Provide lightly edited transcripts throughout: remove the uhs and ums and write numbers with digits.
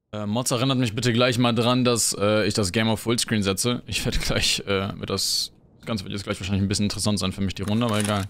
Mods, erinnert mich bitte gleich mal dran, dass ich das Game auf Fullscreen setze. Ich werde gleich, das Ganze wird jetzt gleich wahrscheinlich ein bisschen interessant sein für mich, die Runde, aber egal.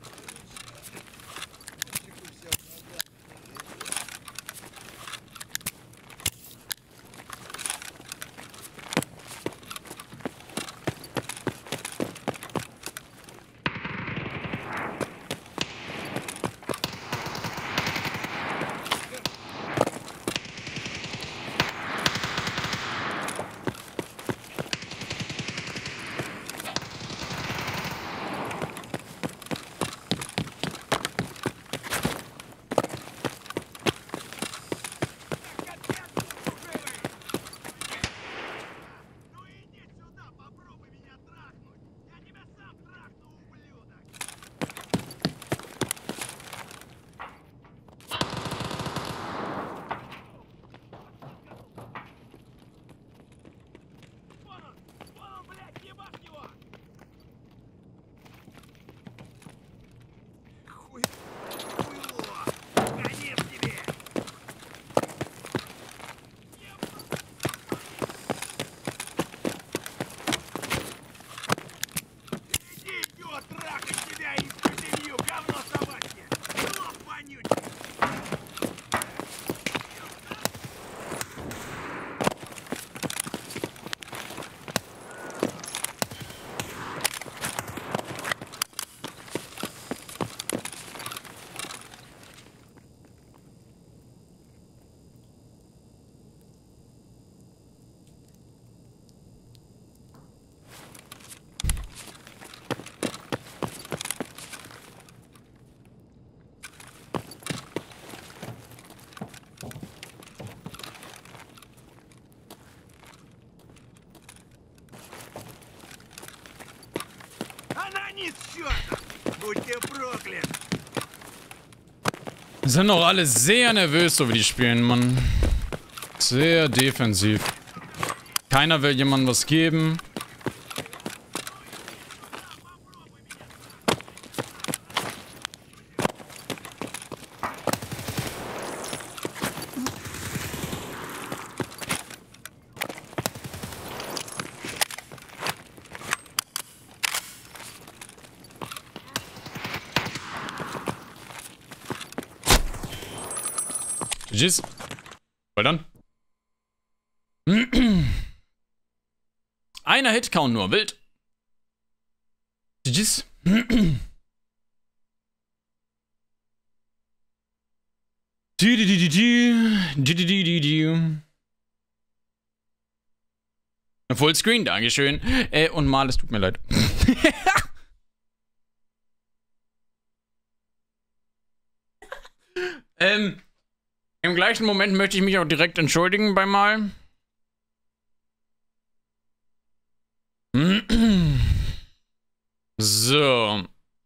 Sind doch alle sehr nervös, so wie die spielen, Mann. Sehr defensiv. Keiner will jemandem was geben. GG's. Well done. Einer Hitcount nur, wild. GG's. Fullscreen, dankeschön. Und mal, es tut mir leid. Im gleichen Moment möchte ich mich auch direkt entschuldigen bei Mal. So.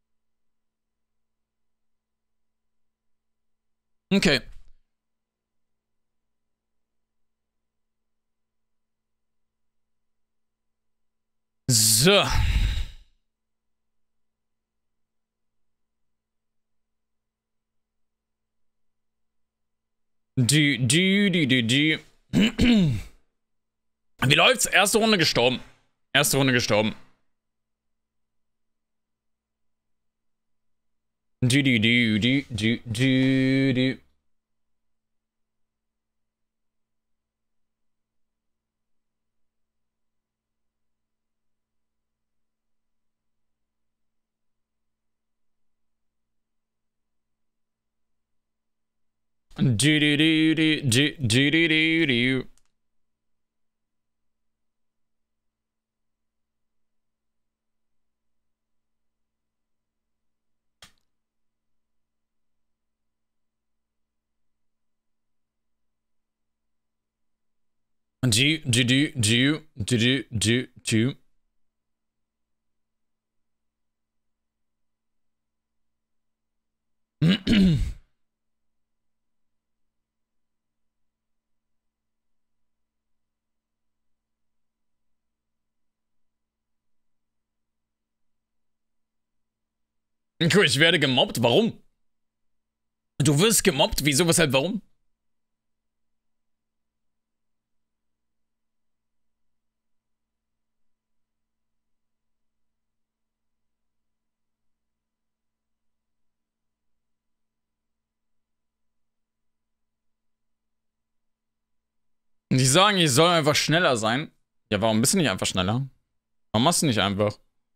Okay. So. Wie läuft's? Erste Runde gestorben. Erste Runde gestorben. Cool, ich werde gemobbt. Warum? Du wirst gemobbt? Wieso, weshalb, warum? sagen, ich soll einfach schneller sein. Ja, warum bist du nicht einfach schneller? Warum machst du nicht einfach?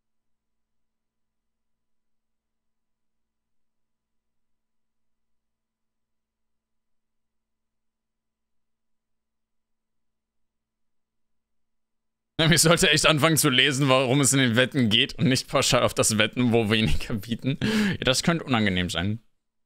Ich sollte echt anfangen zu lesen, warum es in den Wetten geht und nicht pauschal auf das Wetten, wo weniger bieten. Ja, das könnte unangenehm sein.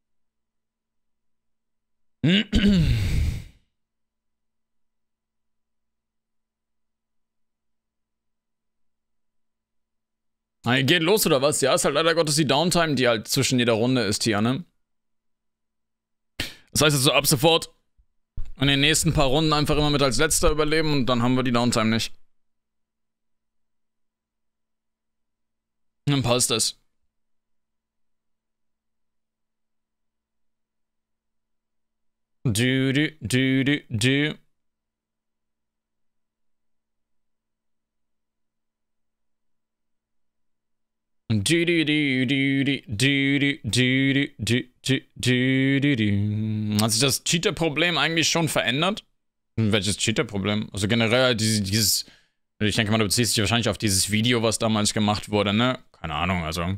Geht los oder was? Ja, ist halt leider Gottes die Downtime, die halt zwischen jeder Runde ist hier, ne? Das heißt jetzt so ab sofort in den nächsten paar Runden einfach immer mit als letzter überleben und dann haben wir die Downtime nicht. Dann passt das. Du. Hat sich das Cheater-Problem eigentlich schon verändert? Welches Cheater-Problem? Also generell dieses... Ich denke mal, du beziehst dich wahrscheinlich auf dieses Video, was damals gemacht wurde, ne? Keine Ahnung, also...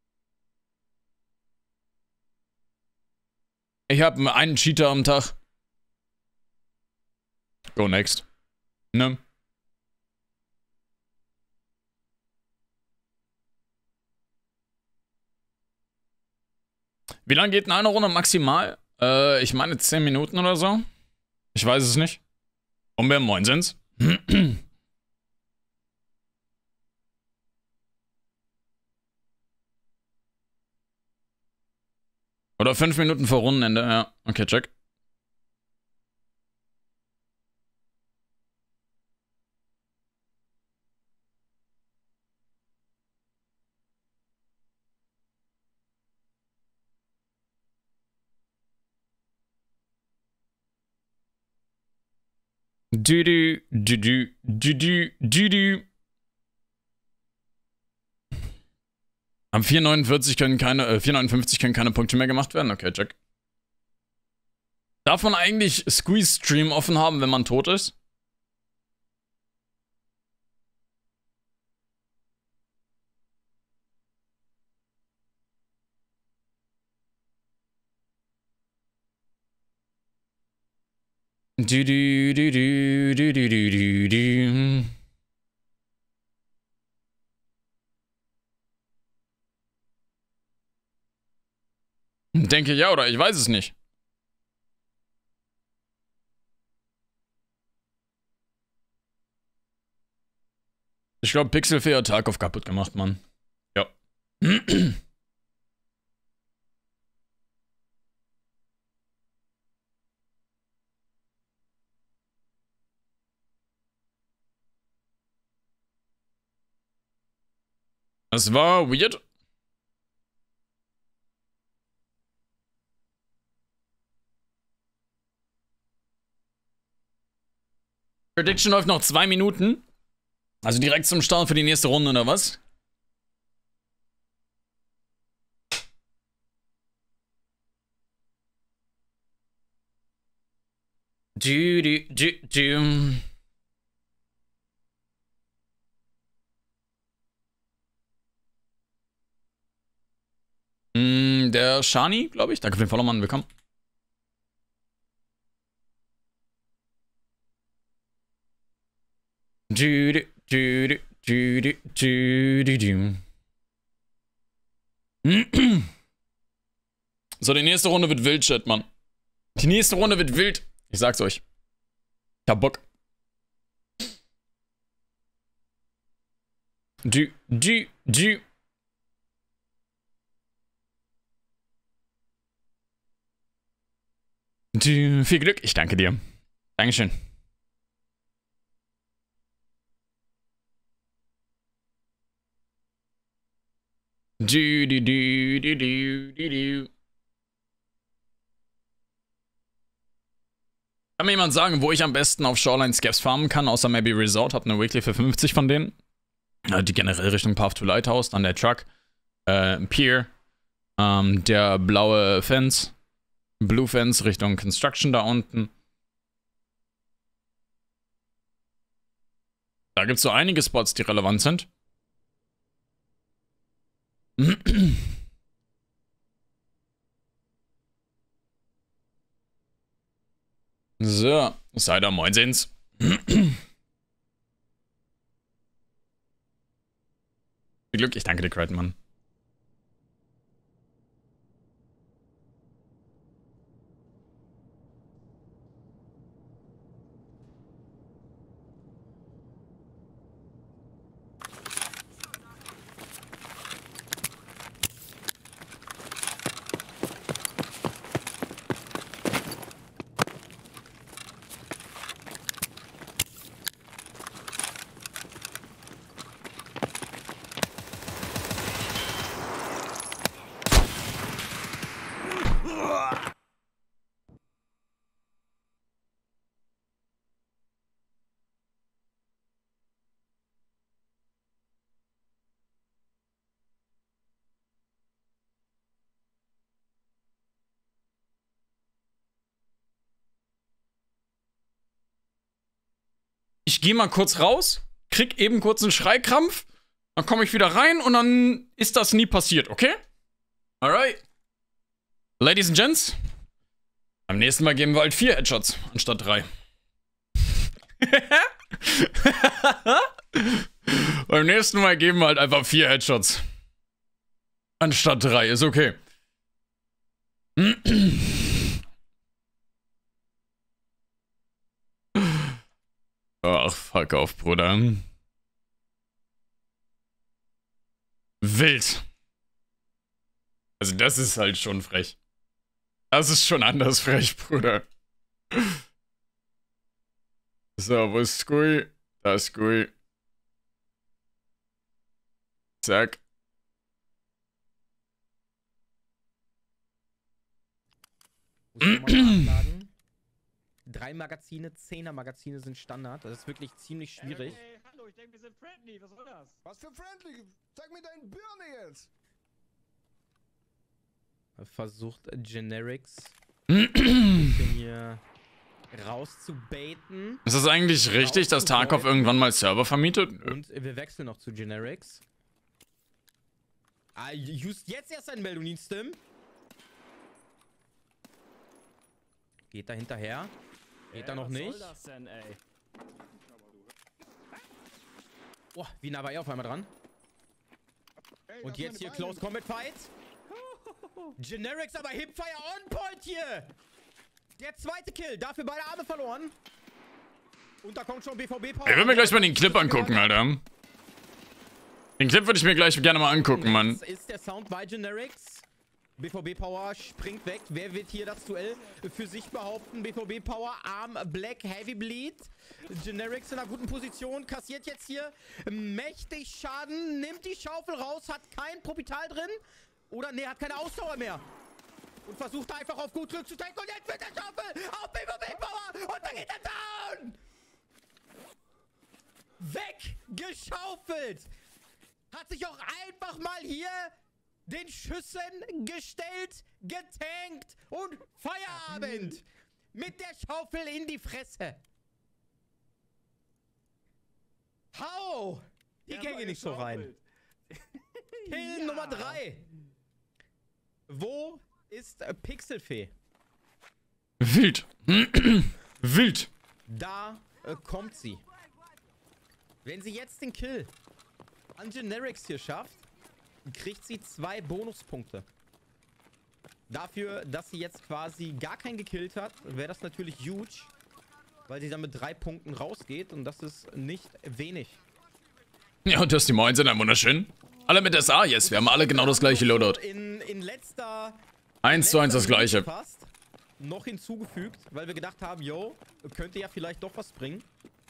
Ich habe einen Cheater am Tag. Go next. Ne? Wie lange geht denn eine Runde maximal? Ich meine 10 Minuten oder so. Ich weiß es nicht. Und wer moin sind's? Oder 5 Minuten vor Rundenende, ja. Okay, check. Am 4,49 können keine, 4,59 können keine Punkte mehr gemacht werden. Okay, check. Darf man eigentlich Squeeze-Stream offen haben, wenn man tot ist? Denke ja, oder ich weiß es nicht. Ich glaube, Pixelfee hat Tarkov kaputt gemacht, Mann. Ja. Das war weird. Prediction läuft noch 2 Minuten. Also direkt zum Start für die nächste Runde, oder was? Der Shani, glaube ich. Danke für den Follow, Mann. Willkommen. So, die nächste Runde wird wild, Chat, Mann. Die nächste Runde wird wild. Ich sag's euch. Ich hab Bock. Viel Glück. Ich danke dir. Dankeschön. Kann mir jemand sagen, wo ich am besten auf Shoreline Scaps farmen kann, außer maybe Resort? Hab eine Weekly für 50 von denen. Die generell Richtung Path to Lighthouse, dann der Truck, Pier, der blaue Fence, Blue Fence Richtung Construction da unten. Da gibt es so einige Spots, die relevant sind. So, seid ihr Moinsens. Viel Glück, ich danke dir, Crichton. Ich gehe mal kurz raus, krieg eben kurz einen Schreikrampf, dann komme ich wieder rein und dann ist das nie passiert, okay? Alright. Ladies and Gents, beim nächsten Mal geben wir halt 4 Headshots anstatt 3. Beim nächsten Mal geben wir halt einfach 4 Headshots anstatt 3, ist okay. Ach, fuck auf, Bruder. Wild. Also das ist halt schon frech. Das ist schon anders frech, Bruder. So, wo ist Skui? Da ist Skui. Zack. Muss 3 Magazine, 10er Magazine sind Standard. Das ist wirklich ziemlich schwierig. Ey, hallo, ich denke, wir sind friendly. Was soll das? Was für friendly? Zeig mir deinen Birne jetzt! Versucht Generics hier rauszubaiten. Ist das eigentlich richtig, dass Tarkov irgendwann mal Server vermietet? Und wir wechseln noch zu Generics. Ah, just jetzt erst ein Meldungstim. Geht da hinterher. Geht da noch nicht. Was soll das denn, ey? Oh, wie nah war er auf einmal dran? Ey, Und lass jetzt meine hier Beine. Close Combat Fight. Generics, aber Hipfire on point hier. Der zweite Kill. Dafür beide Arme verloren. Und da kommt schon BVB Power. Ich will mir gleich mal den Clip angucken, Alter. Den Clip würde ich mir gleich gerne mal angucken, Mann. Das ist der Sound bei Generics. BVB Power springt weg. Wer wird hier das Duell für sich behaupten? BVB Power, Arm, Black, Heavy Bleed. Generics in einer guten Position. Kassiert jetzt hier mächtig Schaden. Nimmt die Schaufel raus. Hat kein Propital drin. Oder, ne, hat keine Ausdauer mehr. Und versucht einfach auf gut Glück zu tanken. Und jetzt wird der Schaufel auf BVB Power. Und da geht er down. Weggeschaufelt. Hat sich auch einfach mal hier den Schüssen gestellt, getankt und Feierabend. Mit der Schaufel in die Fresse. Hau! Die ging nicht so rein. Kill Nummer 3. Wo ist Pixelfee? Wild. Wild. Da kommt sie. Wenn sie jetzt den Kill an Generics hier schafft, kriegt sie 2 Bonuspunkte. Dafür, dass sie jetzt quasi gar keinen gekillt hat, wäre das natürlich huge, weil sie dann mit 3 Punkten rausgeht und das ist nicht wenig. Ja, und das die Moin sind ein wunderschön. Alle mit SA, yes, wir haben alle genau das gleiche Loadout. In letzter 1:1 das gleiche. fast noch hinzugefügt, weil wir gedacht haben, yo, könnte ja vielleicht doch was bringen.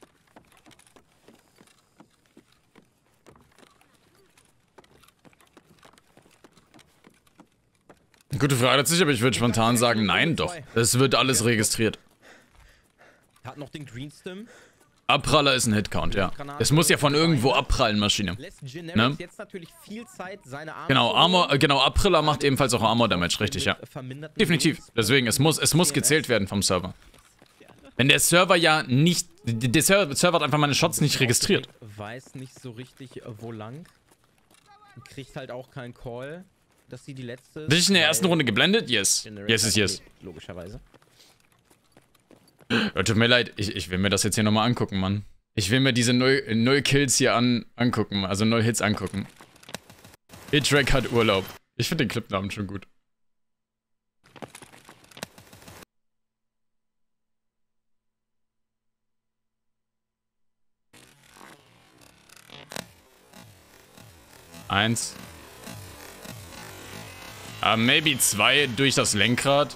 Gute Frage sich, aber ich würde spontan sagen, nein, doch. Es wird alles registriert. Hat noch den Greenstim. Abpraller ist ein Hitcount, ja. Es muss ja von irgendwo abprallen, Maschine. Lässt Generics Ne? jetzt natürlich viel Zeit, seine Arme Genau, zu Armor, holen. genau, Abpriller macht ebenfalls auch Armor Damage, richtig, ja. Verminderten Definitiv. Lebens- Deswegen, es muss gezählt werden vom Server. Wenn der Server ja nicht, der Server hat einfach meine Shots nicht registriert. weiß nicht so richtig, wo lang. Kriegt halt auch keinen Call, dass sie die letzte ist. Bin ich in der ersten weil Runde geblendet? Yes. Generic Yes, yes, yes. lebt, logischerweise. Ja, tut mir leid, ich will mir das jetzt hier nochmal angucken, Mann. Ich will mir diese 0 Kills hier angucken, also 0 Hits angucken. Hitrack hat Urlaub. Ich finde den Clipnamen schon gut. Eins. Maybe 2 durch das Lenkrad.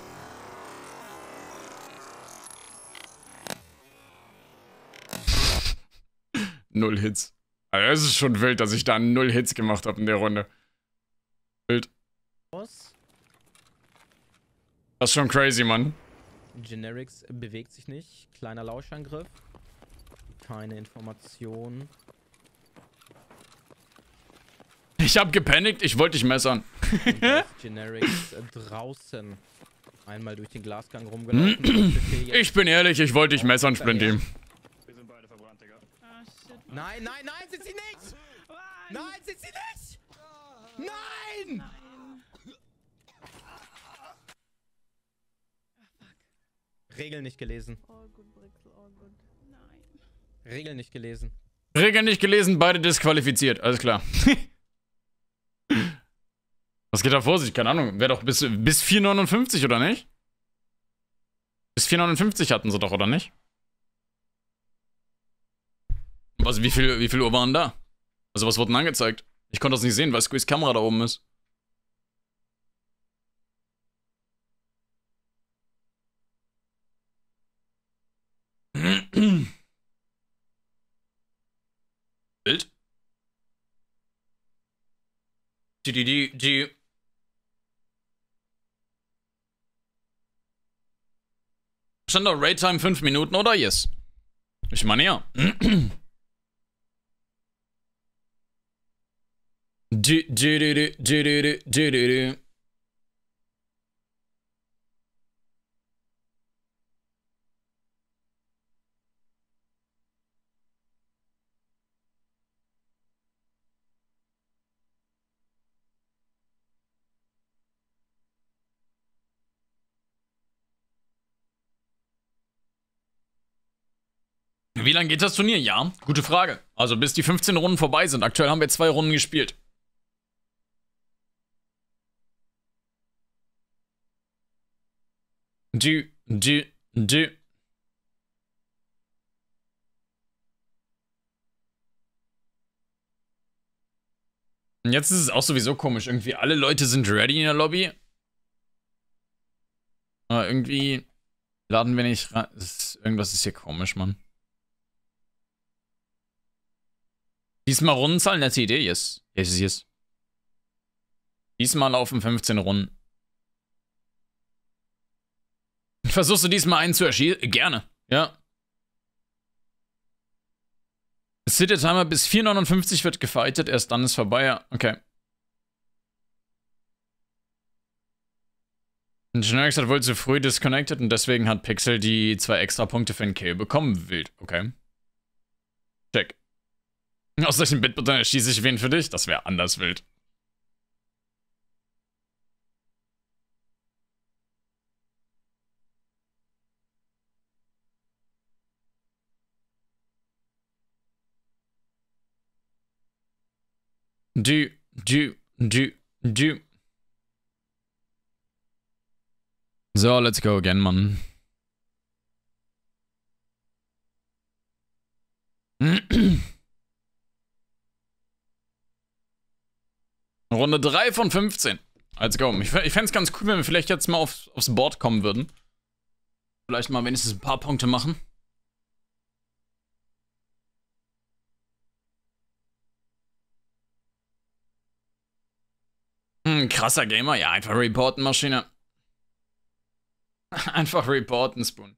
Null Hits. Also es ist schon wild, dass ich da 0 Hits gemacht habe in der Runde. Wild. Was? Das ist schon crazy, Mann. Generics bewegt sich nicht. Kleiner Lauschangriff. Keine Information. Ich hab gepanikt, ich wollte dich messern. Und da ist Generics draußen. Einmal durch den Glasgang rumgelaufen. Ich bin ehrlich, ich wollte dich messern, Sprint-Team. Wir sind beide verbrannt, Digga. Ah, shit. Nein, nein, nein, sind sie nicht! Nein. Nein, sind sie nicht! Nein! Nein. Regeln nicht gelesen. All good, Brixel, all good. Nein. Regeln nicht gelesen. Regeln nicht gelesen, beide disqualifiziert, alles klar. Was geht da vor sich? Keine Ahnung. Wäre doch bis 4,59 oder nicht? Bis 4,59 hatten sie doch, oder nicht? Was, wie viel Uhr waren da? Also was wurde denn angezeigt? Ich konnte das nicht sehen, weil Squeeze Kamera da oben ist. Bild? G. Stand da Raid Time 5 Minuten, oder? Yes. Ich meine ja. Wie lange geht das Turnier? Ja, gute Frage. Also bis die 15 Runden vorbei sind. Aktuell haben wir 2 Runden gespielt. Du. Und jetzt ist es auch sowieso komisch. Irgendwie alle Leute sind ready in der Lobby. Aber irgendwie laden wir nicht rein. Irgendwas ist hier komisch, Mann. Diesmal Rundenzahlen, nette Idee, yes. Yes. Diesmal laufen 15 Runden. Versuchst du diesmal einen zu erschießen? Gerne, ja. City Timer bis 4,59 wird gefightet, erst dann ist vorbei, ja, okay. Generics hat wohl zu früh disconnected und deswegen hat Pixel die 2 extra Punkte für den Kill bekommen. Wild, okay. Check. Aus solchen Bitbutton erschieße ich wen für dich? Das wäre anders wild. Du. So, let's go again, Mann. Runde 3 von 15. Let's go. Ich fände es ganz cool, wenn wir vielleicht jetzt mal aufs Board kommen würden. Vielleicht mal wenigstens ein paar Punkte machen. Krasser Gamer. Ja, einfach reporten, Maschine. Einfach reporten, Spoon.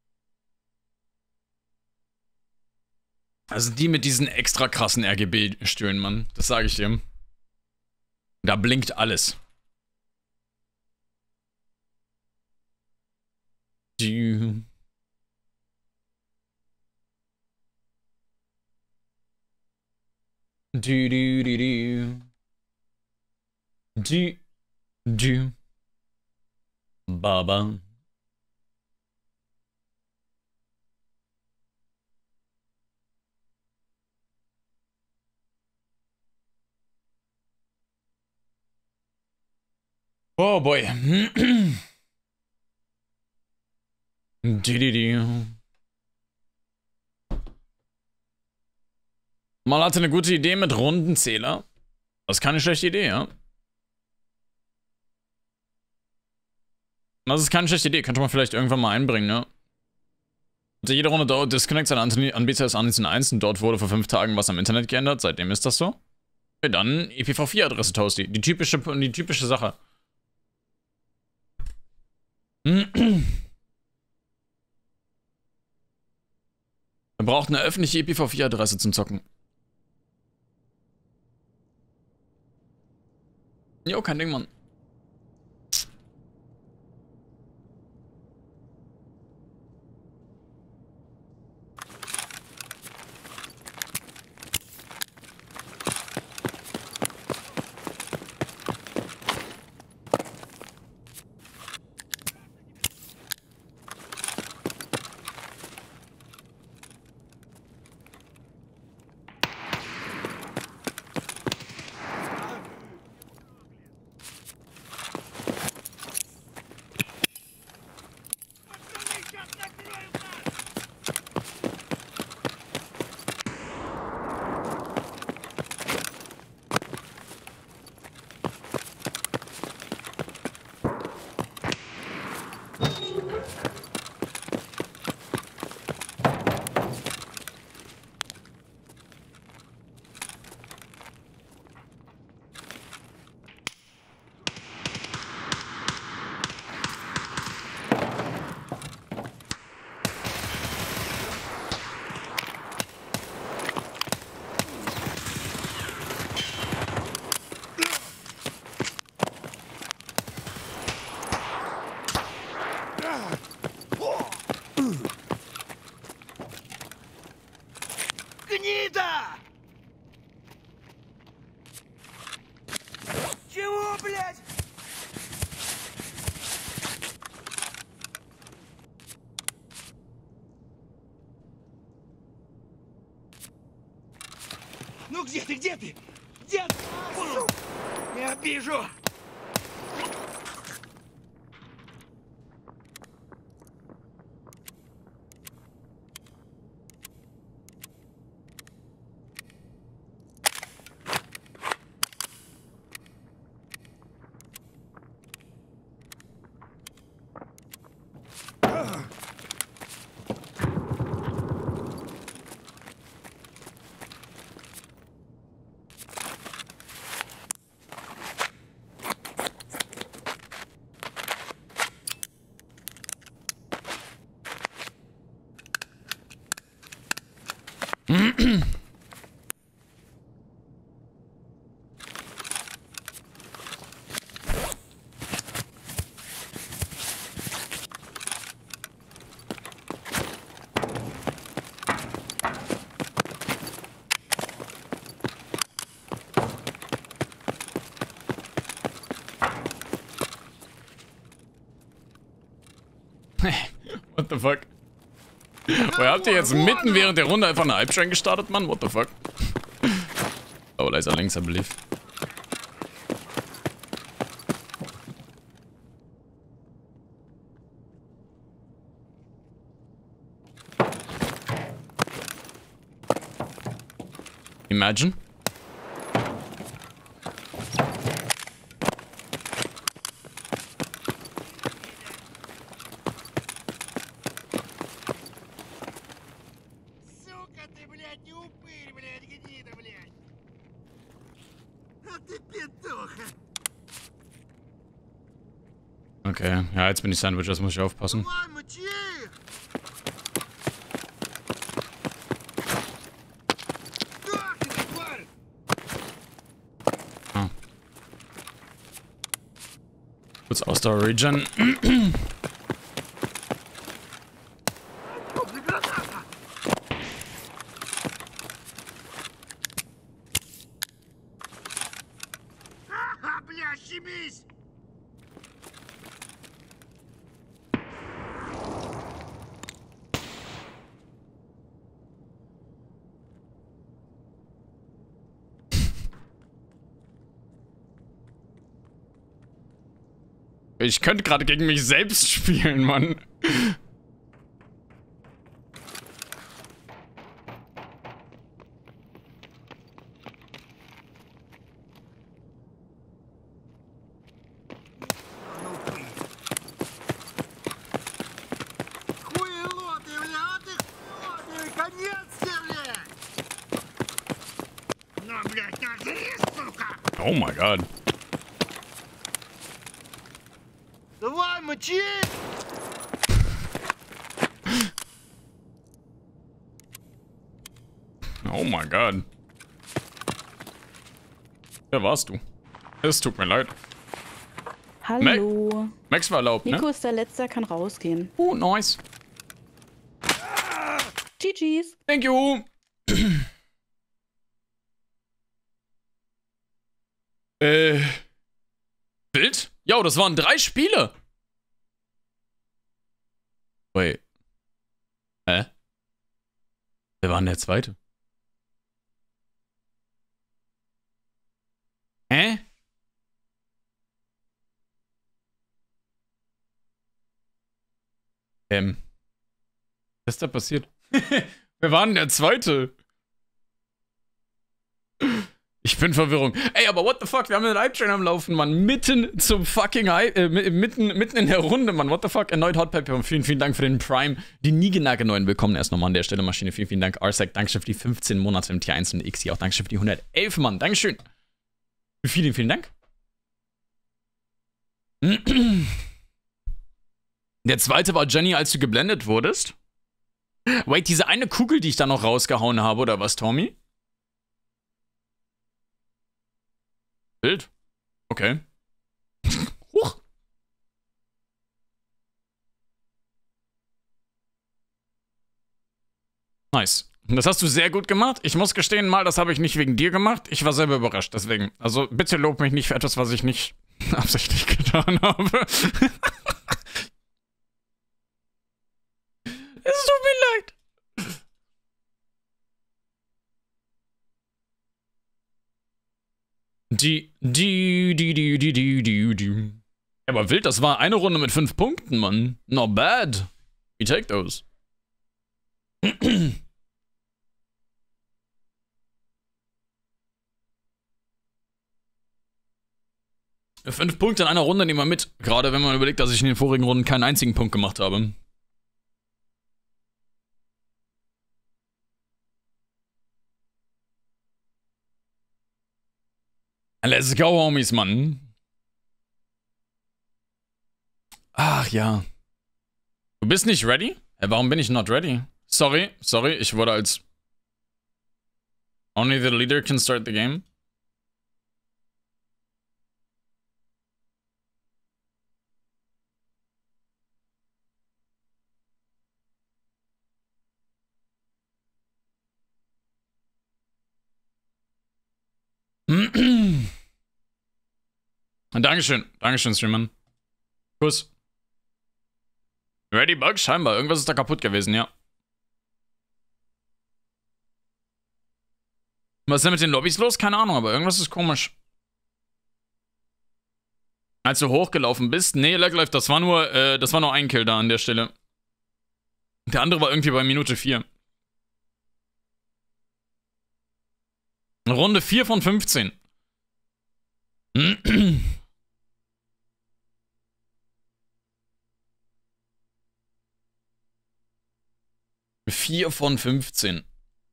Also die mit diesen extra krassen RGB-Stöhnen, Mann. Das sage ich dir. Da blinkt alles. Du. Du, du, du, du. Du, du. Baba. Oh boy. Du, du, du. Mal hatte eine gute Idee mit Rundenzähler. Das ist keine schlechte Idee, ja. Das ist keine schlechte Idee. Könnte man vielleicht irgendwann mal einbringen, ne? Also jede Runde dauert Disconnect seine Anbieter ist Anison 1 und dort wurde vor 5 Tagen was am Internet geändert. Seitdem ist das so. Okay, dann IPv4-Adresse, Toasty. Die typische Sache. Wir brauchen eine öffentliche IPv4-Adresse zum Zocken. Jo, kein Ding, Mann. Гнида! Чего, блядь? Ну где ты, где ты? Где ты? Я вижу! What the fuck? Woher habt ihr jetzt mitten während der Runde einfach eine Hype-Train gestartet, Mann? What the fuck? Oh, da ist er links, I believe. Imagine. Сука ты, блядь, не упырь, блядь, гнида, блядь! А ты петуха! Okay, ja, jetzt bin ich Sandwich, das muss ich aufpassen. Вон, мочи их! Сдохни ты, тварь! Kurz Ausdauer Regen. Ich könnte gerade gegen mich selbst spielen, Mann. Хуелоты, бля, а ты хуелоты, конец тебе, блядь! На, блядь, на, жри, сука! Oh my god. Давай, мочи! Oh my god. Wer warst du? Es tut mir leid. Hallo. Max war erlaubt, Nico ne? ist der Letzte, kann rausgehen. Nice. GG's. Thank you. Bild? Ja, das waren 3 Spiele. Wait. Hä? Wer war denn der zweite? Hä? Was ist da passiert? Wer war denn der zweite? Ich bin Verwirrung. Ey, aber what the fuck? Wir haben einen Hype-Train am Laufen, Mann. Mitten zum fucking mitten in der Runde, Mann. What the fuck? Erneut Hot Pepper und vielen Dank für den Prime. Die Niegenage neuen Willkommen erst nochmal an der Stelle, Maschine. Vielen Dank. Arsec, Dankeschön für die 15 Monate im Tier 1 und XI auch. Dankeschön für die 111, Mann. Dankeschön. Vielen Dank. Der zweite war Jenny, als du geblendet wurdest. Wait, diese eine Kugel, die ich da noch rausgehauen habe, oder was, Tommy? Bild? Okay. Huch. Nice. Das hast du sehr gut gemacht. Ich muss gestehen, mal, das habe ich nicht wegen dir gemacht. Ich war selber überrascht, deswegen. Also bitte lob mich nicht für etwas, was ich nicht absichtlich getan habe. Es tut mir leid. Aber wild, das war eine Runde mit 5 Punkten, Mann. Not bad. We take those. 5 Punkte in einer Runde nehmen wir mit. Gerade wenn man überlegt, dass ich in den vorigen Runden keinen einzigen Punkt gemacht habe. Let's go, Homies, Mann. Ach ja. Du bist nicht ready? Warum bin ich not ready? Sorry, ich wurde als Only the leader can start the game. Dankeschön, Streamer. Kuss. Ready, Bug? Scheinbar. Irgendwas ist da kaputt gewesen, ja. Was ist denn mit den Lobbys los? Keine Ahnung, aber irgendwas ist komisch. Als du hochgelaufen bist? Nee, Laglife, das war nur ein Kill da an der Stelle. Der andere war irgendwie bei Minute 4. Runde 4 von 15. 4 von 15.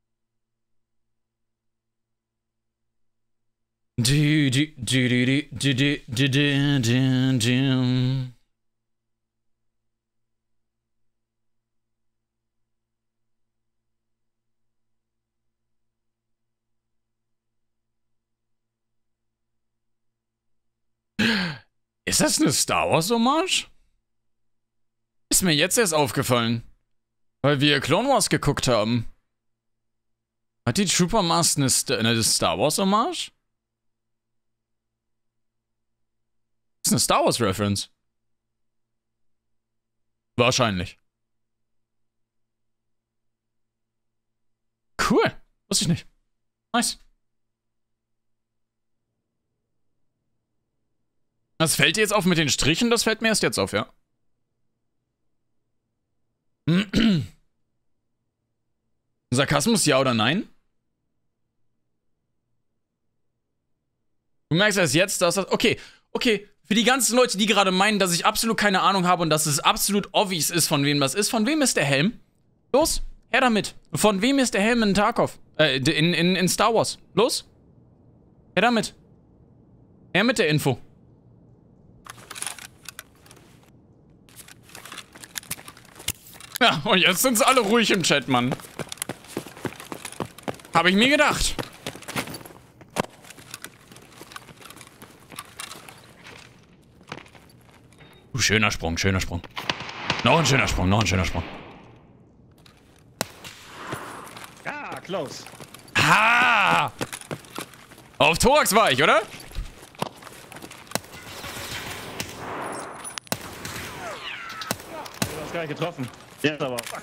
Ist das eine Star Wars Hommage? Ist mir jetzt erst aufgefallen. Weil wir Clone Wars geguckt haben. Hat die Trooper Mask eine Star Wars Hommage? Das ist eine Star Wars Reference. Wahrscheinlich. Cool. Wusste ich nicht. Nice. Das fällt dir jetzt auf mit den Strichen? Das fällt mir erst jetzt auf, ja. Sarkasmus, ja oder nein? Du merkst erst jetzt, dass das... Okay, für die ganzen Leute, die gerade meinen, dass ich absolut keine Ahnung habe und dass es absolut obvious ist, von wem das ist. Von wem ist der Helm? Los, her damit. Von wem ist der Helm in Tarkov? In Star Wars. Los. Her damit. Her mit der Info. Ja, und jetzt sind sie alle ruhig im Chat, Mann. Habe ich mir gedacht. Schöner Sprung, schöner Sprung. Noch ein schöner Sprung, noch ein schöner Sprung. Ah, close. Ha! Auf Thorax war ich, oder? Du hast gar nicht getroffen. Jetzt aber. Fuck.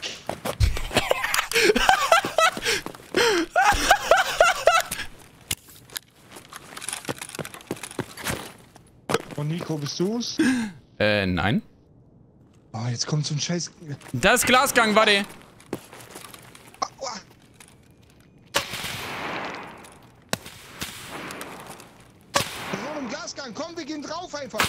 Und Nico, bist du's? Nein. Oh, jetzt kommt so ein Scheiß. Das ist Glasgang, warte. Aua. So im Glasgang, komm, wir gehen drauf einfach.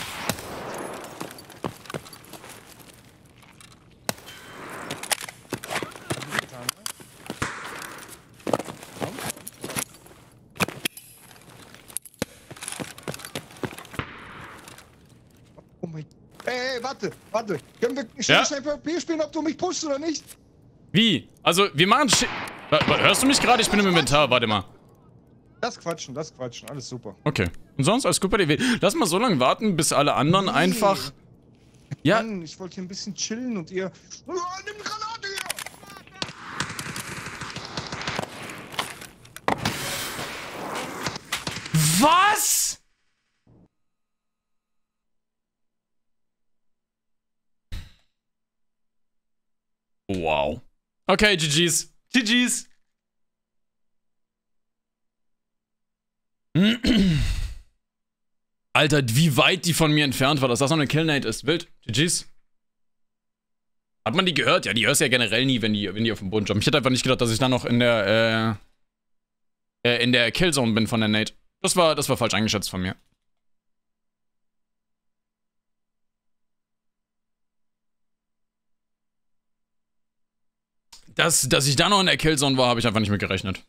Oh mein. Ey, warte. Können wir schnell Papier spielen, ob du mich pushst oder nicht? Wie? Also, wir machen... Hörst du mich gerade? Ich bin im Inventar, warte mal. Das Quatschen, alles super. Okay. Und sonst alles gut bei dir? Lass mal so lange warten, bis alle anderen einfach... Ja. Mann, ich wollte hier ein bisschen chillen und ihr... Oh, nimm eine Granate hier! Was? Wow. Okay, GG's. GG's. Alter, wie weit die von mir entfernt war, dass das noch eine Killnate ist. Wild. GG's. Hat man die gehört? Ja, die hörst du ja generell nie, wenn die auf dem Boden jumpen. Ich hätte einfach nicht gedacht, dass ich da noch in der Killzone bin von der Nate. Das war falsch eingeschätzt von mir. Dass ich da noch in der Killzone war, habe ich einfach nicht mit gerechnet.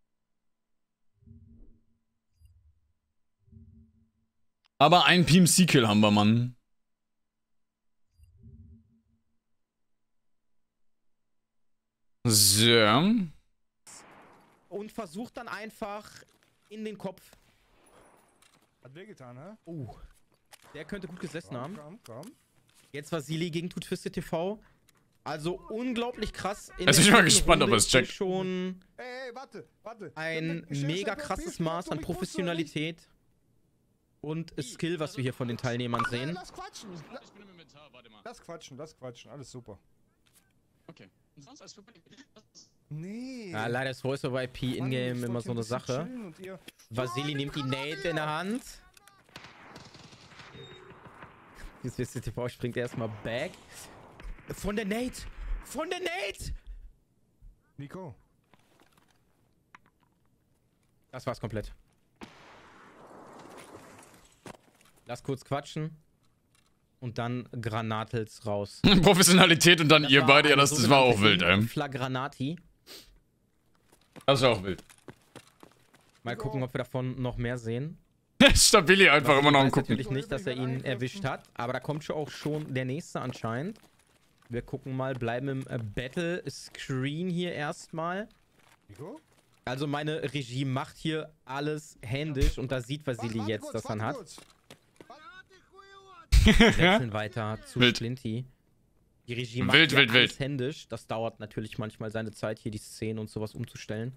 Aber ein PMC-Kill haben wir, Mann. So. Und versucht dann einfach in den Kopf. Hat wehgetan, hä? Der könnte gut gesessen haben. Komm. Jetzt Vasili gegen Twisted TV. Also unglaublich krass. Jetzt bin ich mal gespannt, ob er es checkt. Schon Ey, warte. ein mega krasses Maß an Professionalität und Skill, was wir hier von den Teilnehmern sehen. Lass quatschen. Ich bin im Inventar, warte mal. Lass quatschen, alles super. Okay. Und sonst alles gut? Nee. Ja, leider ist Voice over IP in-game immer so eine Sache. Vasili nimmt die Nate in der Hand. Twisted TV springt erstmal back. Von der Nate! Von der Nate! Nico. Das war's komplett. Lass kurz quatschen. Und dann Granatels raus. Professionalität und dann Das ihr war beide, ja, eine das war auch wild, sogenannte Flagranati. Das war auch wild. Mal gucken, ob wir davon noch mehr sehen. Stabili einfach immer noch am weiß Gucken. natürlich nicht, dass er ihn erwischt hat. Aber da kommt schon auch schon der nächste anscheinend. Wir gucken mal, bleiben im Battle-Screen hier erstmal. Nico? Also meine Regie macht hier alles händisch und da sieht Vasili jetzt, dass er hat. Wechseln weiter zu Wild. Splinty. Die Regie macht Wild, hier wild, alles wild. händisch. Das dauert natürlich manchmal seine Zeit, hier die Szenen und sowas umzustellen.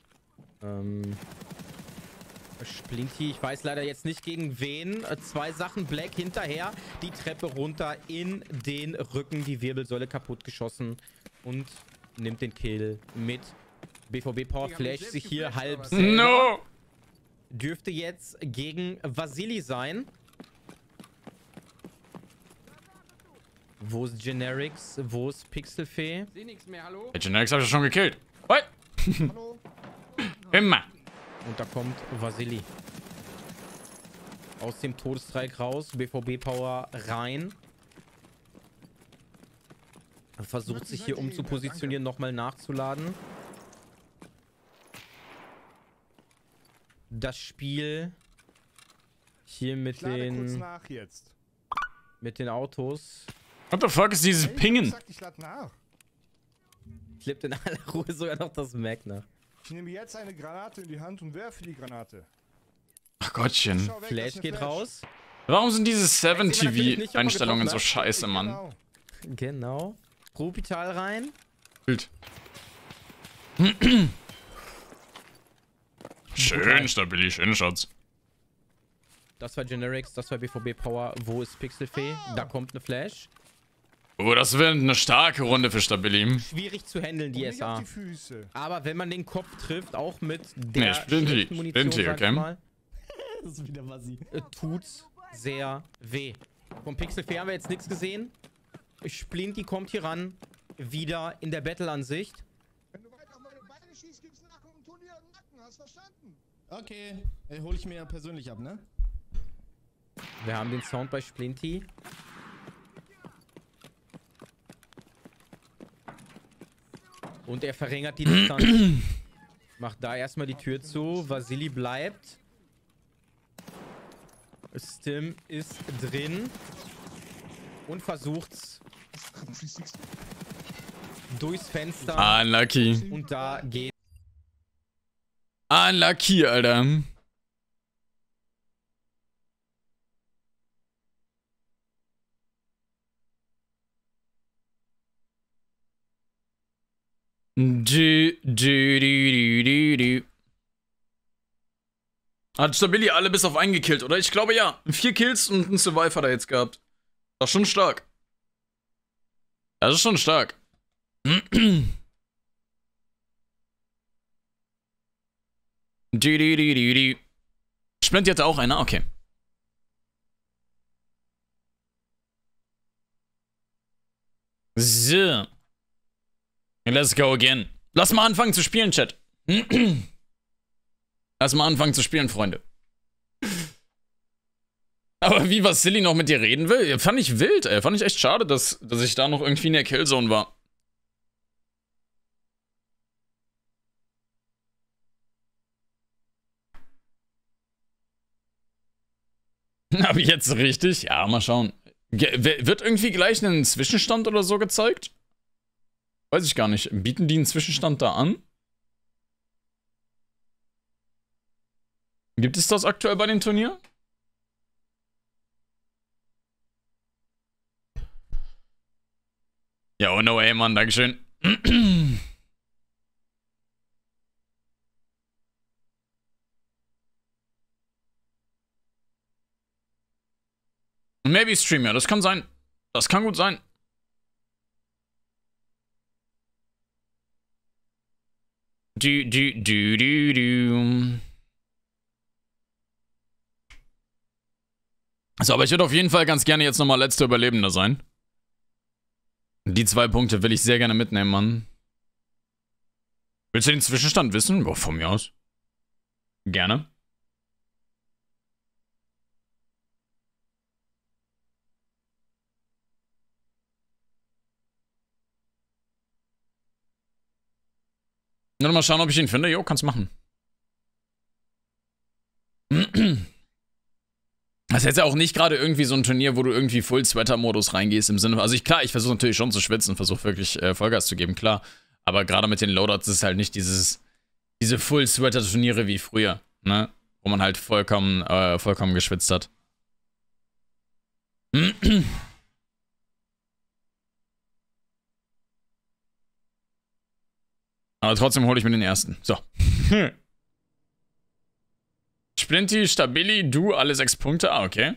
Splinty, ich weiß leider jetzt nicht gegen wen. Zwei Sachen, Black hinterher, die Treppe runter in den Rücken, die Wirbelsäule kaputt geschossen und nimmt den Kill mit. BVB Power flasht sich hier halb selber. No! Dürfte jetzt gegen Vasili sein. Wo ist Generics? Wo ist Pixelfee? Der Generics habe ich schon gekillt. Hoi. Hallo? Immer. Und da kommt Vasili. Aus dem Todesstreik raus. BVB Power rein. Versucht sich hier umzupositionieren, nochmal nachzuladen. Das Spiel hier mit den Autos. What the fuck ist dieses Pingen? Ich lade nach. Klebt in aller Ruhe sogar noch das Mac nach. Ich nehme jetzt eine Granate in die Hand und werfe die Granate. Ach Gottchen. Schau weg, das Flash ist eine geht raus. Warum sind diese natürlich nicht, ob er 7TV-Einstellungen so getroffen scheiße, Mann? Genau. Genau. Rupital rein. Bild. Schön, Stabili, schön, Schatz. Das war Generics, das war BVB Power. Wo ist Pixelfee? Da kommt eine Flash. Oh, das wird eine starke Runde für Stabili. Schwierig zu handeln, die Nicht auf SA. die Füße. Aber wenn man den Kopf trifft, auch mit der Splinty, schlechten Munition, Splinty, sag ich okay. mal, Das ist wieder Masi. tut's sehr weh. Vom Pixelfee haben wir jetzt nichts gesehen. Splinty kommt hier ran. Wieder in der Battle-Ansicht. Wenn du weiter auf meine Beine schießt, gibt's nach dem Turnier im Nacken. Hast verstanden? Okay, hole ich mir persönlich ab, ne? Wir haben den Sound bei Splinty. Und er verringert die Distanz. Macht da erstmal die Tür zu. Vasili bleibt. Stim ist drin. Und versucht's durchs Fenster. Unlucky. Und da geht. Unlucky, Alter. Hat Stabili alle bis auf einen gekillt, oder? Ich glaube ja. 4 Kills und ein Survive hat er jetzt gehabt. Das ist schon stark. Das ist schon stark. Splinty hatte auch einer, okay. So. Let's go again. Lass mal anfangen zu spielen, Chat. Lass mal anfangen zu spielen, Freunde. Aber wie Vasili noch mit dir reden will, fand ich wild, ey. Fand ich echt schade, dass ich da noch irgendwie in der Killzone war. Aber jetzt richtig? Ja, mal schauen. Wird irgendwie gleich ein Zwischenstand oder so gezeigt? Weiß ich gar nicht. Bieten die einen Zwischenstand da an? Gibt es das aktuell bei dem Turnier? Ja, oh no way, Mann. Dankeschön. Maybe Stream, ja. Das kann sein. Das kann gut sein. So, aber ich würde auf jeden Fall ganz gerne jetzt nochmal letzter Überlebender sein. Die 2 Punkte will ich sehr gerne mitnehmen, Mann. Willst du den Zwischenstand wissen? Boah, von mir aus. Gerne. Nur mal schauen, ob ich ihn finde. Jo, kannst machen. Das ist jetzt ja auch nicht gerade irgendwie so ein Turnier, wo du irgendwie Full-Sweater-Modus reingehst im Sinne. Also klar, ich versuche natürlich schon zu schwitzen, versuche wirklich Vollgas zu geben, klar. Aber gerade mit den Loadouts ist es halt nicht diese Full-Sweater-Turniere wie früher, ne? Wo man halt vollkommen geschwitzt hat. Aber trotzdem hole ich mir den ersten. So. Splinty, Stabili, du, alle 6 Punkte. Ah, okay.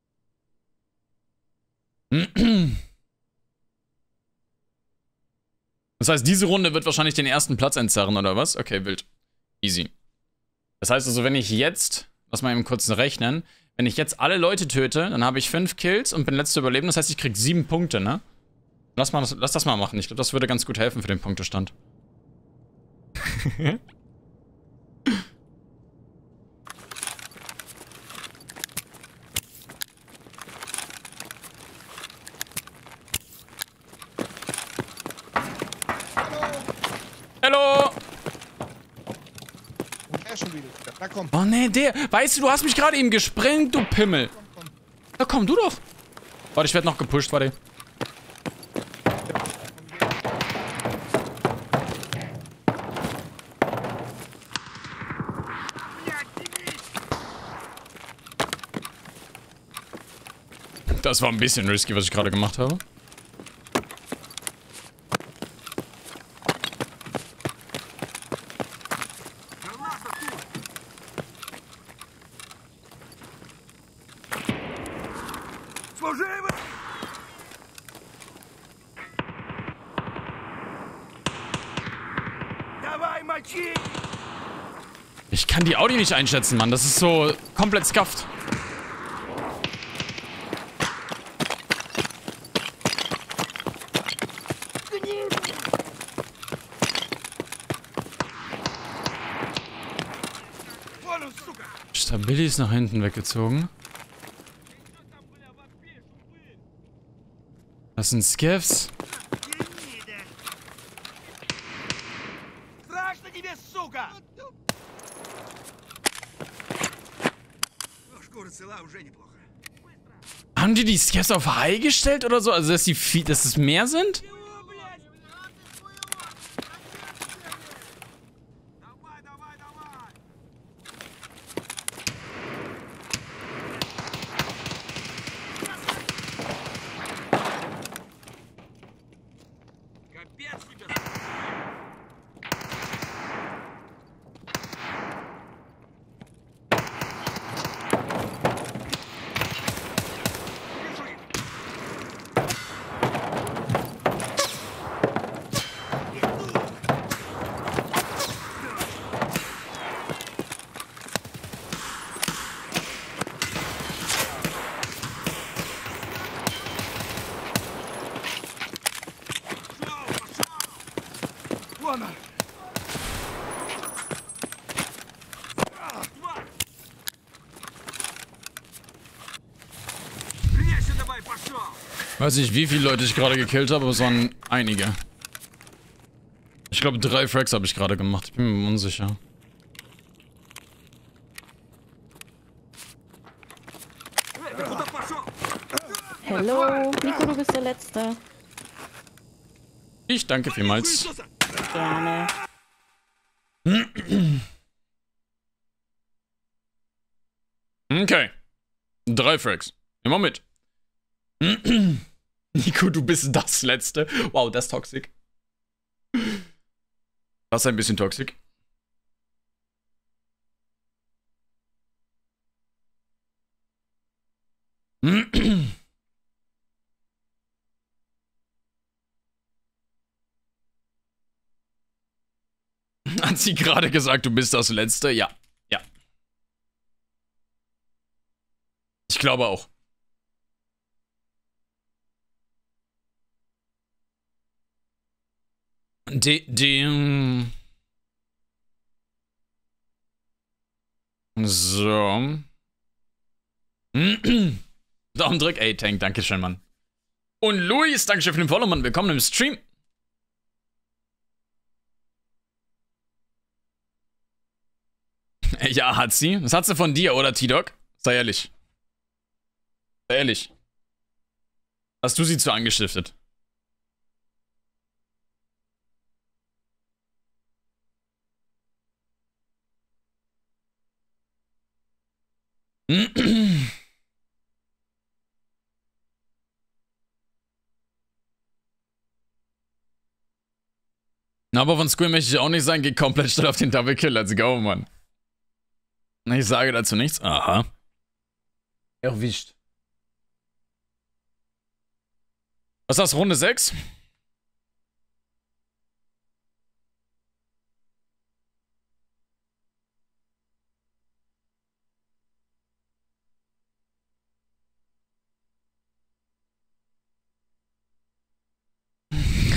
Das heißt, diese Runde wird wahrscheinlich den ersten Platz entzerren, oder was? Okay, wild. Easy. Das heißt also, wenn ich jetzt, lass mal eben kurz rechnen, wenn ich jetzt alle Leute töte, dann habe ich 5 Kills und bin letzter Überlebender. Das heißt, ich krieg 7 Punkte, ne? Lass das mal machen. Ich glaube, das würde ganz gut helfen für den Punktestand. Hallo! Und er schon wieder. Na komm. Oh nee, der. Weißt du, du hast mich gerade eben gesprengt, du Pimmel. Na komm, du doch. Warte, ich werde noch gepusht, warte. Das war ein bisschen risky, was ich gerade gemacht habe. Ich kann die Audi nicht einschätzen, Mann. Das ist so komplett scuffed. Stabili ist nach hinten weggezogen. Das sind Skeffs. Haben die Skeffs auf High gestellt oder so? Also, dass es mehr sind? Weiß nicht, wie viele Leute ich gerade gekillt habe, aber es waren einige. Ich glaube, 3 Frags habe ich gerade gemacht. Ich bin mir unsicher. Hallo, Nico, du bist der Letzte. Ich danke vielmals. Gerne. Okay. 3 Frags. Immer mit. Nico, du bist das Letzte. Wow, das ist toxisch. Das ist ein bisschen toxisch. Hat sie gerade gesagt, du bist das Letzte? Ja. Ja. Ich glaube auch. So. Daumen ey, Tank, dankeschön, Mann. Und Luis, dankeschön für den Follow, Mann. Willkommen im Stream. Ja, hat sie. Das hat sie von dir, oder, T-Dog? Sei ehrlich. Sei ehrlich. Hast du sie zu angestiftet? Aber von Squid möchte ich auch nicht sagen, geht komplett statt auf den Double Kill. Let's go, Mann. Ich sage dazu nichts. Aha. Erwischt. Was ist das, Runde 6?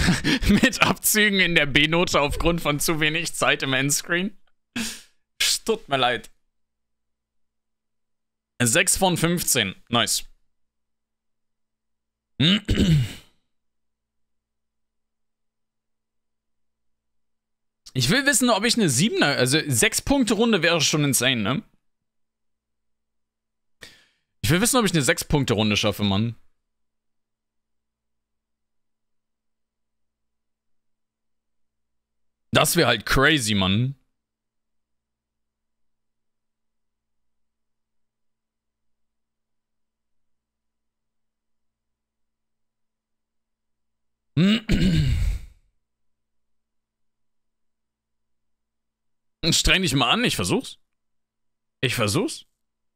Mit Abzügen in der B-Note aufgrund von zu wenig Zeit im Endscreen. Tut mir leid. 6 von 15. Nice. Ich will wissen, ob ich eine 7er, also 6-Punkte-Runde wäre schon insane, ne? Ich will wissen, ob ich eine 6-Punkte-Runde schaffe, Mann. Das wäre halt crazy, Mann. Streng dich mal an, ich versuch's. Ich versuch's.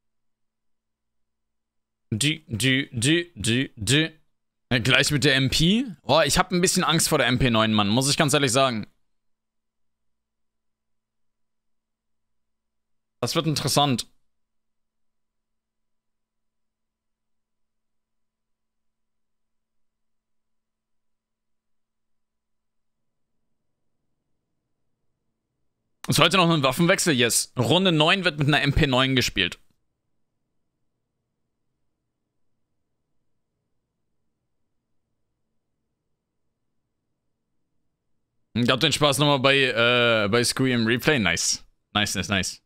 Gleich mit der MP. Oh, ich habe ein bisschen Angst vor der MP9, Mann, muss ich ganz ehrlich sagen. Das wird interessant. Ist heute noch ein Waffenwechsel? Yes. Runde 9 wird mit einer MP9 gespielt. Ich hab den Spaß nochmal bei Squee im Replay. Nice. Nice.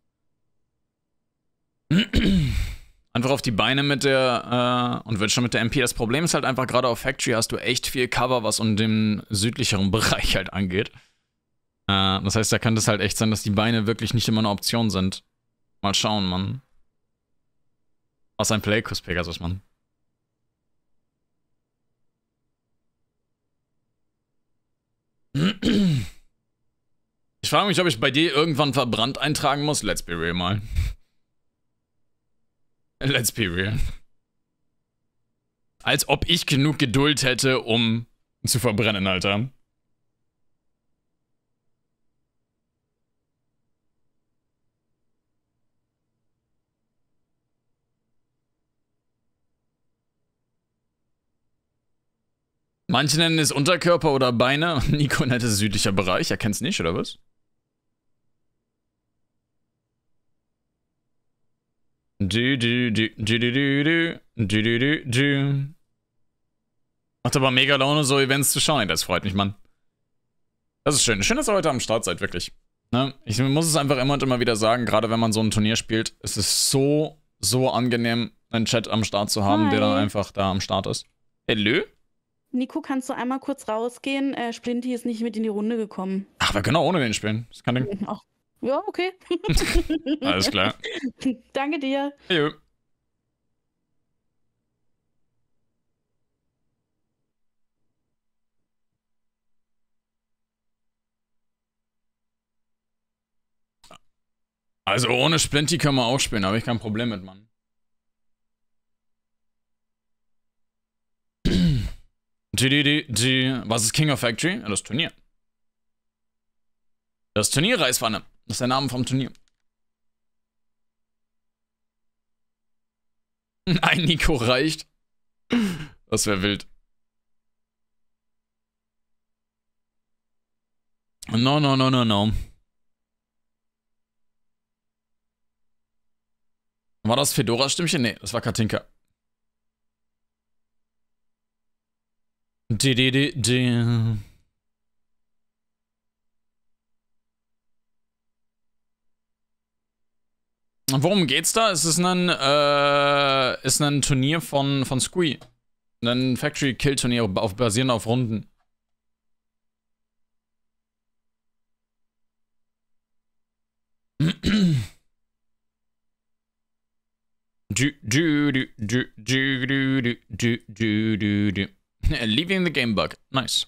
Einfach auf die Beine mit der, und wird schon mit der MP. Das Problem ist halt einfach, gerade auf Factory hast du echt viel Cover, was um den südlicheren Bereich halt angeht. Das heißt, da kann das halt echt sein, dass die Beine wirklich nicht immer eine Option sind. Mal schauen, Mann. Was ein Playkuss, Pegasus, Mann. Ich frage mich, ob ich bei dir irgendwann verbrannt eintragen muss. Let's be real mal. Let's be real. Als ob ich genug Geduld hätte, um zu verbrennen, Alter. Manche nennen es Unterkörper oder Beine. Nico nennt es südlicher Bereich. Er kennt's nicht, oder was? Macht aber mega Laune, so Events zu schauen. Das freut mich, Mann. Das ist schön. Schön, dass ihr heute am Start seid, wirklich. Ne? Ich muss es einfach immer und immer wieder sagen, gerade wenn man so ein Turnier spielt, es ist so angenehm, einen Chat am Start zu haben, der dann einfach da am Start ist. Hello? Nico, kannst du einmal kurz rausgehen? Splinty ist nicht mit in die Runde gekommen. Ach, wir können auch ohne den spielen. Das kann Ding. Ach, ja, okay. Alles klar. Danke dir. Hey. Also ohne Splinty können wir auch spielen, habe ich kein Problem mit, Mann. Was ist King of Factory? Ja, das Turnier. Das Turnier Reiswanne. Das ist der Name vom Turnier. Ein Nico reicht. Das wäre wild. No. War das Fedora-Stimmchen? Nee, das war Katinka. Worum geht's da? Es ist ein Turnier von Squee. Ein Factory-Kill-Turnier basierend auf Runden. Leaving the game bug. Nice.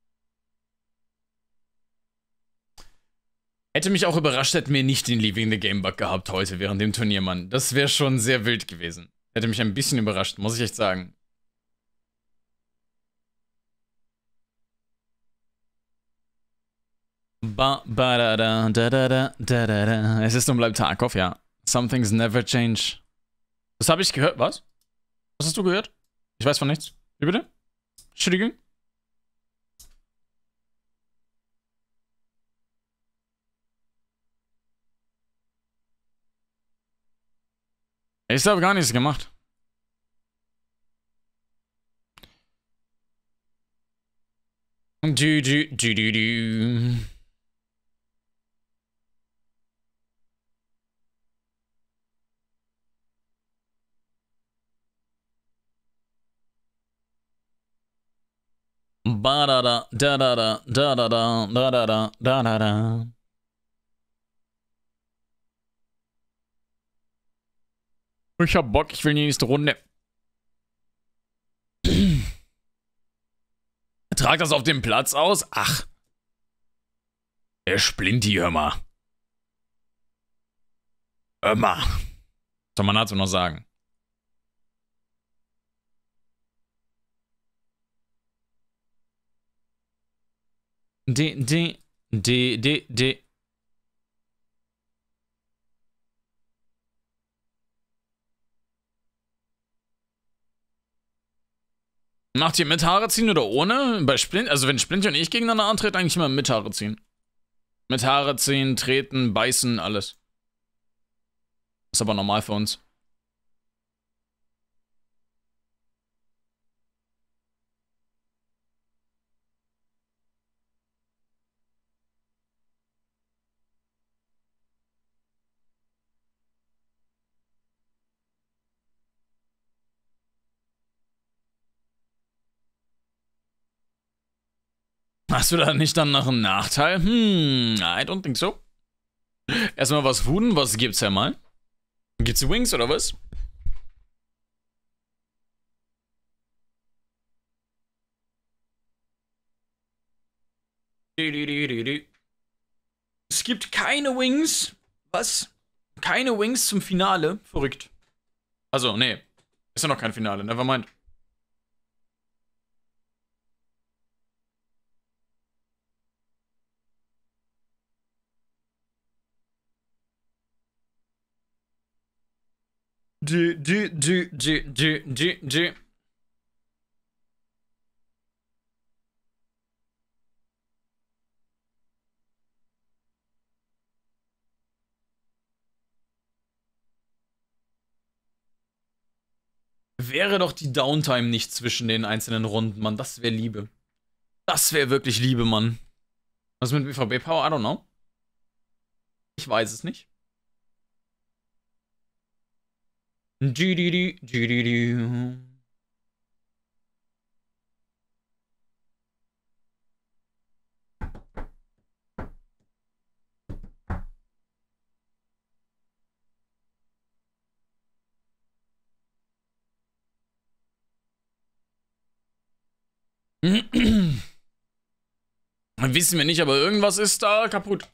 Hätte mich auch überrascht, hätten wir nicht den Leaving the Game Bug gehabt heute während dem Turnier, Mann. Das wäre schon sehr wild gewesen. Hätte mich ein bisschen überrascht, muss ich echt sagen. Es ist und bleibt Tarkov, ja. Some things never change. Das habe ich gehört. Was? Was hast du gehört? Ich weiß von nichts. Wie bitte? Entschuldigung? Ich habe gar nichts gemacht. Du. Ba da da da da da da da da da da da da da. Ich hab Bock, ich will in die nächste Runde. Trag das auf dem Platz aus? Ach. Der Splinti, hör mal. Hör mal. Was soll man dazu noch sagen? D. Macht ihr mit Haare ziehen oder ohne? Bei Splint, also wenn Splinter und ich gegeneinander antreten, eigentlich immer mit Haare ziehen. Mit Haare ziehen, treten, beißen, alles. Ist aber normal für uns. Hast du da nicht dann noch einen Nachteil? I don't think so. Erstmal was Wooden, was gibt's ja mal? Gibt's Wings oder was? Es gibt keine Wings. Was? Keine Wings zum Finale? Verrückt. Also, nee. Ist ja noch kein Finale, nevermind. Du. Wäre doch die Downtime nicht zwischen den einzelnen Runden, Mann. Das wäre Liebe. Das wäre wirklich Liebe, Mann. Was mit BVB Power? I don't know. Ich weiß es nicht. Wissen wir nicht, aber irgendwas ist da kaputt.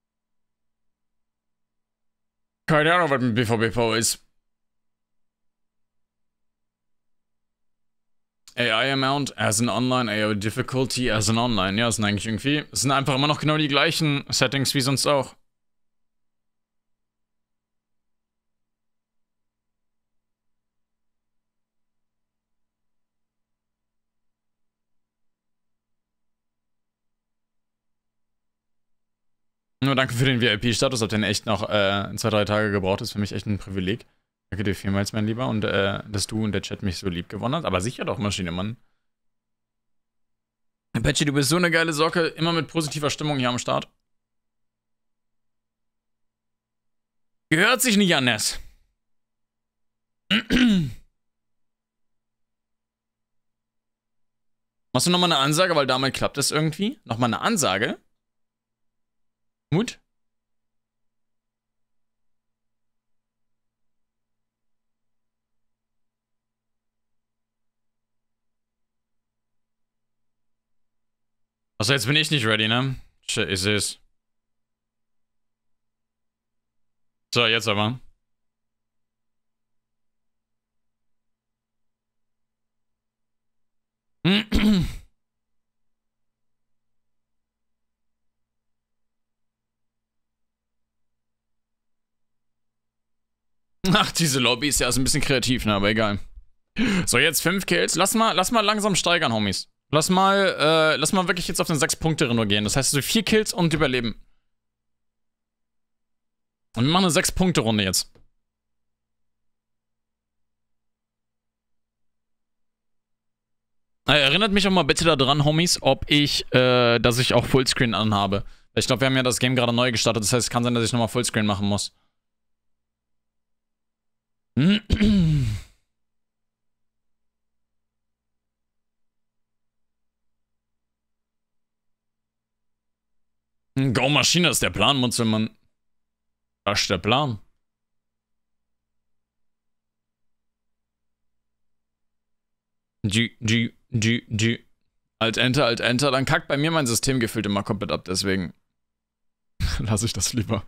Keine Ahnung, was mit BVB ist. AI Amount as an Online, AI Difficulty as an Online. Ja, es sind eigentlich irgendwie, es sind einfach immer noch genau die gleichen Settings wie sonst auch. Nur danke für den VIP-Status, ob der echt noch 2-3 Tage gebraucht ist. Für mich echt ein Privileg. Danke dir vielmals, mein Lieber. Und dass du und der Chat mich so lieb gewonnen hast. Aber sicher doch, Maschine, Mann. Patchy, du bist so eine geile Socke. Immer mit positiver Stimmung hier am Start. Gehört sich nicht anders. Machst du nochmal eine Ansage, weil damit klappt es irgendwie? Nochmal eine Ansage? Mut? Also jetzt bin ich nicht ready, ne? Shit, ich seh's. So, jetzt aber. Ach, diese Lobby ist ja also ein bisschen kreativ, ne? Aber egal. So, jetzt 5 Kills. Lass mal langsam steigern, Homies. Lass mal wirklich jetzt auf den 6-Punkte nur gehen. Das heißt, so 4 Kills und überleben. Und wir machen eine 6-Punkte-Runde jetzt. Erinnert mich auch mal bitte daran, Homies, dass ich auch Fullscreen anhabe. Ich glaube, wir haben ja das Game gerade neu gestartet, das heißt, es kann sein, dass ich nochmal Fullscreen machen muss. Go Maschine ist der Plan, Mutzelmann. Das ist der Plan. G. Alt Enter. Dann kackt bei mir mein System gefühlt immer komplett ab, deswegen lasse ich das lieber.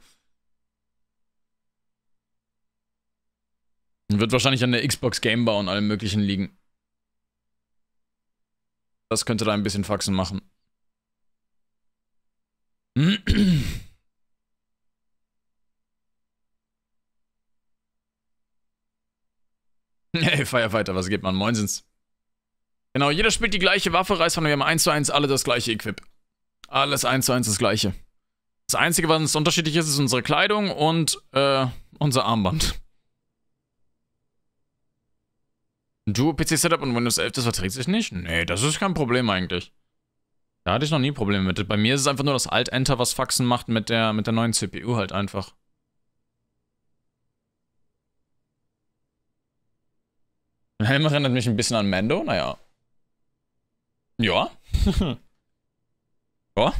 Wird wahrscheinlich an der Xbox Gamebar und allem möglichen liegen. Das könnte da ein bisschen Faxen machen. Hey, Firefighter, was geht man? Moinsens. Genau, jeder spielt die gleiche Waffe, Reisfahne, wir haben 1:1 alle das gleiche Equip. Alles 1:1 das gleiche. Das Einzige, was unterschiedlich ist, ist unsere Kleidung und, unser Armband. Duo-PC-Setup und Windows 11, das verträgt sich nicht? Nee, das ist kein Problem eigentlich. Da hatte ich noch nie Probleme mit. Bei mir ist es einfach nur das Alt-Enter, was Faxen macht mit der neuen CPU halt einfach. Der Helm erinnert mich ein bisschen an Mando, naja. Ja. Ja.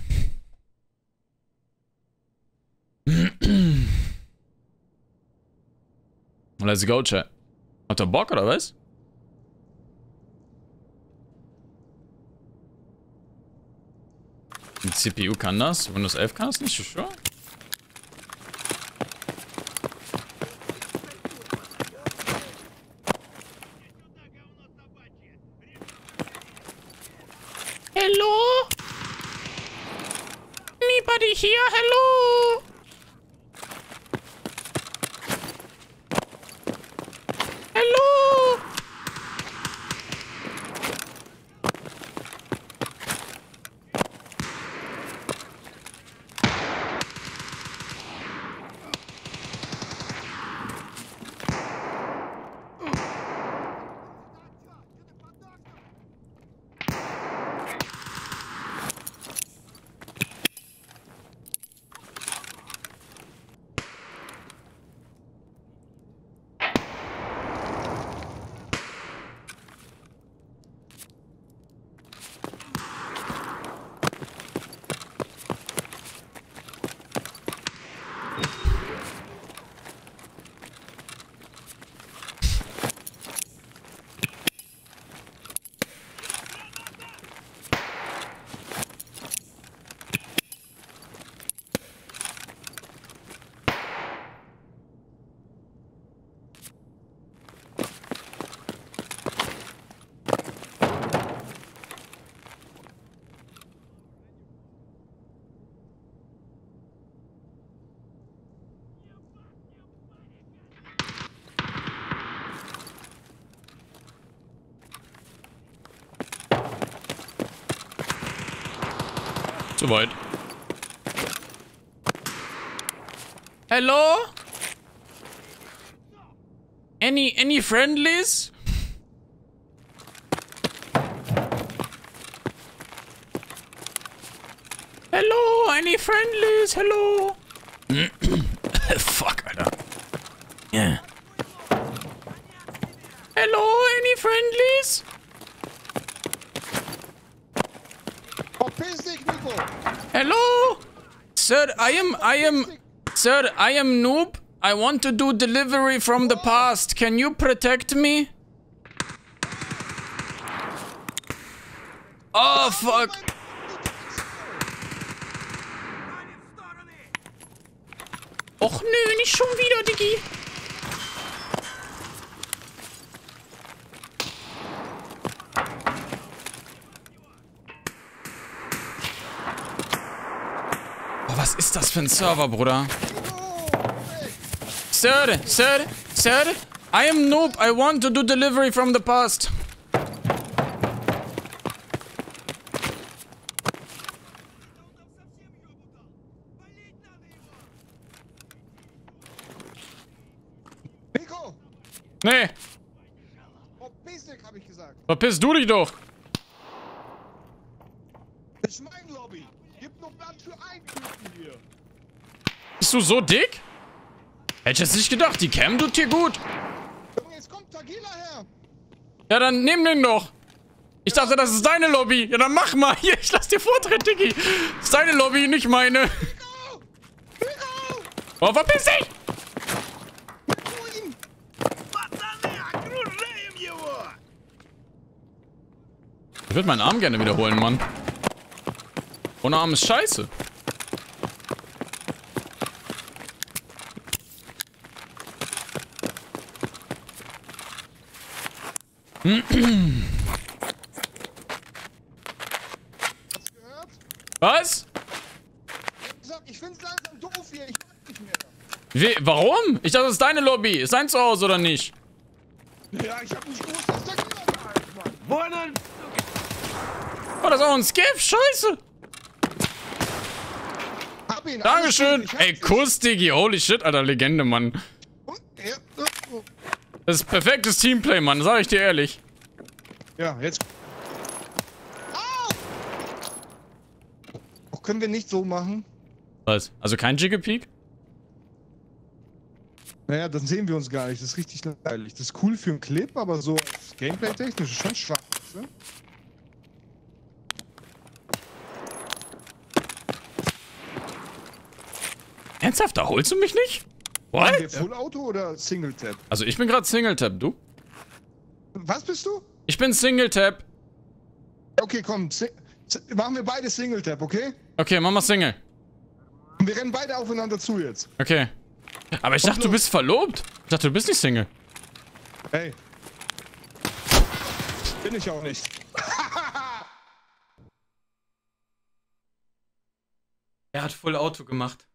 Let's go, Chat. Habt ihr Bock, oder was? Die CPU kann das, Windows 11 kann das nicht, sure? Hello? Anybody here? Hello? Hello? Soweit. Hello? Any friendlies? Hello, any friendlies? Hello? Fuck, Alter. Yeah. Hello, any friendlies? Hello? Sir, Sir, I am noob. I want to do delivery from the past. Can you protect me? Oh, fuck. Och nö, nicht schon wieder, Diggi. Oh, was ist das für ein Server, Bruder? Sir, I am noob. I want to do delivery from the past. Nico! Nee. Verpiss dich, hab ich gesagt. Verpiss du dich doch. Lobby. Gibt nur Platz für einen Typen hier. Bist du so dick? Hätte ich jetzt nicht gedacht. Die Cam tut dir gut. Junge, jetzt kommt Tagila her. Ja, dann nimm den doch. Ich dachte, das ist deine Lobby. Ja, dann mach mal. Hier, ich lass dir Vortritt, Diggi. Das ist deine Lobby, nicht meine. Nico! Oh, verpiss dich! Ich würde meinen Arm gerne wiederholen, Mann. Ohne Arm ist scheiße. Was? Ich find's langsam doof hier. Ich mag nicht mehr. Warum? Ich dachte, das ist deine Lobby. Ist dein Zuhause oder nicht? Ja, ich hab nicht gewusst, dass Tagila da ist, Mann. Wollen! Oh, das ist auch ein Skiff. Scheiße. Hab ihn. Dankeschön. Ey, Kuss, Diggi. Holy shit, Alter. Legende, Mann. Das ist perfektes Teamplay, Mann. Sag ich dir ehrlich. Ja, jetzt. Oh, können wir nicht so machen? Was? Also kein Jiggy-Peak? Naja, dann sehen wir uns gar nicht. Das ist richtig langweilig. Das ist cool für einen Clip, aber so Gameplay-technisch ist schon schwach. Ne? Ernsthaft? Da holst du mich nicht? Haben wir What? Full Auto oder Single Tap? Also ich bin gerade Single-Tap, du? Was bist du? Ich bin Single-Tap. Okay, komm. Machen wir beide Single Tap, okay? Okay, mach mal Single. Und wir rennen beide aufeinander zu jetzt. Okay. Aber ich dachte, du bist verlobt. Ich dachte, du bist nicht Single. Hey. Bin ich auch nicht. Er hat Full Auto gemacht.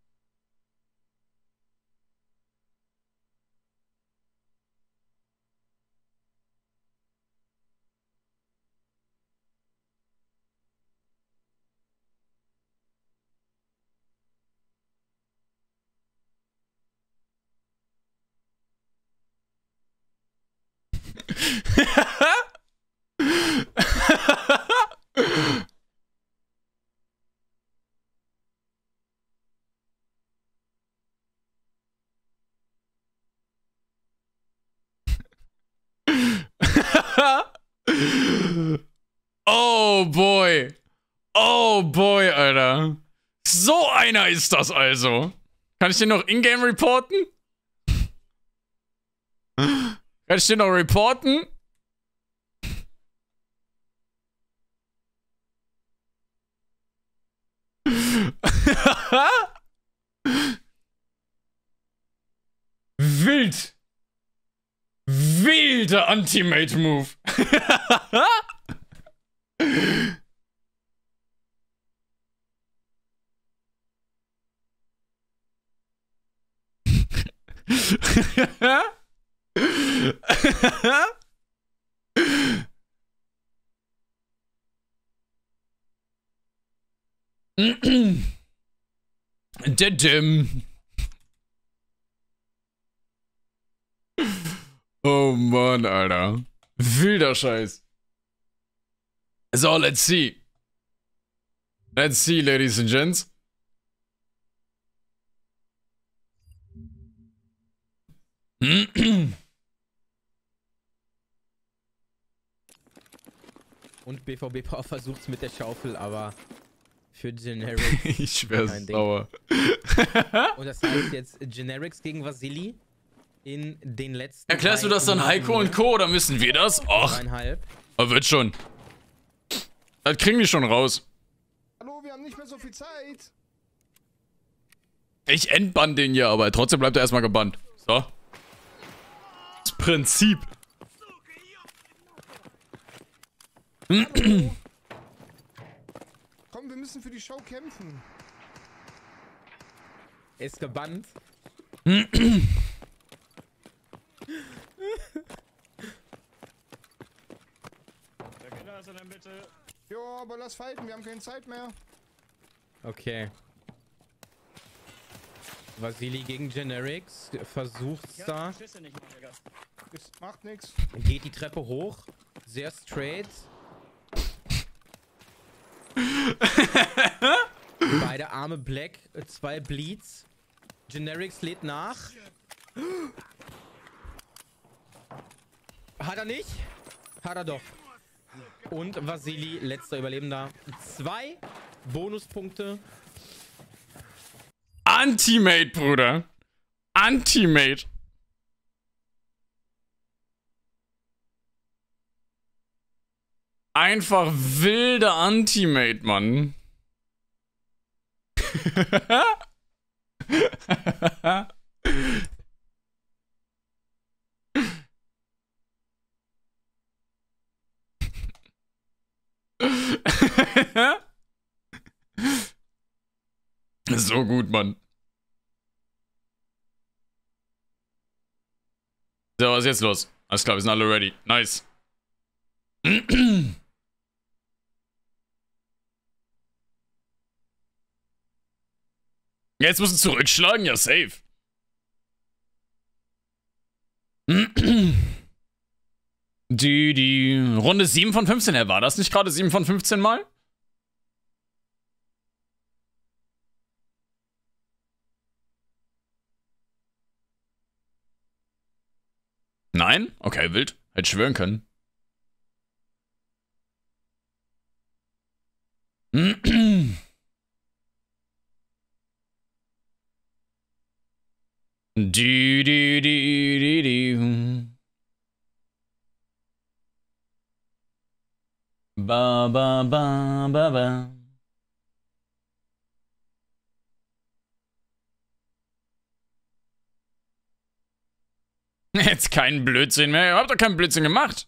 Oh boy. Oh boy, Alter. So einer ist das also. Kann ich den noch in-game reporten? Kann ich den noch reporten? Wild. Wilder Ultimate-Move. Dedim. Oh Mann, Alter. Wilder Scheiß. So, let's see. Let's see, ladies and gents. Und BVB Power versucht's mit der Schaufel, aber für Generics. Ich wär sauer. Und das heißt jetzt Generics gegen Vasili in den letzten. Erklärst du das dann Heiko und Co. oder müssen wir das? Och, 3,5. aber wird schon. Das kriegen die schon raus. Hallo, wir haben nicht mehr so viel Zeit. Ich entbann den ja, aber trotzdem bleibt er erstmal gebannt. So. Das Prinzip. Komm, wir müssen für die Show kämpfen. Ist gebannt. Der Kinder ist in der Mitte. Jo, aber lass fighten, wir haben keine Zeit mehr. Okay. Vasili gegen Generics. Versucht's da. Schüsse nicht mal, Digga. Das macht nix. Geht die Treppe hoch. Sehr straight. Beide Arme Black, 2 Bleeds. Generics lädt nach. Hat er nicht? Hat er doch. Und Vasili, letzter Überlebender. 2 Bonuspunkte. Antimate, Bruder. Antimate. Einfach wilder Antimate, Mann. So gut, Mann. So, was ist jetzt los? Alles klar, wir sind alle ready. Nice. Jetzt müssen wir zurückschlagen? Ja, safe. Die Runde 7 von 15. War das nicht gerade 7 von 15 Mal? Nein? Okay, wild. Hätte schwören können. Ba ba ba ba ba. Jetzt keinen Blödsinn mehr. Ihr habt doch keinen Blödsinn gemacht.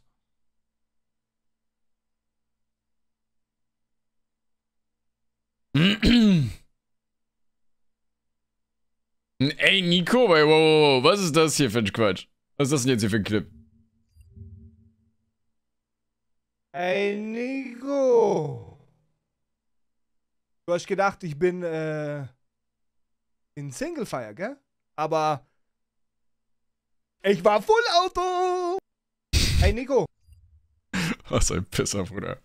Ey, Nico, wow, was ist das hier für ein Quatsch? Was ist das denn jetzt hier für ein Clip? Ey, Nico. Du hast gedacht, ich bin in Singlefire, gell? Aber ich war Full Auto. Ey, Nico. Was ein Pisser, Bruder.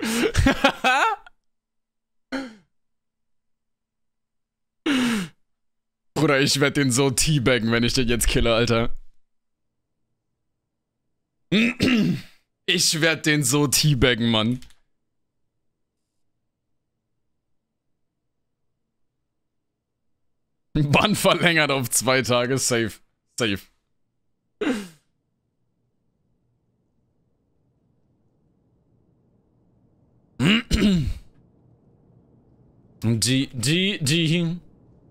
Bruder, ich werd den so teabaggen, wenn ich den jetzt kille, Alter. Ich werd den so teabaggen, Mann. Bann verlängert auf 2 Tage. Safe. Safe. Die.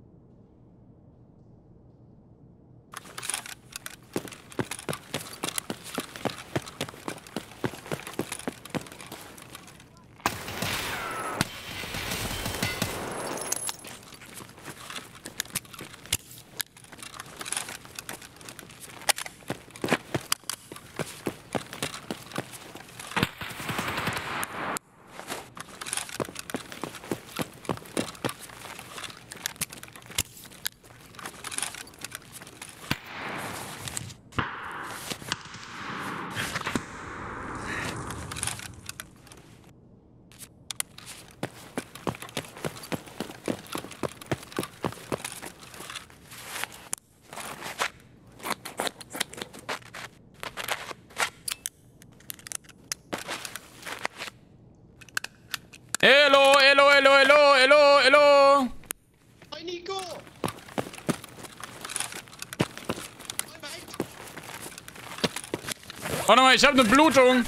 Hello. Hi, Nico! Warte mal, ich habe eine Blutung.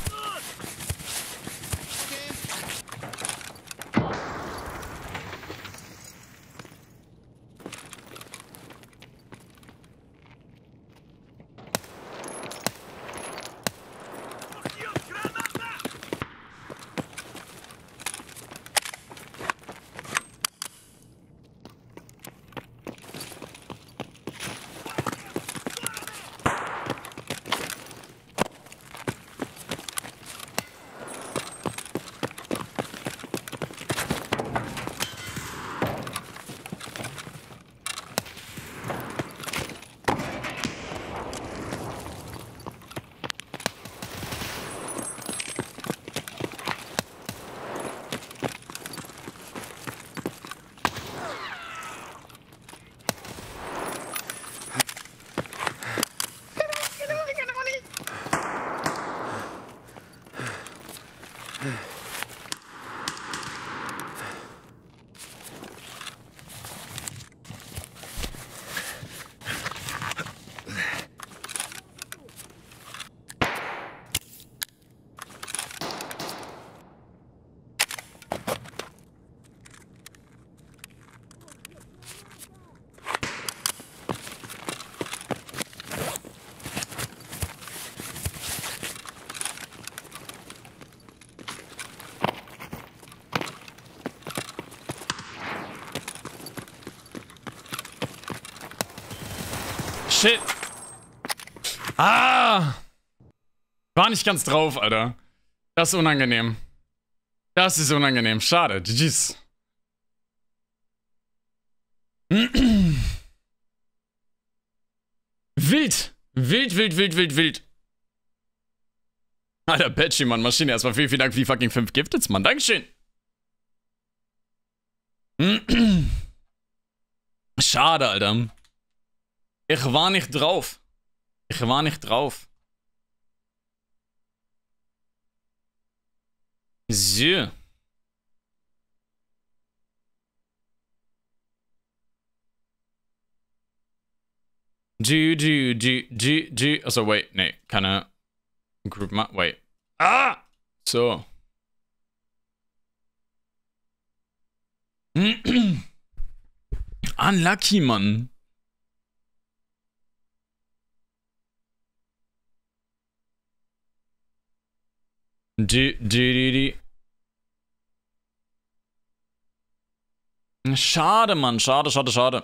Shit. Ah! War nicht ganz drauf, Alter. Das ist unangenehm. Das ist unangenehm. Schade. GG's. Wild. Wild, wild, wild, wild, wild. Alter, Patchy, Mann. Maschine. Erstmal vielen, vielen Dank für die fucking 5 Gifteds, Mann. Dankeschön. Schade, Alter. Ich war nicht drauf. Ich war nicht drauf. So. Achso, wait. Nee, keine Group Map. Wait. Ah! So. Unlucky, Mann. Schade, Mann. Schade, schade, schade.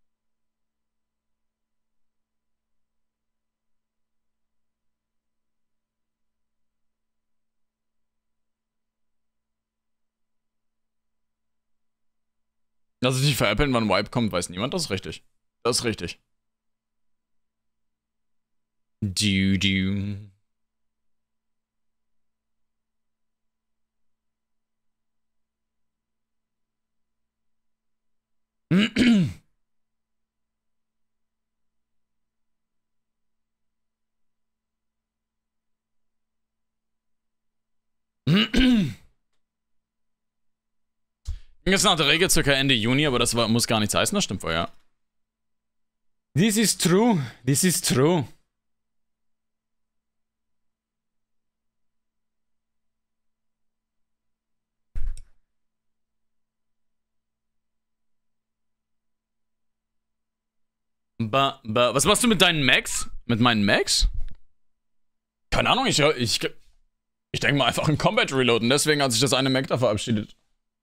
Dass es nicht veräppeln, wann Wipe kommt, weiß niemand. Das ist richtig. Das ist richtig. Du. Ging es nach der Regel circa Ende Juni, aber das muss gar nichts heißen, das stimmt wohl, ja. This is true. This is true. Was machst du mit deinen Max? Mit meinen Max? Keine Ahnung, ich denke mal einfach in Combat reloaden, deswegen hat sich das eine Mac da verabschiedet.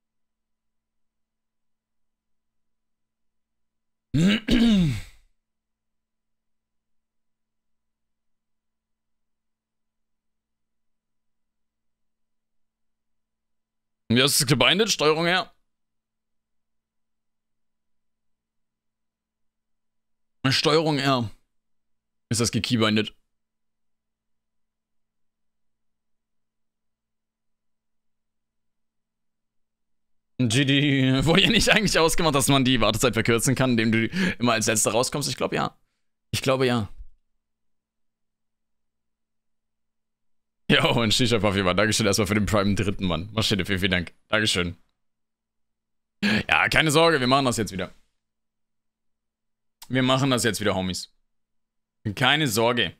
Ja, ist es gebindet? Steuerung her. Steuerung R. Ist das gekeybindet? GD, wurde ja nicht eigentlich ausgemacht, dass man die Wartezeit verkürzen kann, indem du immer als Letzter rauskommst? Ich glaube ja. Ich glaube ja. Jo, und Shisha Puffy, Mann. Dankeschön erstmal für den Prime dritten, Mann. Maschine, vielen, vielen Dank. Dankeschön. Ja, keine Sorge, wir machen das jetzt wieder. Wir machen das jetzt wieder, Homies. Keine Sorge.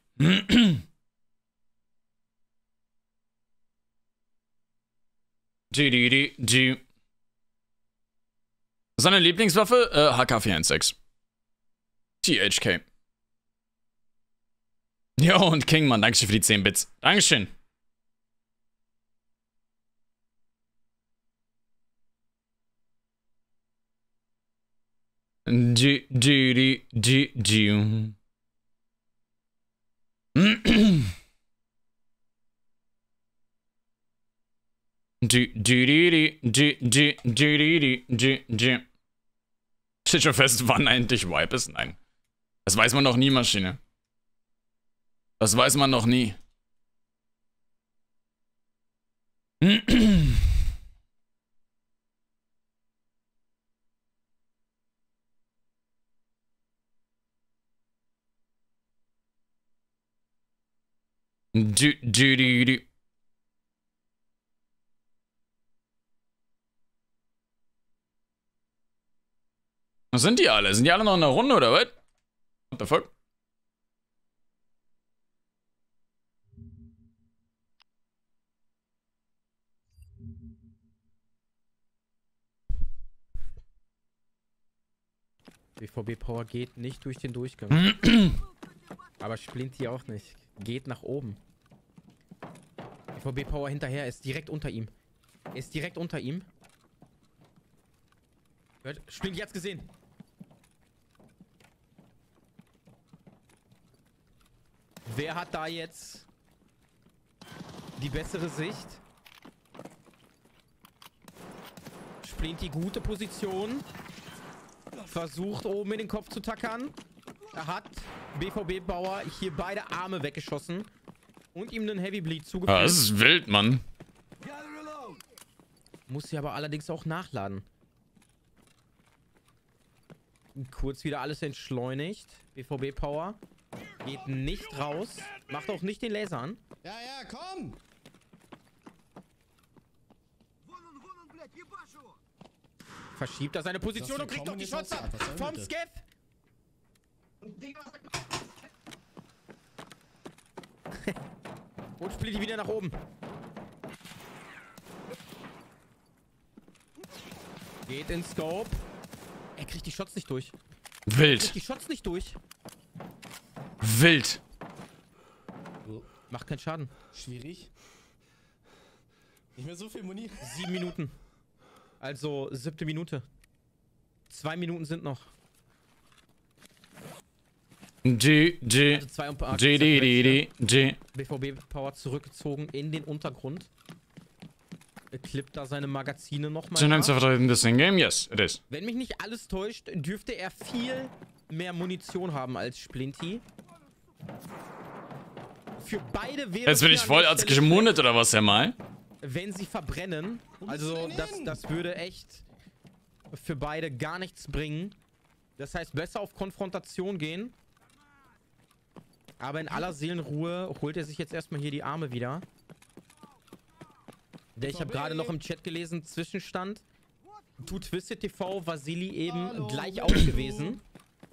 GD. Seine Lieblingswaffe? HK416. THK. Jo, und King, Mann. Dankeschön für die 10 Bits. Dankeschön. Steht schon fest, wann endlich Wipe ist? Nein. Das weiß man noch nie, Maschine. Das weiß man noch nie. Was sind die alle? Sind die alle noch in der Runde, oder was? What the fuck? BVB Power geht nicht durch den Durchgang. Aber Splinty auch nicht. Geht nach oben. BVB Power hinterher, ist direkt unter ihm. Ist direkt unter ihm. Splinty hat's gesehen. Wer hat da jetzt die bessere Sicht? Splinty gute Position. Versucht oben in den Kopf zu tackern. Er hat BVB-Bauer hier beide Arme weggeschossen. Und ihm einen Heavy Bleed zugefügt. Ah, das ist wild, Mann. Muss sie aber allerdings auch nachladen. Kurz wieder alles entschleunigt. BVB-Power. Geht nicht raus. Macht auch nicht den Laser an. Ja, ja, komm! Verschiebt er seine Position Das und kriegt doch die willkommen Shots ab. ist was Vom bitte? Skeff. Und Splitty wieder nach oben. Geht in Scope. Er kriegt die Shots nicht durch. Wild. Kriegt die Shots nicht durch. Wild. Macht keinen Schaden. Schwierig. Nicht mehr so viel Muni. 7 Minuten. Also 7. Minute. 2 Minuten sind noch. G, G, Also 2 und paar G, D, D, D, G. BVB Power zurückgezogen in den Untergrund. Er klippt da seine Magazine nochmal. Channel zu vertreten, das in-game? Yes, it is. Wenn mich nicht alles täuscht, dürfte er viel mehr Munition haben als Splinty. Für beide wäre Jetzt bin hier ich an voll der als Stelle gemundet oder was, Herr Mal? schlecht, wenn sie verbrennen. bist Also du denn hin? das würde echt für beide gar nichts bringen. Das heißt, besser auf Konfrontation gehen. Aber in aller Seelenruhe holt er sich jetzt erstmal hier die Arme wieder. Ich habe gerade noch im Chat gelesen, Zwischenstand. Du Twisted TV, Vasili eben Hallo, gleich wer auf bist du? gewesen.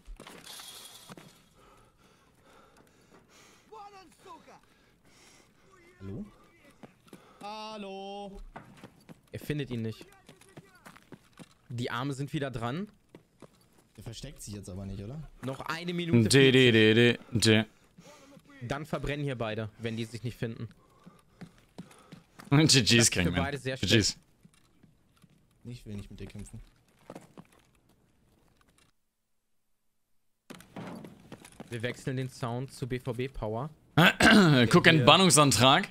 Hallo? Hallo? Er findet ihn nicht. Die Arme sind wieder dran. Der versteckt sich jetzt aber nicht, oder? Noch 1 Minute. D, 40. D, D, D, G. Dann verbrennen hier beide, wenn die sich nicht finden. GG's Das kriegen für wir. beide sehr GG's. Ich will nicht mit dir kämpfen. Wir wechseln den Sound zu BVB Power. Guck, Entbannungsantrag.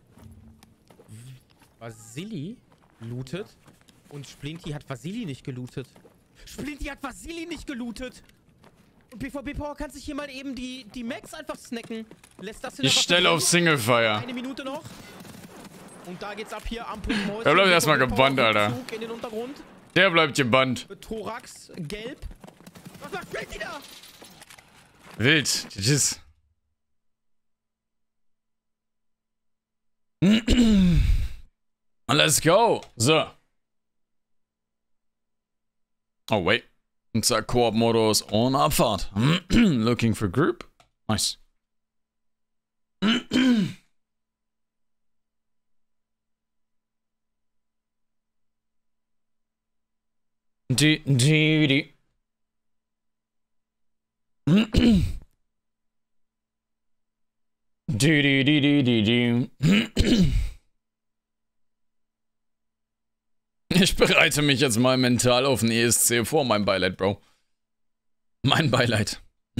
Vasili lootet. Und Splinty hat Vasili nicht gelootet. Splinty hat Vasili nicht gelootet. Und BVB Power kann sich hier mal eben die Max einfach snacken. Lässt das in Ich stelle auf Singlefire. 1 Minute noch. Und da geht's ab hier am Punkt Mäuschen. Er bleibt erstmal BVB Power gebannt, Alter. Rückzug in den Untergrund. Der bleibt gebannt. Thorax, gelb. Was macht Splinty da? Wild. GG's. Let's go. So. Oh, wait. Unser Koop-Modus ohne Abfahrt. Looking for group. Nice. Die. Ich bereite mich jetzt mal mental auf den ESC vor. Mein Beileid, Bro. Mein Beileid.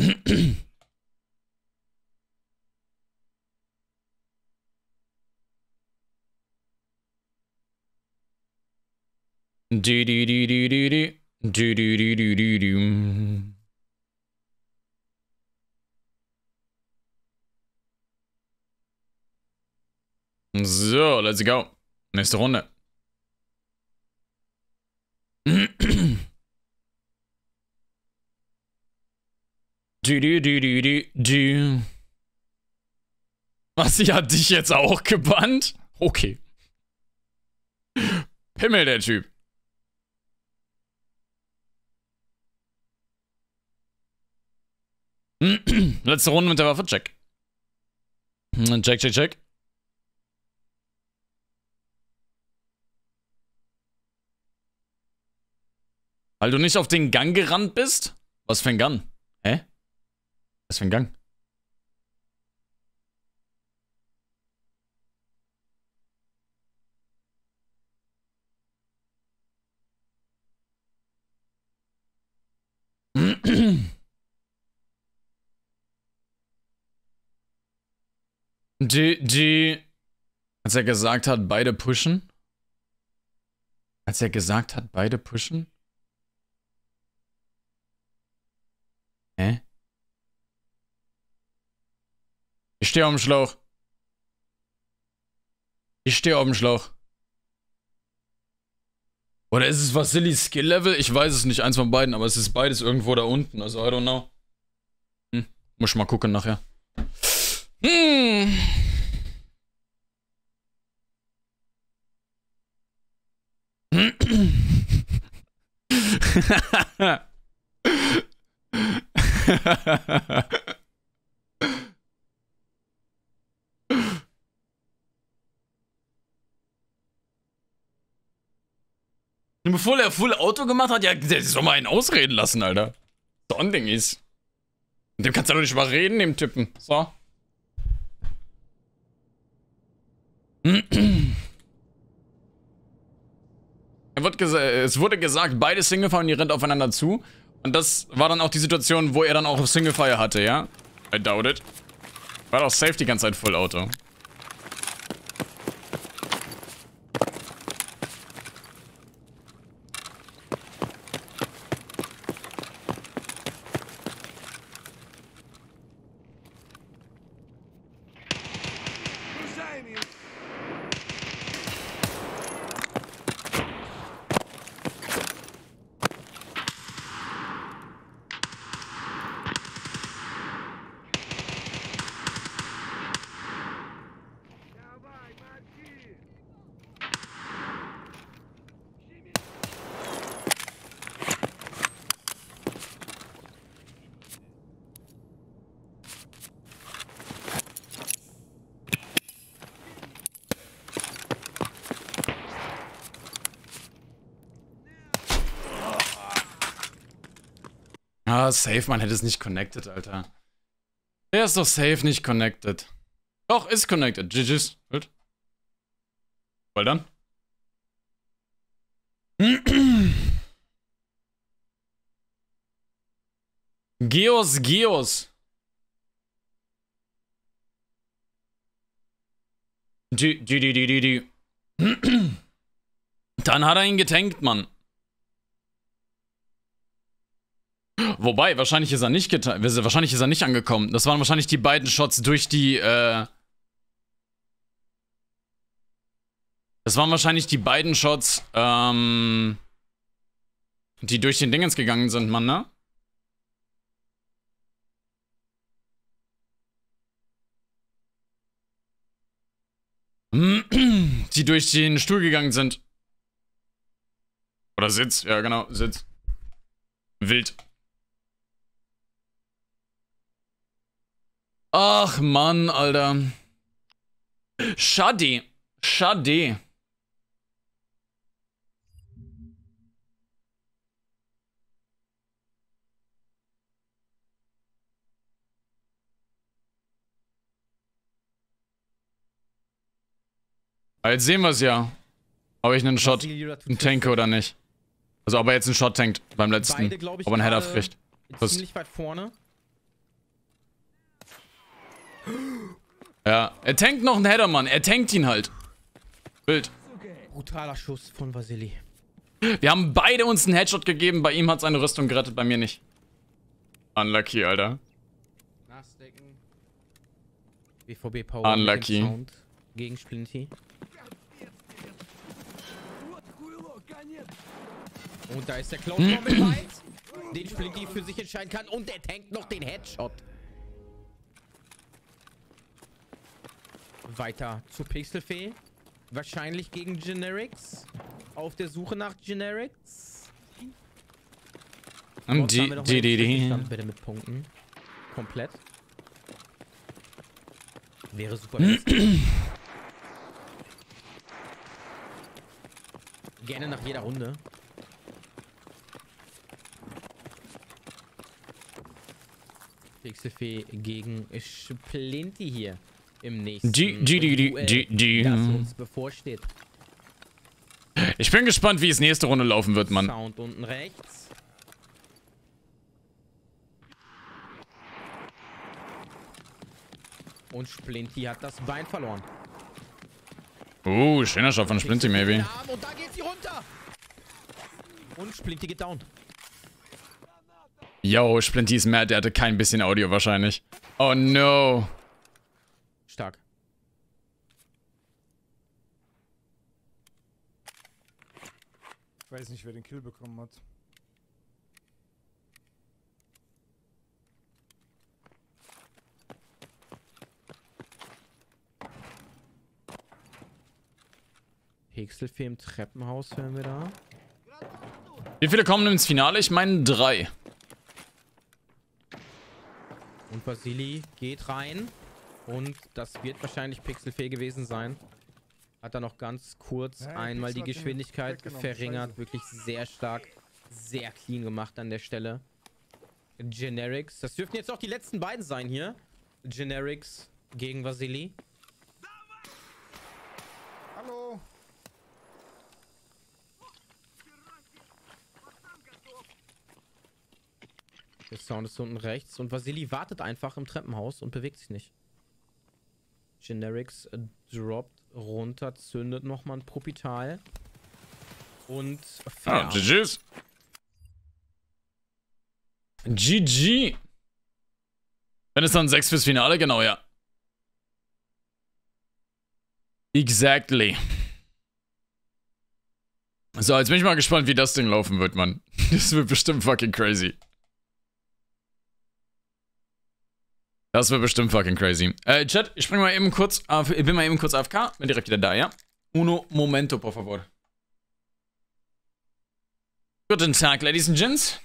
So, let's go. Nächste Runde. Was, sie hat dich jetzt auch gebannt? Okay. Pimmel, der Typ. Letzte Runde mit der Waffe, check. Check. Weil du nicht auf den Gang gerannt bist? Was für ein Gang? Hä? Was für ein Gang? Als er gesagt hat, beide pushen? Als er gesagt hat, beide pushen? Hä? Ich stehe auf dem Schlauch. Ich stehe auf dem Schlauch. Oder ist es Vasilis Skill-Level? Ich weiß es nicht, eins von beiden, aber es ist beides irgendwo da unten, also I don't know. Muss ich mal gucken nachher. Bevor er Full Auto gemacht hat, ja, der soll mal einen ausreden lassen, Alter. So ein Ding ist. Mit dem kannst du doch nicht mal reden, dem Typen. So. Es wurde gesagt, beide Singlefire und die rennt aufeinander zu. Und das war dann auch die Situation, wo er dann auch Singlefire hatte, ja? I doubt it. War doch safe die ganze Zeit Full Auto. Ah, safe, man hätte es nicht connected, Alter. Der ist doch safe nicht connected. Doch, ist connected. GG's. Gut. Well done. Geos. Dann hat er ihn getankt, Mann. Wobei, wahrscheinlich ist er nicht wahrscheinlich ist er nicht angekommen. Das waren wahrscheinlich die beiden Shots durch die, Das waren wahrscheinlich die beiden Shots, die durch den Dingens gegangen sind, Mann, ne? Die durch den Stuhl gegangen sind. Oder Sitz, ja genau, Sitz. Wild. Ach Mann, Alter. Schade. Schade. Jetzt sehen wir es ja. Ob ich einen Shot tanke oder nicht. Also ob er jetzt einen Shot tankt beim letzten. Beide, ich, ob er einen Header kriegt. Ziemlich weit vorne. Ja, er tankt noch einen Header, Mann. Er tankt ihn halt. Wild. Brutaler Schuss von Vasili. Wir haben beide uns einen Headshot gegeben. Bei ihm hat seine Rüstung gerettet, bei mir nicht. Unlucky, Alter. Nachstecken. BVB Power. Unlucky. Sound gegen Splinty. Und da ist der Cloud mit weit, den Splinty für sich entscheiden kann. Und der tankt noch den Headshot. Weiter zu Pixelfee. Wahrscheinlich gegen Generics. Auf der Suche nach Generics. Und bitte mit Punkten. Komplett. Wäre super. Gerne nach jeder Runde. Pixelfee gegen Splinty hier im nächsten Duell, das uns bevorsteht. Ich bin gespannt, wie es nächste Runde laufen wird, Mann. Sound unten rechts. Und Splinty hat das Bein verloren. Schöner Shot von Splinty, maybe. Und da geht sie runter. Und Splinty geht down. Yo, Splinty ist mad, der hatte kein bisschen Audio wahrscheinlich. Oh no. Stark. Ich weiß nicht, wer den Kill bekommen hat. Pixelfee im Treppenhaus hören wir da. Wie viele kommen ins Finale? Ich meine 3. Und Vasili geht rein. Und das wird wahrscheinlich Pixelfee gewesen sein. Hat er noch ganz kurz Ja, einmal die Pixel hat den Geschwindigkeit weggenommen, verringert. scheiße. Wirklich sehr stark. Sehr clean gemacht an der Stelle. Generics. Das dürften jetzt auch die letzten beiden sein hier. Generics gegen Vasili. Hallo. Der Sound ist unten rechts. Und Vasili wartet einfach im Treppenhaus und bewegt sich nicht. Generics droppt runter, zündet nochmal ein Propital. Und Ah, GG's. GG. Wenn es dann 6 fürs Finale, genau, ja. Exactly. So, jetzt bin ich mal gespannt, wie das Ding laufen wird, Mann. Das wird bestimmt fucking crazy. Das wird bestimmt fucking crazy. Chat, ich spring mal eben kurz auf, ich bin mal eben kurz AFK, bin direkt wieder da, ja? Uno momento, por favor. Guten Tag, Ladies and Gents.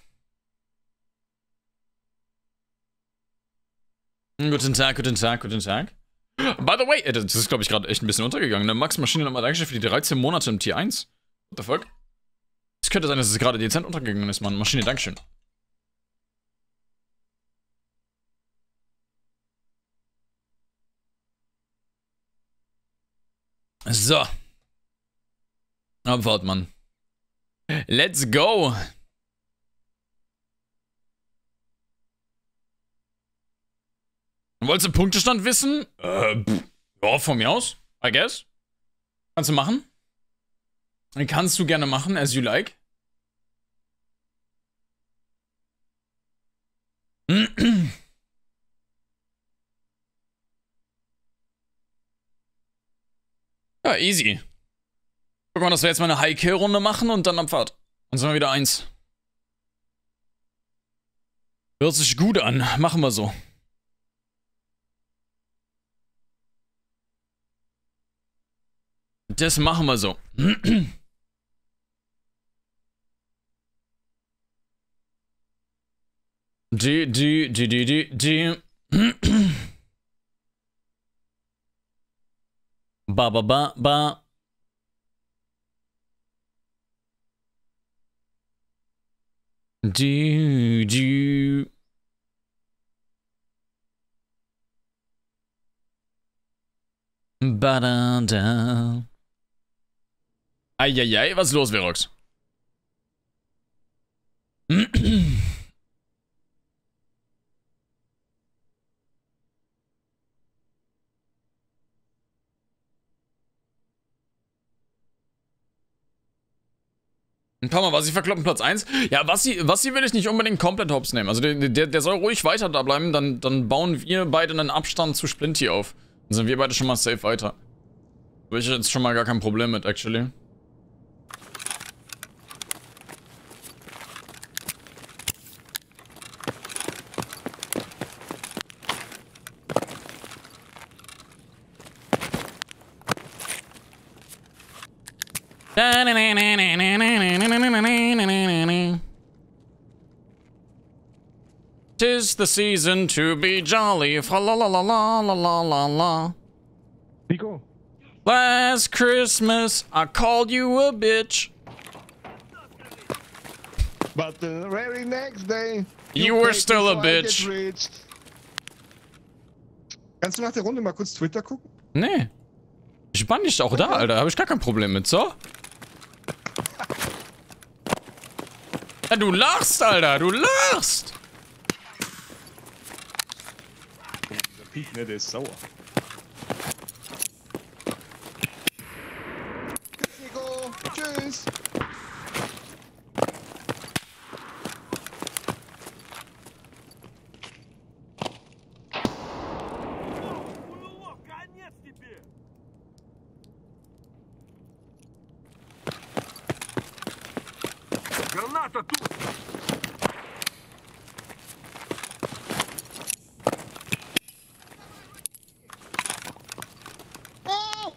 Guten Tag, guten Tag, guten Tag. By the way, das ist, glaube ich, gerade echt ein bisschen untergegangen. Ne? Max Maschine nochmal Dankeschön für die 13 Monate im Tier 1. What the fuck? Es könnte sein, dass es gerade dezent untergegangen ist, Mann. Maschine, Dankeschön. So. Abfahrt, Mann. Let's go. Wolltest du Punktestand wissen? Ja, von mir aus. I guess. Kannst du machen. Kannst du gerne machen, as you like. Ja, easy. Guck mal, dass wir jetzt mal eine High-Kill-Runde machen und dann Abfahrt. Dann sind wir wieder 1. Hört sich gut an. Machen wir so. Das machen wir so. Ba ba ba ba. Du. Ba da da. Eieiei, was ist los, Verox? Ein paar Mal Wassi verkloppen, Platz 1. Ja, Wassi will ich nicht unbedingt komplett hops nehmen. Also der soll ruhig weiter da bleiben, dann bauen wir beide einen Abstand zu Splinty auf. Dann sind wir beide schon mal safe weiter. Habe ich jetzt schon mal gar kein Problem mit, actually. Tis the season to be jolly. Fa la la la la la la la la. Nico. Last Christmas, I called you a bitch. But the very next day... You were paid still a before I get bitch. rich. Kannst du nach der Runde mal kurz Twitter gucken? Nee. Ich bin nicht auch da, Alter. Habe ich gar kein Problem mit, so? Ja, du lachst, Alter. Du lachst. Dieser Piep, ne, der ist sauer. Nico, tschüss. Конец тебе! Граната тут! Oh!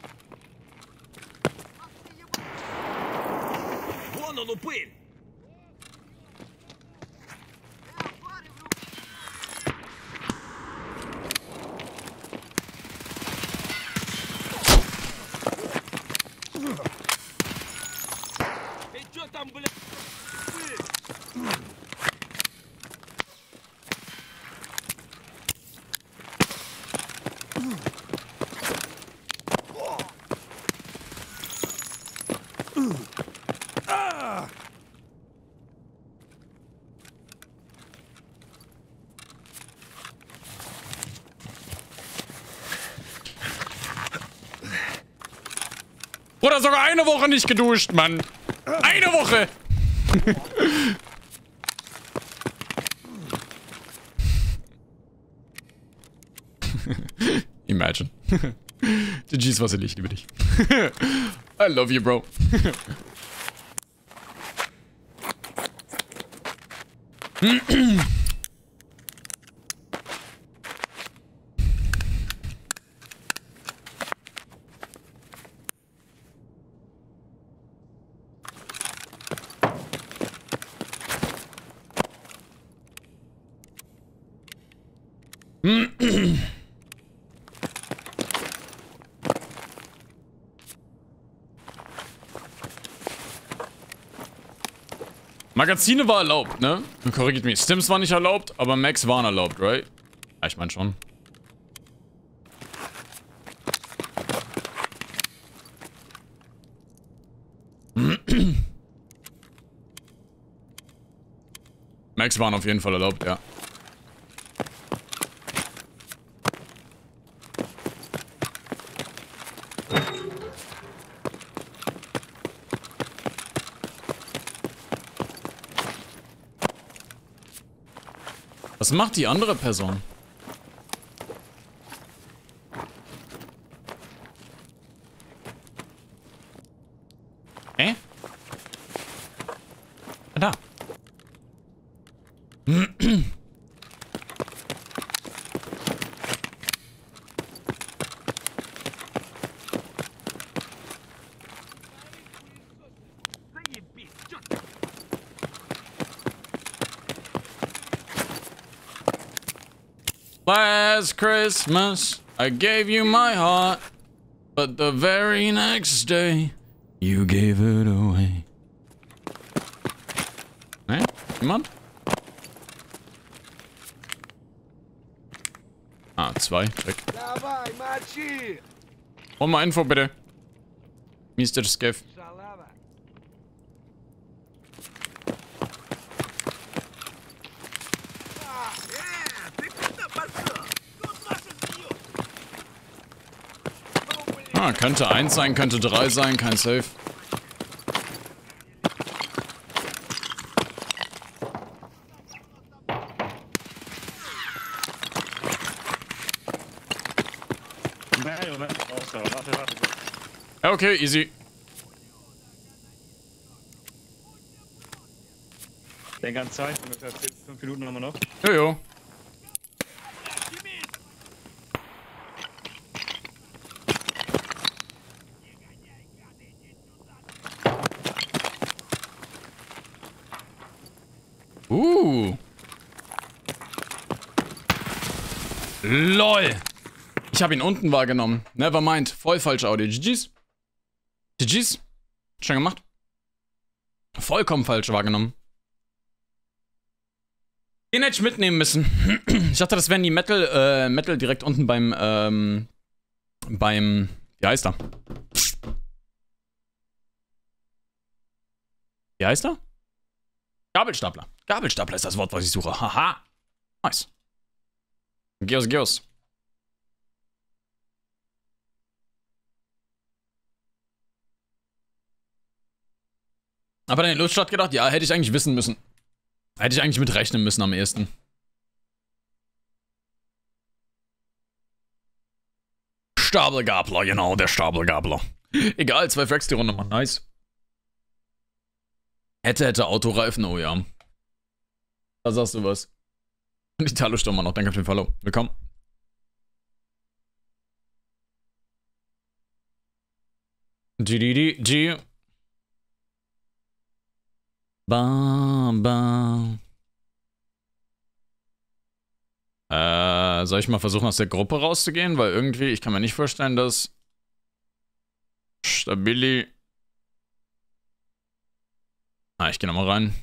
Вон он, упырь! Ты чё там, блядь? Упырь! Oder sogar eine Woche nicht geduscht, Mann. Eine Woche. Imagine. GG's, was ich liebe dich. I love you, bro. Magazine war erlaubt, ne? Korrigiert mich. Stims war nicht erlaubt, aber Max waren erlaubt, right? Ja, ich meine schon. Max waren auf jeden Fall erlaubt, ja. Was macht die andere Person? Hä? Da. Заебись! Чё ты? Last Christmas, I gave you my heart, but the very next day, you gave it away. Ne? Jemand? Ah, 2. Check. Давай, мочи! Hol mal Info, bitte. Mr. Skeff. Шалава! Ты куда пошел? Тут наша сбьет! Ну, блин! Ah, könnte 1 sein, könnte 3 sein, kein Safe. Nein, Moment. Oh, so, warte. Ja, okay, easy. Denk an Zeit, ungefähr 5 Minuten haben wir noch. Jojo. LOL. Ich habe ihn unten wahrgenommen. Nevermind. Voll falsch Audio. GG's. GG's. Schon gemacht. Vollkommen falsch wahrgenommen. Den hätte ich mitnehmen müssen. Ich dachte, das wären die Metal direkt unten beim, wie heißt er? Wie heißt er? Gabelstapler. Gabelstapler ist das Wort, was ich suche. Haha. Nice. Geos. Aber in den Luftstart gedacht, ja, hätte ich eigentlich wissen müssen. Hätte ich eigentlich mit rechnen müssen am ehesten. Stapelgabler, genau, der Stapelgabler. Egal, 2 Fracks die Runde, Mann, nice. Hätte, Autoreifen, oh ja. Da sagst du was. Und Italo-Stürmer noch, danke für den Follow. Willkommen. G. Ba. Soll ich mal versuchen, aus der Gruppe rauszugehen? Weil irgendwie, ich kann mir nicht vorstellen, dass Stabili. Ich gehe nochmal rein.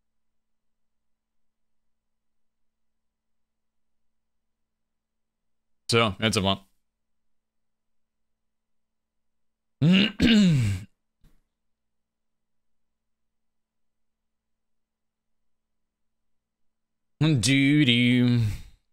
So, jetzt aber. Duty.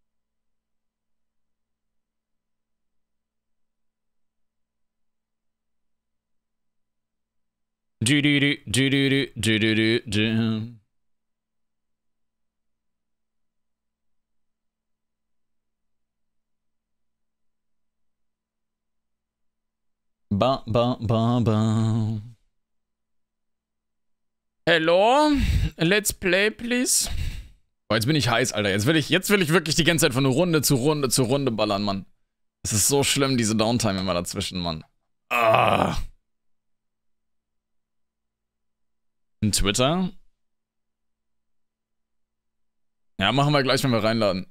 Ba. Hello? Let's play, please. Boah, jetzt bin ich heiß, Alter. Jetzt will ich wirklich die ganze Zeit von Runde zu Runde ballern, Mann. Es ist so schlimm, diese Downtime immer dazwischen, Mann. Ah. In Twitter? Ja, machen wir gleich, wenn wir reinladen.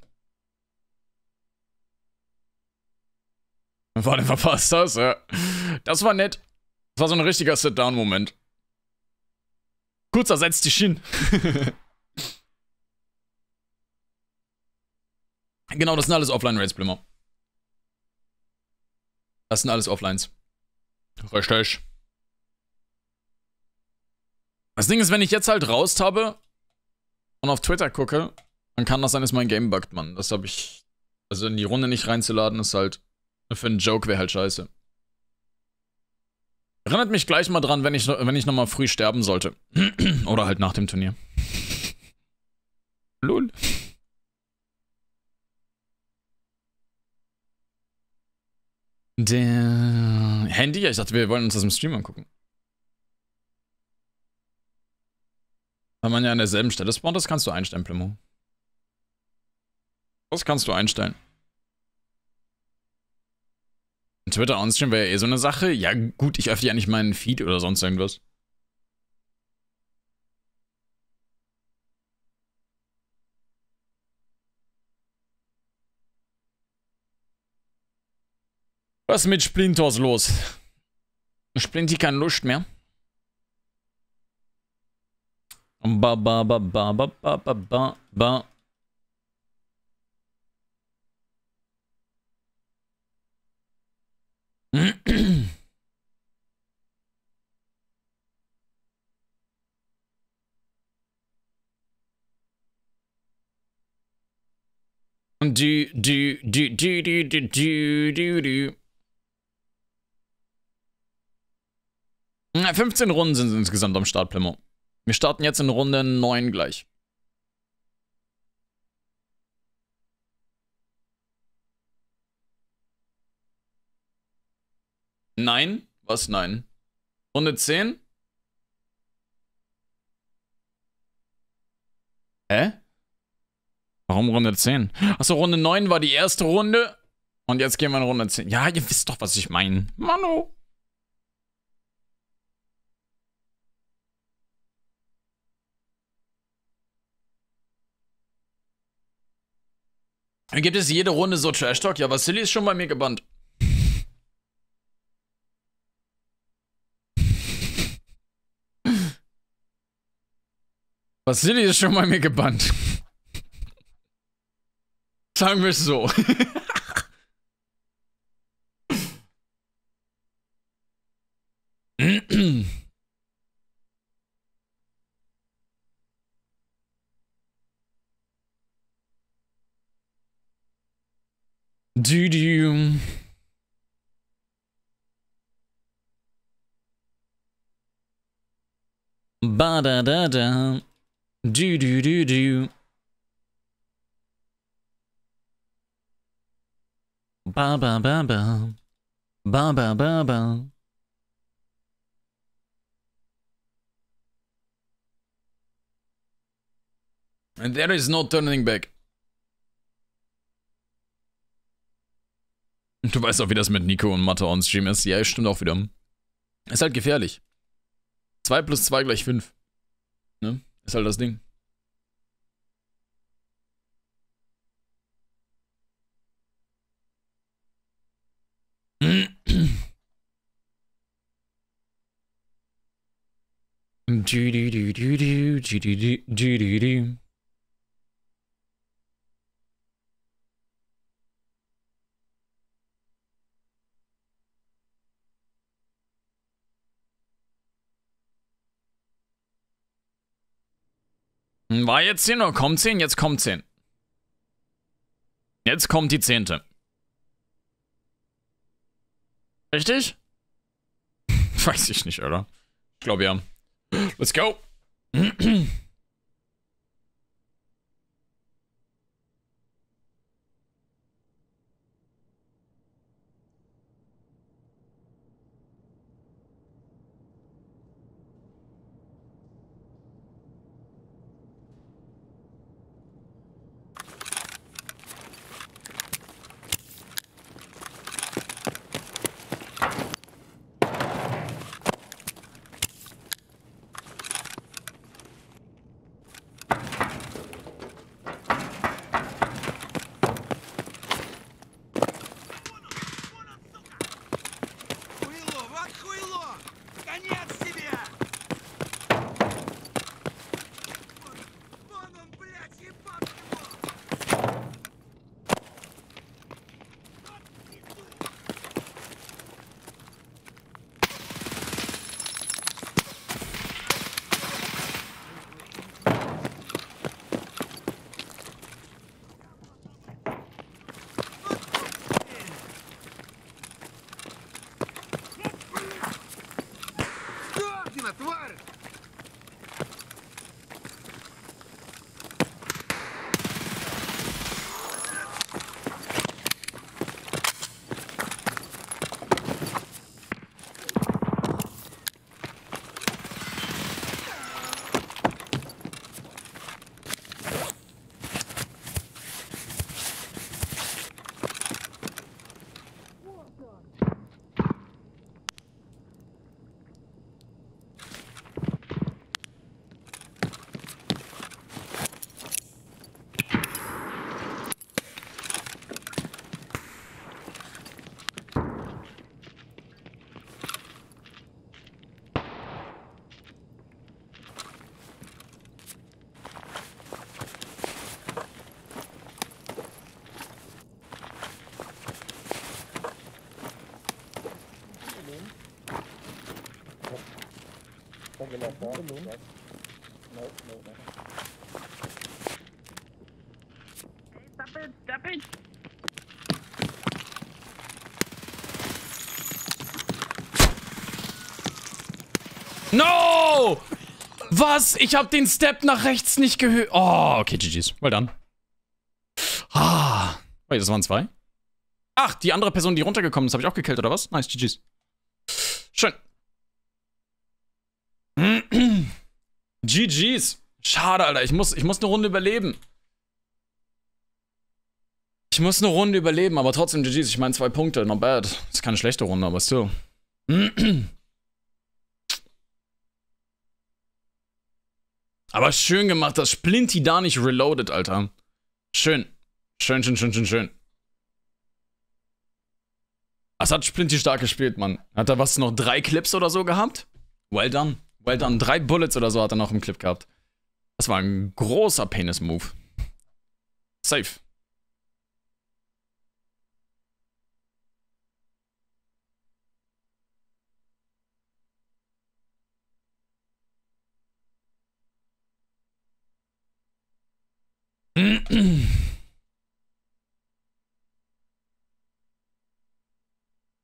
War denn verpasst das? Ja. Das war nett. Das war so ein richtiger Sit-Down-Moment. Kurzer setzt die Shin. Genau, das sind alles Offline-Raids, Blimmer. Das sind alles Offlines. Richtig. Das Ding ist, wenn ich jetzt halt raus habe und auf Twitter gucke, dann kann das sein, dass mein Game buggt, Mann. Das habe ich. Also in die Runde nicht reinzuladen, ist halt. Für einen Joke wäre halt scheiße. Erinnert mich gleich mal dran, wenn ich nochmal früh sterben sollte. Oder halt nach dem Turnier. Lol. Der Handy? Ja, ich dachte, wir wollen uns das im Stream angucken. Wenn man ja an derselben Stelle spawnt, das kannst du einstellen, Plimo. Das kannst du einstellen. Twitter onstream wäre ja eh so eine Sache. Ja, gut, ich öffne ja nicht meinen Feed oder sonst irgendwas. Was ist mit Splinters los? Splinti keine Lust mehr. Ba. Und du. 15 Runden sind insgesamt am Start, Plimo. Wir starten jetzt in Runde 9 gleich. Nein? Was nein? Runde 10? Hä? Warum Runde 10? Achso, Runde 9 war die erste Runde. Und jetzt gehen wir in Runde 10. Ja, ihr wisst doch, was ich meine. Mano. Gibt es jede Runde so Trash-Talk? Ja, Vasili ist schon bei mir gebannt. Vasili ist schon bei mir gebannt. Sagen wir es so. Du. Ba da da da. Du du du du. Ba ba ba ba. Ba ba ba ba. And there is no turning back. Du weißt auch, wie das mit Nico und Mathe on Stream ist. Ja, stimmt auch wieder. Ist halt gefährlich. 2 plus 2 gleich 5. Ne? Ist halt das Ding. War jetzt 10 oder kommt 10? Jetzt kommt 10. Jetzt kommt die 10. Richtig? Weiß ich nicht, oder? Ich glaube ja. Let's go. Хуйло, вот хуйло! Конец тебе! Вон он, блядь, ебать его! Сдохни, тварь! No! Was? Ich hab den Step nach rechts nicht gehört. Oh, okay, GG's. Well done. Ah. Wait, das waren 2? Ach, die andere Person, die runtergekommen ist, habe ich auch gekillt, oder was? Nice, GG's. Schön. GG's. Schade, Alter. Ich muss eine Runde überleben. Ich muss eine Runde überleben, aber trotzdem GG's. Ich meine 2 Punkte. Not bad. Ist keine schlechte Runde, aber still. Aber schön gemacht, dass Splinty da nicht reloadet, Alter. Schön. Schön, schön, schön, schön, schön. Das hat Splinty stark gespielt, Mann. Hat er was, noch 3 Clips oder so gehabt? Well done. Well done. 3 Bullets oder so hat er noch im Clip gehabt. Das war ein großer Penis-Move. Safe.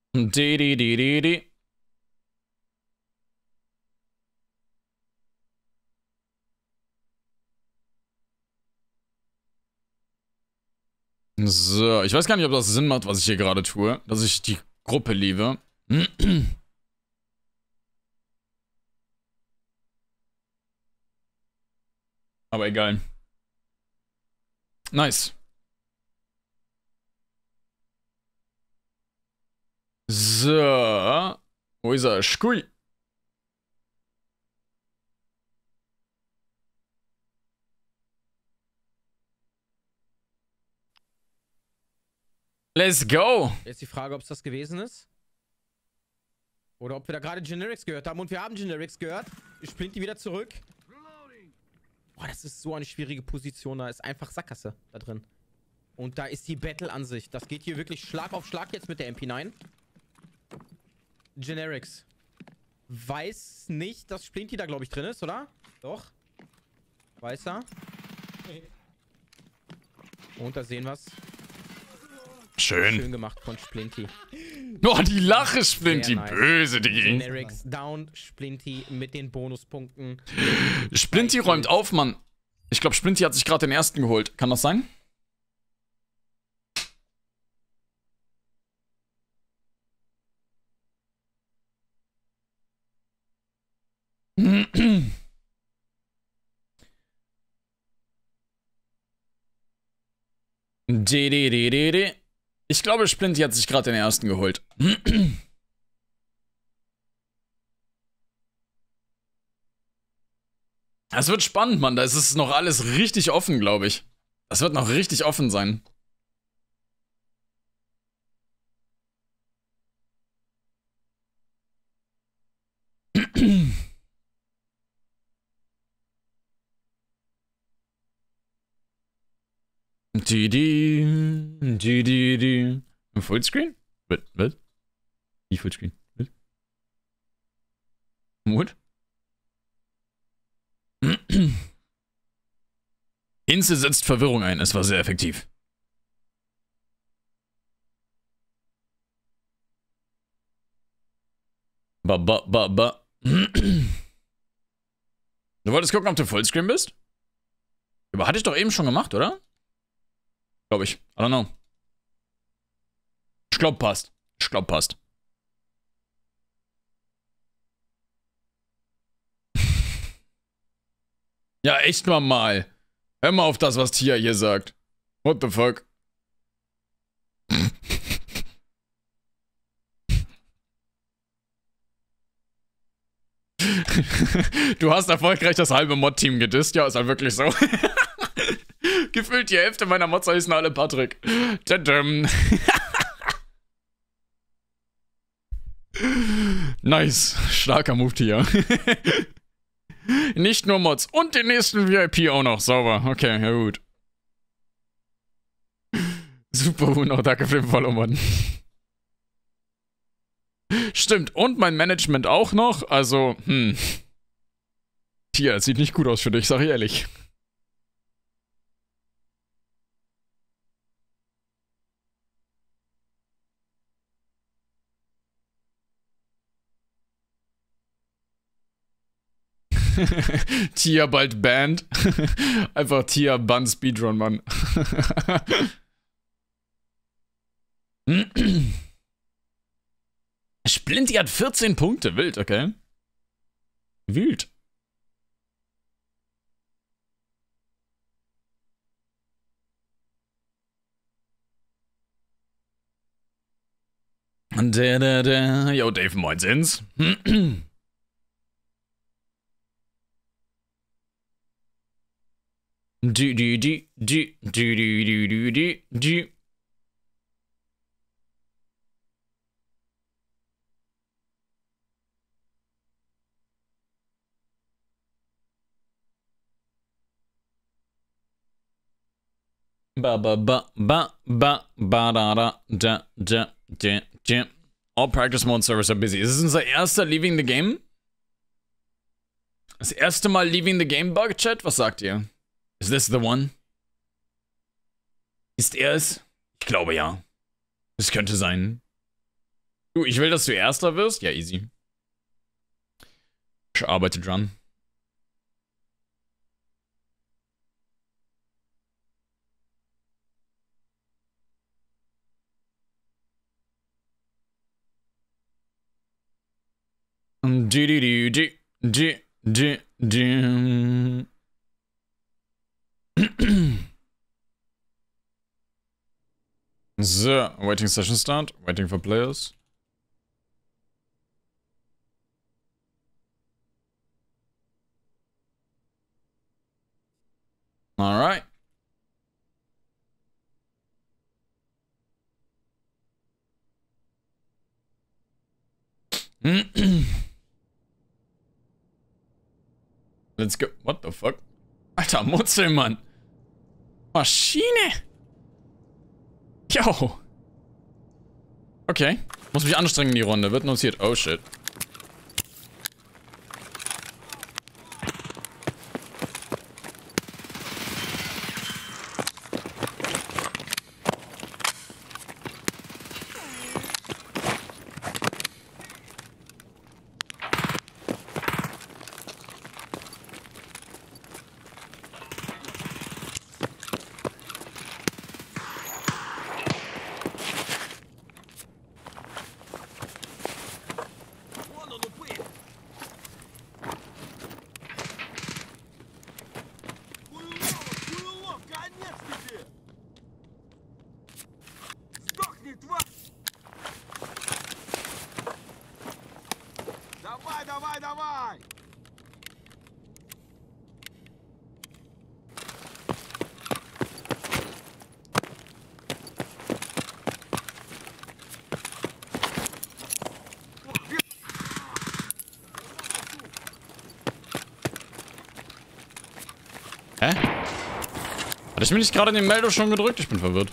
Di. So, ich weiß gar nicht, ob das Sinn macht, was ich hier gerade tue. Dass ich die Gruppe liebe. Aber egal. Nice. So. Wo ist er? Skui. Let's go. Jetzt die Frage, ob es das gewesen ist. Oder ob wir da gerade Generics gehört haben. Und wir haben Generics gehört. Ich sprint die wieder zurück. Boah, das ist so eine schwierige Position. Da ist einfach Sackgasse da drin. Und da ist die Battle-Ansicht. Das geht hier wirklich Schlag auf Schlag jetzt mit der MP9. Generics. Weiß nicht, dass Splinty da, glaube ich, drin ist, oder? Doch. Weiß er. Und da sehen wir's. Schön. Schön gemacht von Splinty. Oh, die Lache, Splinty. Nice. Böse, Digi. Generics down, Splinty mit den Bonuspunkten. Splinty räumt auf, Mann. Ich glaube, Splinty hat sich gerade den ersten geholt. Kann das sein? Ich glaube, Splinty hat sich gerade den ersten geholt. Es wird spannend, Mann. Da ist es noch alles richtig offen, glaube ich. Das wird noch richtig offen sein. Fullscreen? Was? Wie Fullscreen? Was? What? Inse setzt Verwirrung ein. Es war sehr effektiv. Du wolltest gucken, ob du Fullscreen bist? Aber hatte ich doch eben schon gemacht, oder? Glaube ich. I don't know. Ich glaube, passt. Ich glaube, passt. Ja, echt mal. Hör mal auf das, was Tia hier sagt. What the fuck? Du hast erfolgreich das halbe Mod-Team gedisst. Ja, ist halt wirklich so. Gefühlt die Hälfte meiner Mods heißen alle Patrick. Tadam. Nice. Starker Move hier. Nicht nur Mods. Und den nächsten VIP auch noch. Sauber. Okay, ja gut. Super, Uno. Danke für den Follow, Mann. Stimmt. Und mein Management auch noch. Also, Tia, das sieht nicht gut aus für dich, sag ich ehrlich. Tia bald banned. Einfach Tia Ban Speedrun, Mann. Splinty hat 14 Punkte. Wild, okay. Wild. Yo, Dave, moinsins. Ba ba ba ba ba ba da da da da da. All practice mode servers are busy. Ist es unser erster Leaving the Game? Das erste Mal Leaving the Game Bug, Chat? Was sagt ihr? Is this the one? Ist er es? Ich glaube ja. Es könnte sein. Du, ich will, dass du Erster wirst? Ja, easy. Ich arbeite dran. So, waiting session start, waiting for players. Alright. Let's go. What the fuck? Alter, Mutzelmann. Maschine. Yo. Okay. Muss mich anstrengen, die Runde. Wird notiert. Oh shit. Hä? Hatte ich mir nicht gerade den Melder schon gedrückt? Ich bin verwirrt.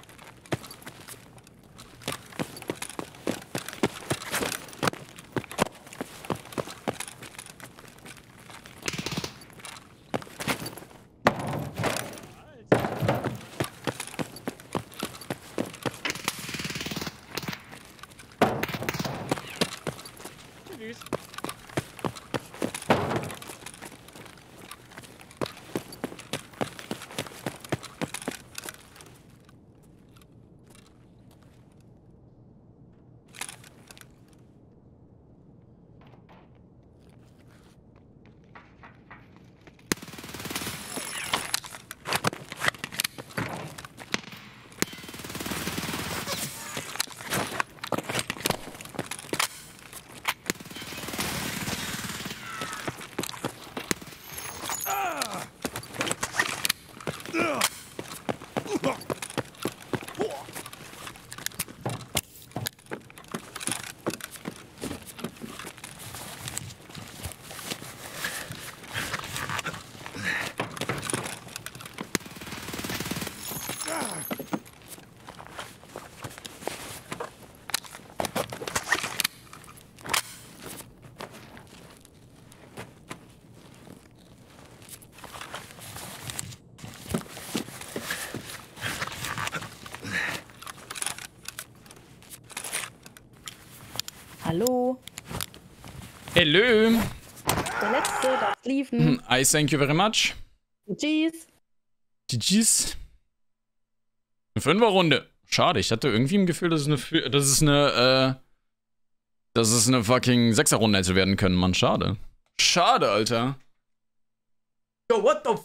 Hallo. Hello. Der letzte darf liefen. I thank you very much. Tschüss. GG's. Eine Fünferrunde. Schade, ich hatte irgendwie im Gefühl, dass es eine fucking Sechserrunde hätte werden können, Mann. Schade. Schade, Alter. Yo, what the f...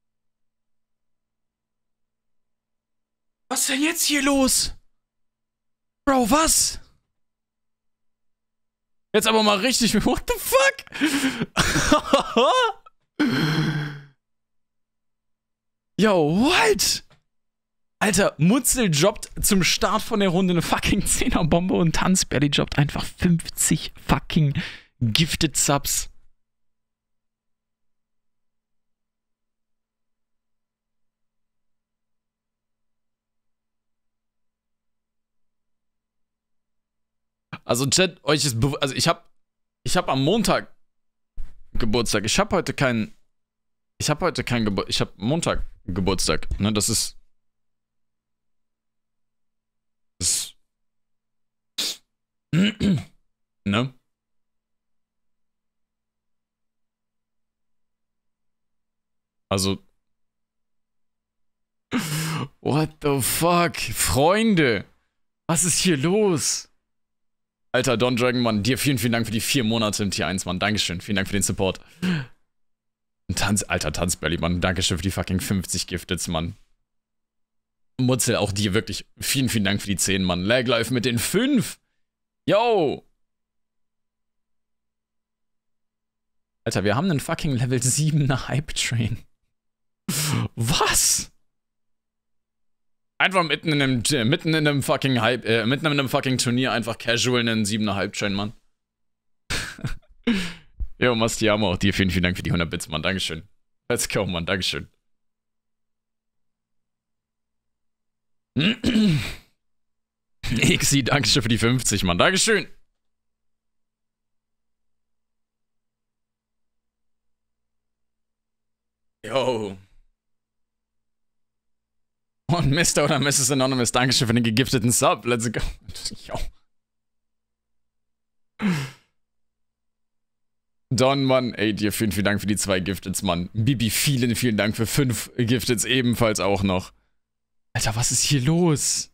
Was ist denn jetzt hier los? Bro, was? Jetzt aber mal richtig... What the fuck? Yo, what? Alter, Mutzel droppt zum Start von der Runde eine fucking 10er-Bombe und Tanzberry droppt einfach 50 fucking Gifted Subs. Also Chat, euch ist also ich hab am Montag Geburtstag. Ich hab heute keinen Geburtstag. Ich hab Montag Geburtstag, ne? Das ist ne? Also what the fuck? Freunde, was ist hier los? Alter, Don Dragon, Mann, dir vielen, vielen Dank für die 4 Monate im Tier 1, Mann. Dankeschön. Vielen Dank für den Support. Alter, Tanzbelly, Mann. Dankeschön für die fucking 50 Gifteds, Mann. Mutzel, auch dir wirklich vielen, vielen Dank für die 10, Mann. Laglife mit den 5. Yo! Alter, wir haben einen fucking Level 7er Hype-Train. Was? Einfach mitten in einem fucking Hype, mitten in einem fucking Turnier einfach casual einen 7er Hype-Train, Mann. Yo, Mastiamo, auch dir vielen, vielen Dank für die 100 Bits, Mann. Dankeschön. Let's go, Mann. Dankeschön. Xi, Dankeschön für die 50, Mann. Dankeschön. Yo. Und Mr. oder Mrs. Anonymous, Dankeschön für den gegifteten Sub. Let's go. Yo. Don, Mann, ey, dir vielen, vielen Dank für die 2 Gifteds, Mann. Bibi, vielen, vielen Dank für 5 Gifteds ebenfalls auch noch. Alter, was ist hier los?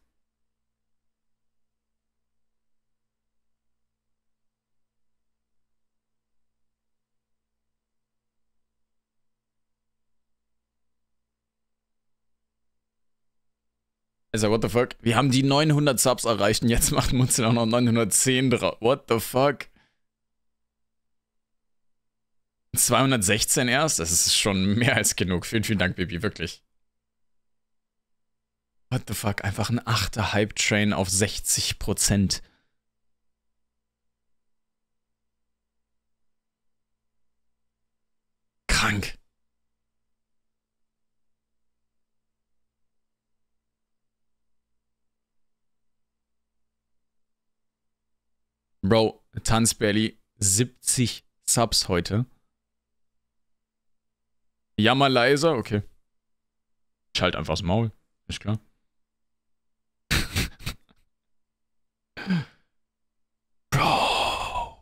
Also, what the fuck? Wir haben die 900 Subs erreicht und jetzt macht Mutzel auch noch 910 drauf. What the fuck? 216 erst? Das ist schon mehr als genug. Vielen, vielen Dank, Baby, wirklich. What the fuck? Einfach ein 8er Hype-Train auf 60%. Krank. Bro, Tanzbelly, 70 Subs heute. Jammer leiser, okay. Schalt einfach das Maul, ist klar. Bro.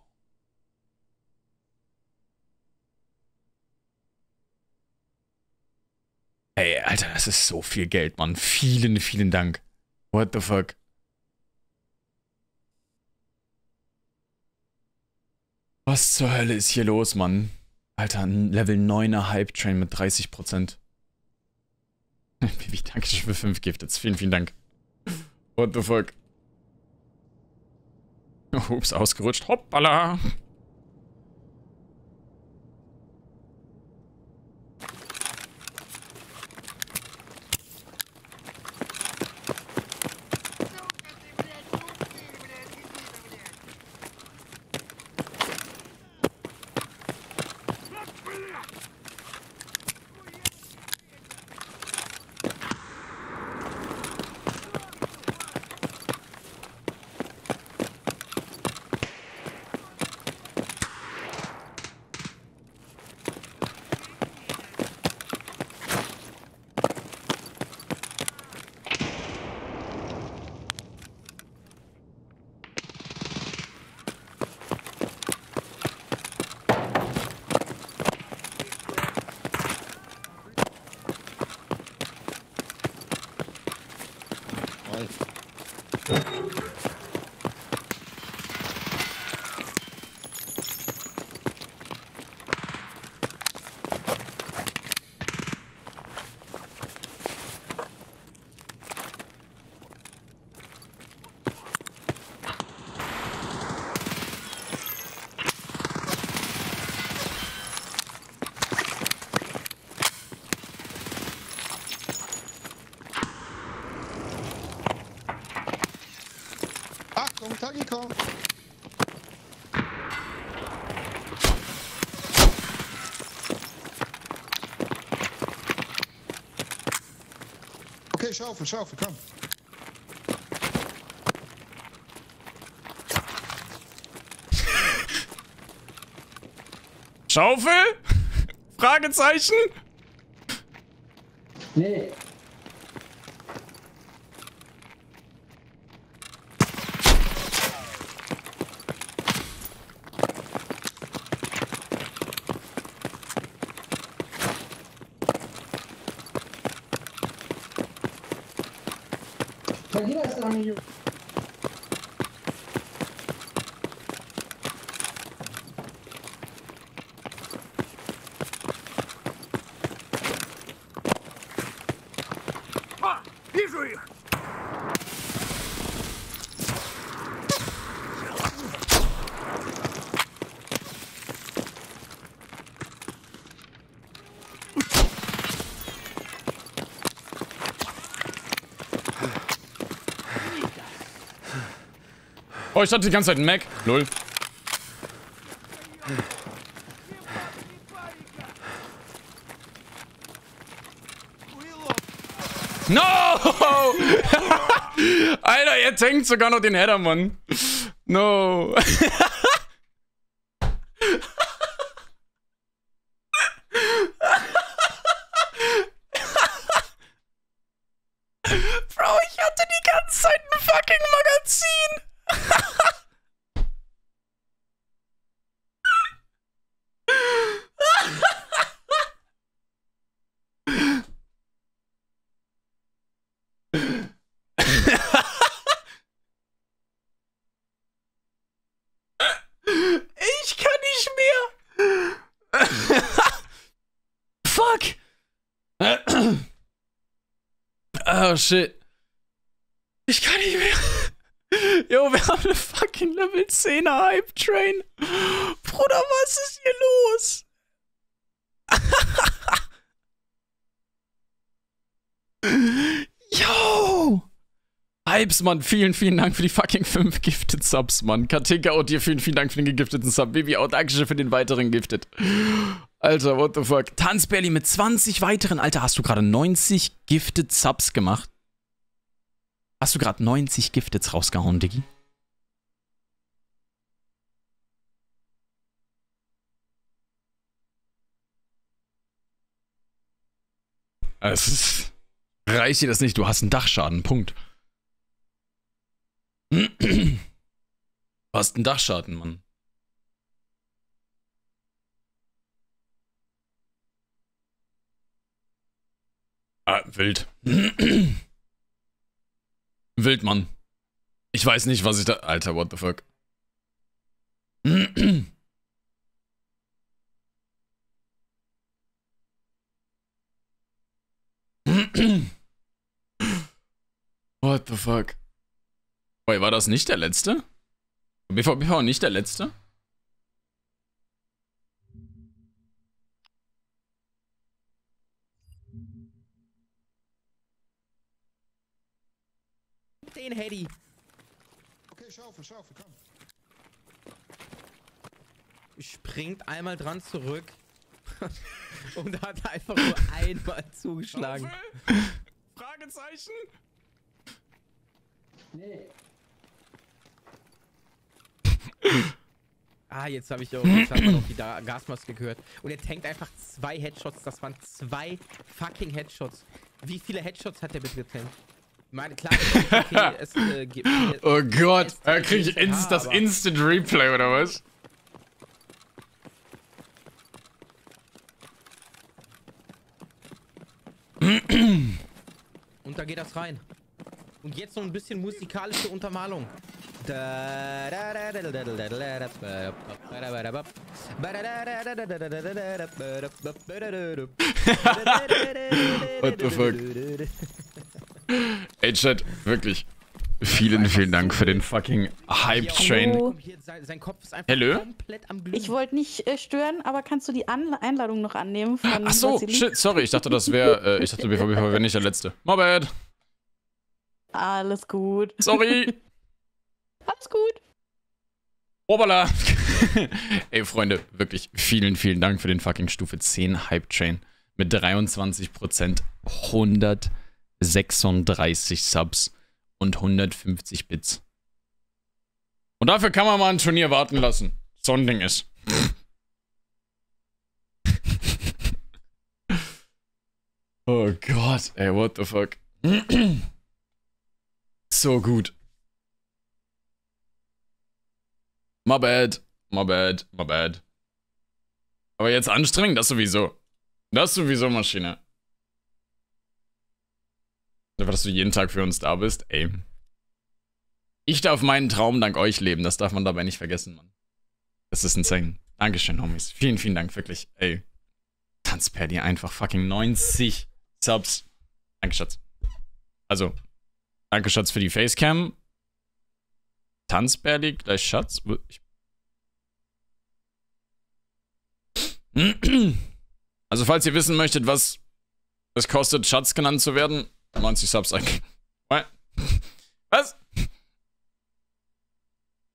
Ey, Alter, das ist so viel Geld, Mann. Vielen, vielen Dank. What the fuck? Was zur Hölle ist hier los, Mann? Alter, ein Level 9er Hype-Train mit 30%. Baby, danke schön für 5 Gifteds. Vielen, vielen Dank. What the fuck? Ups, ausgerutscht. Hoppala. Achtung, Tagiko! Okay, Schaufel, Schaufel, komm. Schaufel? Fragezeichen? Nee. Vergiss das doch nicht. Oh, ich hatte die ganze Zeit einen Mac. Lol. No! Alter, er tankt sogar noch den Header, Mann. No. Bro, ich hatte die ganze Zeit ein fucking Magazin. Ich kann nicht mehr. Fuck. Oh shit. Ich kann nicht mehr. Jo, wir haben eine fucking Level 10er Hype Train. Bruder, was ist hier los? Yo! Hypes, Mann. Vielen, vielen Dank für die fucking 5 Gifted Subs, Mann. Katinka und dir vielen, vielen Dank für den gegifteten Sub. Baby auch Dankeschön für den weiteren Gifted. Alter, what the fuck. Tanzberli mit 20 weiteren. Alter, hast du gerade 90 Gifted Subs gemacht? Hast du gerade 90 Gifteds rausgehauen, Diggi? Reicht dir das nicht? Du hast einen Dachschaden. Punkt. Du hast einen Dachschaden, Mann. Ah, wild. Wild, Mann. Ich weiß nicht, was ich da... Alter, what the fuck. What the fuck? Wait, war das nicht der letzte? BVB war nicht der letzte? Den Hedy. Okay, Schaufel, komm. Springt einmal dran zurück. Und hat einfach nur einmal zugeschlagen. Fragezeichen? Ah, jetzt habe ich auch, jetzt hat man auch die Gasmaske gehört. Und er tankt einfach 2 Headshots. Das waren 2 fucking Headshots. Wie viele Headshots hat der bitte getankt? Meine, klar, okay, es gibt... Oh Gott, da krieg ich das Instant Replay, oder was? Und da geht das rein. Und jetzt noch ein bisschen musikalische Untermalung. What the fuck? Ey, Chat, wirklich. Vielen, vielen Dank für den fucking Hype-Train. Sein Kopf ist einfach Hallo? komplett am Glühen. Ich wollte nicht stören, aber kannst du die Einladung noch annehmen? Von Ach so, Vasili? shit, sorry, ich dachte, das wäre, ich dachte, BVB wäre nicht der letzte. My bad. Alles gut. Sorry. Alles gut. Obala. Ey, Freunde, wirklich vielen, vielen Dank für den fucking Stufe 10 Hype-Train. Mit 23%, 136 Subs und 150 Bits. Und dafür kann man mal ein Turnier warten lassen. So ein Ding ist. Oh Gott, ey, what the fuck. So gut. My bad, my bad, my bad. Aber jetzt anstrengend, das sowieso. Das sowieso, Maschine. Einfach, dass du jeden Tag für uns da bist, ey. Ich darf meinen Traum dank euch leben, das darf man dabei nicht vergessen, Mann. Das ist insane. Dankeschön, Homies. Vielen, vielen Dank, wirklich, ey. Tanzperdi, einfach fucking 90 Subs. Danke, Schatz. Also, danke, Schatz, für die Facecam. Tanzperdi, gleich Schatz. Also, falls ihr wissen möchtet, was es kostet, Schatz genannt zu werden, 90 Subs eigentlich. Was?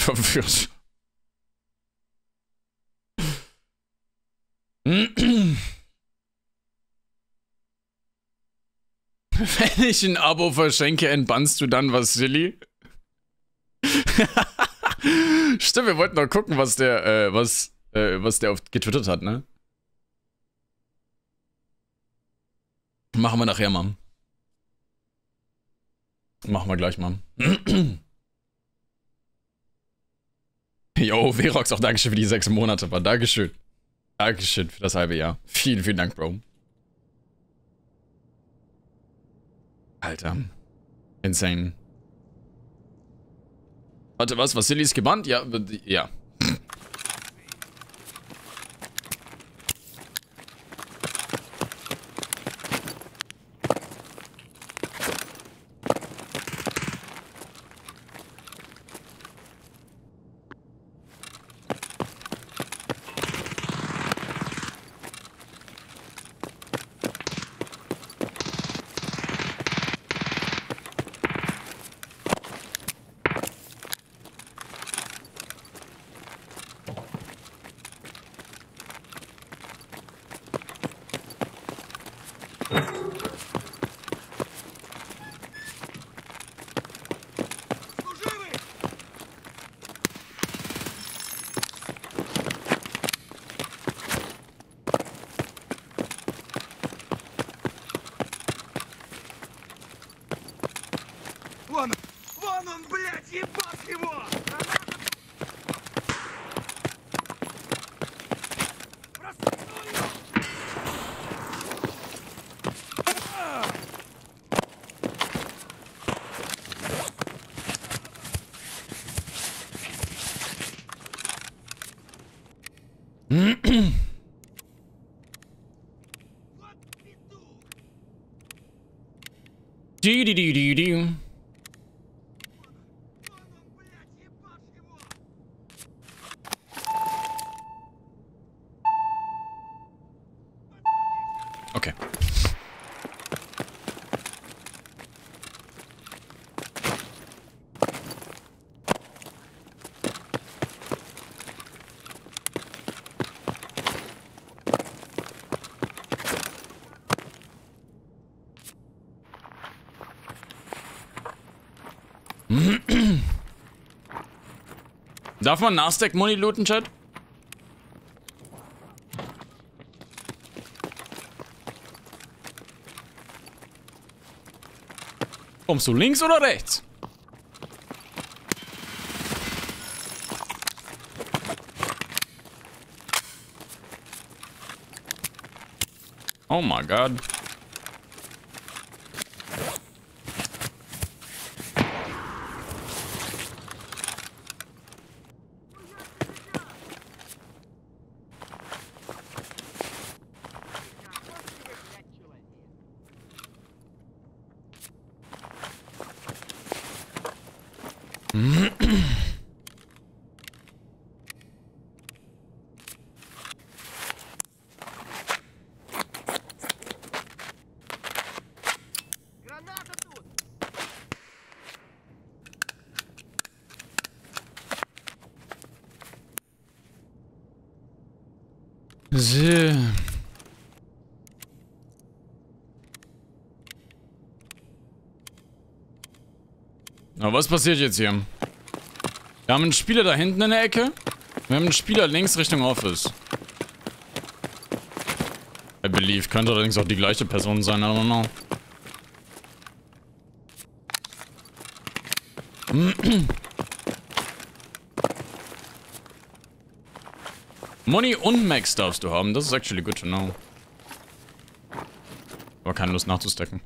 verwirrt. Wenn ich ein Abo verschenke, entbannst du dann Vasili? Stimmt, wir wollten noch gucken, was der getwittert hat, ne? Machen wir nachher, Mann. Machen wir gleich, Mann. Yo, Verox, auch Dankeschön für die 6 Monate, Mann. Dankeschön. Dankeschön für das halbe Jahr. Vielen, vielen Dank, Bro. Alter. Insane. Warte, was? Vasili ist gebannt? Ja, ja. Вон он, блядь, ебать его! Okay. Darf man Nasdaq-Money looten, Chat? Kommst du links oder rechts? Oh mein Gott. So. Aber was passiert jetzt hier? Wir haben einen Spieler da hinten in der Ecke. Wir haben einen Spieler links Richtung Office. I believe. Könnte allerdings auch die gleiche Person sein, I don't know. Money und Max darfst du haben. Das ist actually good to know. Aber keine Lust nachzustecken.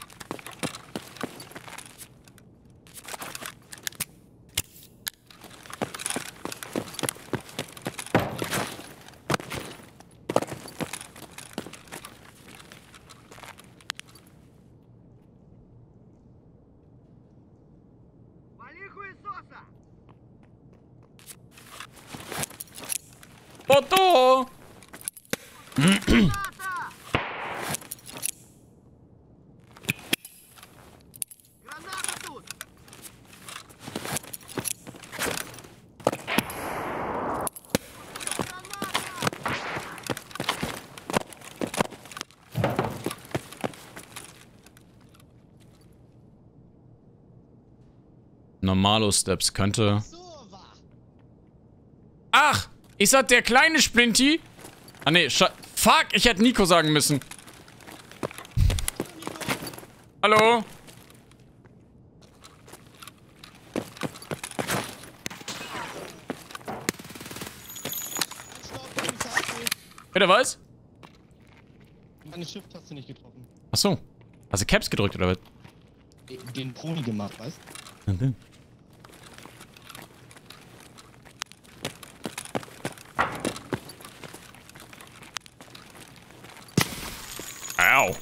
Otto! Normalo-Steps könnte... So war. Ach! Ist das der kleine Splinty? Ah, nee, fuck, ich hätte Nico sagen müssen. Hallo? Bitte was? Meine Shift-Taste nicht getroffen. Achso. Hast du Caps gedrückt oder was? Den Pony gemacht, weißt Okay. Au.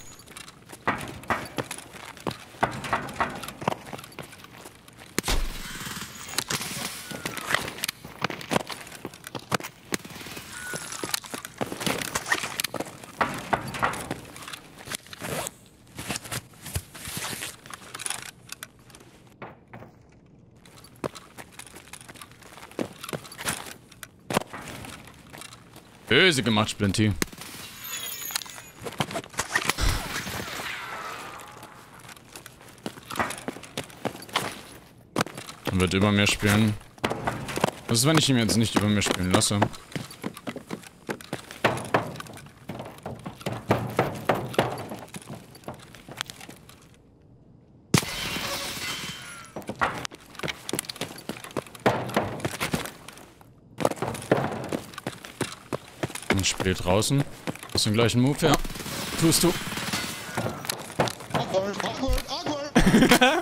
Böse gemacht, Splinty. Er wird über mir spielen. Was ist, wenn ich ihn jetzt nicht über mir spielen lasse? Und spielt draußen. Hast du den gleichen Move? Ja. Tust du. Awkward, awkward, awkward.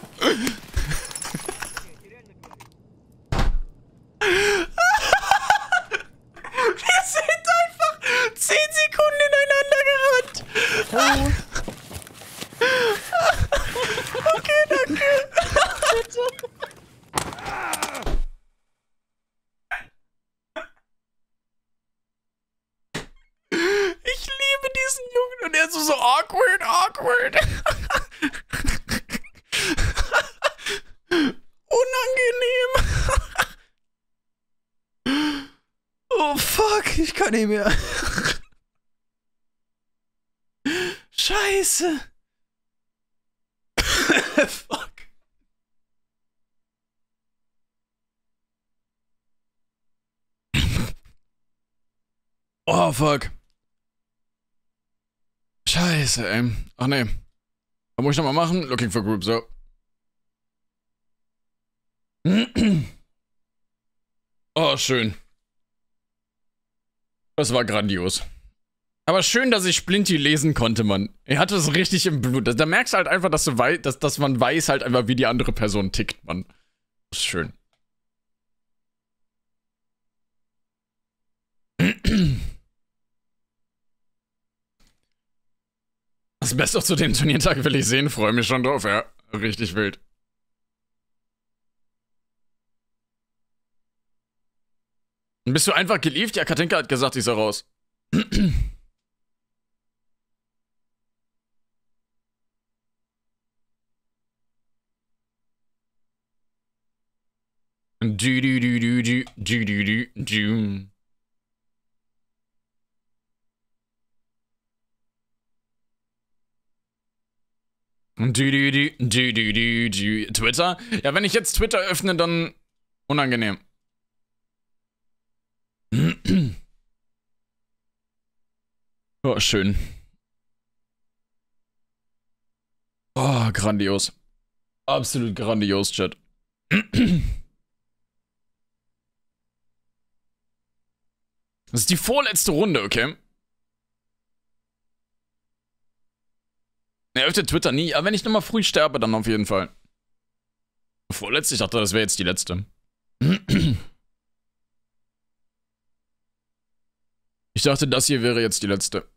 Wir sind einfach 10 Sekunden ineinander gerannt. Okay, danke. Ich liebe diesen Jungen und er ist so awkward, awkward. Unangenehm. Oh fuck, ich kann nicht mehr. Scheiße. Fuck. Oh fuck. Scheiße, ey. Ach nee. Was muss ich nochmal machen? Looking for group, so. Oh, schön. Das war grandios. Aber schön, dass ich Splinty lesen konnte, Mann. Er hatte es richtig im Blut. Da merkst du halt einfach, dass dass man weiß halt einfach, wie die andere Person tickt, Mann. Das ist schön. Das Beste zu dem Turniertag will ich sehen, freue mich schon drauf, ja. Richtig wild. Bist du einfach gelieft? Ja, Katinka hat gesagt, ich soll raus. Twitter? Ja, wenn ich jetzt Twitter öffne, dann unangenehm. Oh, schön. Oh, grandios. Absolut grandios, Chat. Das ist die vorletzte Runde, okay? Er öffnet Twitter nie, aber wenn ich nochmal früh sterbe, dann auf jeden Fall. Vorletzte? Ich dachte, das wäre jetzt die letzte. Ich dachte, das hier wäre jetzt die letzte.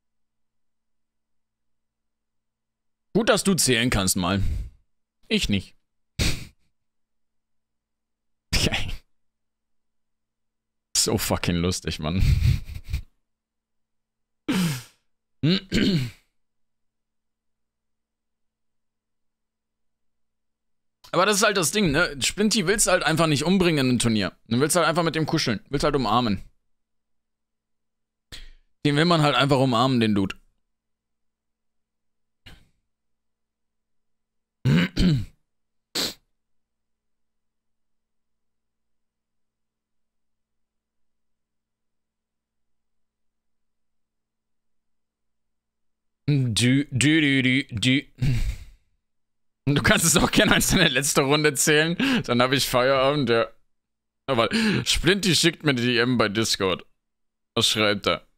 Gut, dass du zählen kannst mal. Ich nicht. Okay. So fucking lustig, Mann. Aber das ist halt das Ding, ne? Splinty willst du halt einfach nicht umbringen in einem Turnier. Du willst halt einfach mit dem kuscheln. Willst halt umarmen. Den will man halt einfach umarmen, den Dude. Du. Du kannst es auch gerne als deine letzte Runde zählen. Dann habe ich Feierabend, ja. Aber Splinty schickt mir die DM bei Discord. Was schreibt er?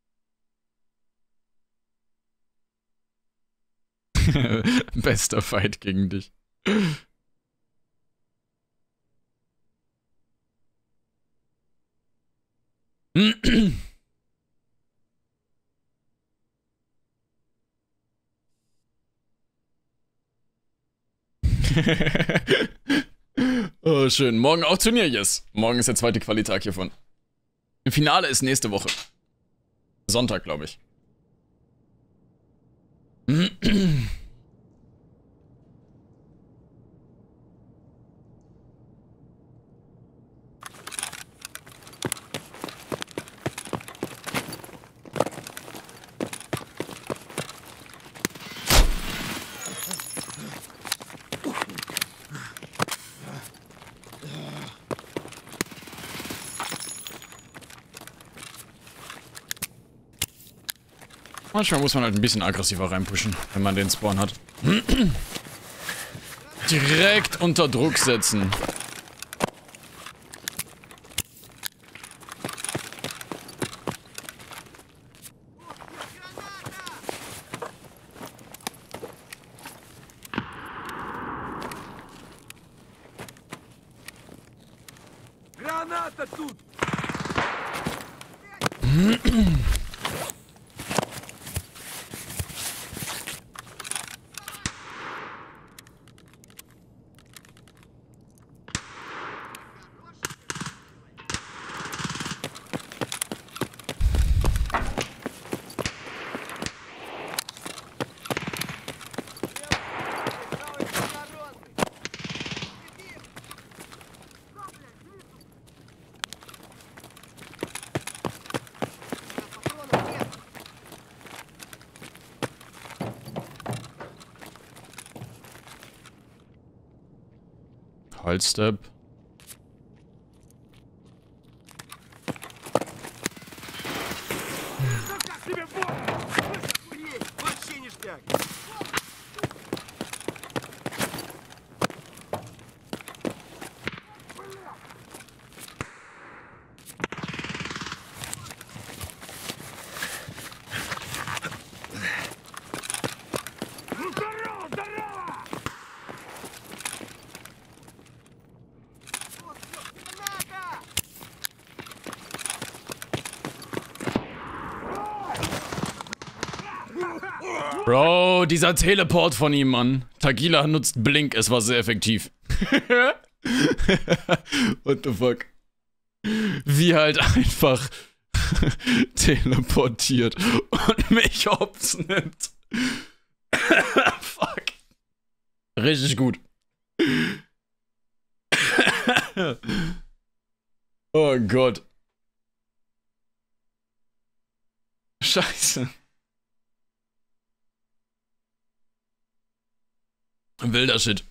Bester Fight gegen dich. Oh, schön. Morgen auch Turnier, yes. Morgen ist der zweite Qualitag hiervon. Im Finale ist nächste Woche. Sonntag, glaube ich. Manchmal muss man halt ein bisschen aggressiver reinpushen, wenn man den Spawn hat. Direkt unter Druck setzen. Граната тут! Step. Вообще ништяк! Bro, dieser Teleport von ihm, Mann. Tagila nutzt Blink, es war sehr effektiv. What the fuck? Wie halt einfach teleportiert und mich hops nimmt. Fuck. Richtig gut. Oh Gott. Scheiße. Wilder Shit.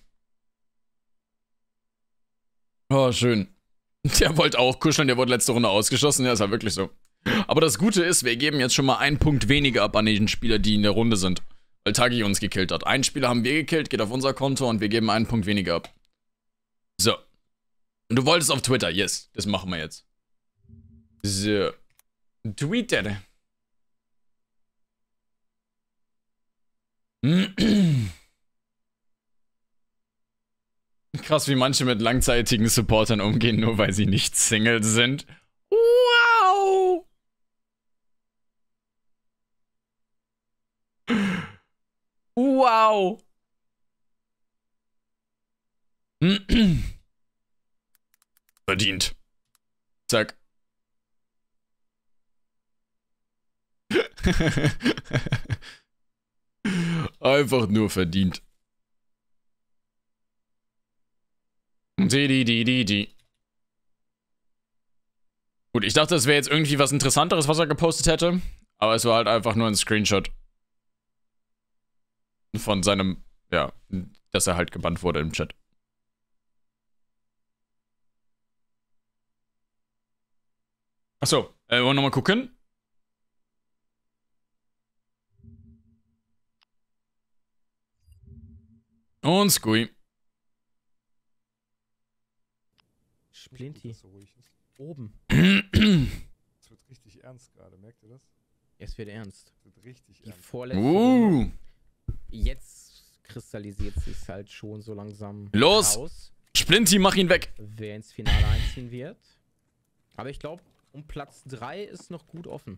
Oh, schön. Der wollte auch kuscheln, der wurde letzte Runde ausgeschossen. Ja, ist halt wirklich so. Aber das Gute ist, wir geben jetzt schon mal einen Punkt weniger ab an den Spieler, die in der Runde sind. Weil Tagi uns gekillt hat. Einen Spieler haben wir gekillt, geht auf unser Konto und wir geben einen Punkt weniger ab. So. Und du wolltest auf Twitter, yes. Das machen wir jetzt. So. Twitter. Krass, wie manche mit langzeitigen Supportern umgehen, nur weil sie nicht Single sind. Wow! Wow! Verdient. Zack. Einfach nur verdient. Die. Gut, ich dachte, das wäre jetzt irgendwie was Interessanteres, was er gepostet hätte. Aber es war halt einfach nur ein Screenshot. Von seinem, ja, dass er halt gebannt wurde im Chat. Achso, wollen wir nochmal gucken? Und Squee. Splinti. Dass so ruhig ist. Oben. Es wird richtig ernst gerade, merkt ihr das? Es wird ernst. Es wird richtig Die ernst. vorletzte Runde. Uh. Jetzt kristallisiert sich halt schon so langsam Los. raus, Splinti, mach ihn weg. wer ins Finale einziehen wird. Aber ich glaube, um Platz 3 ist noch gut offen.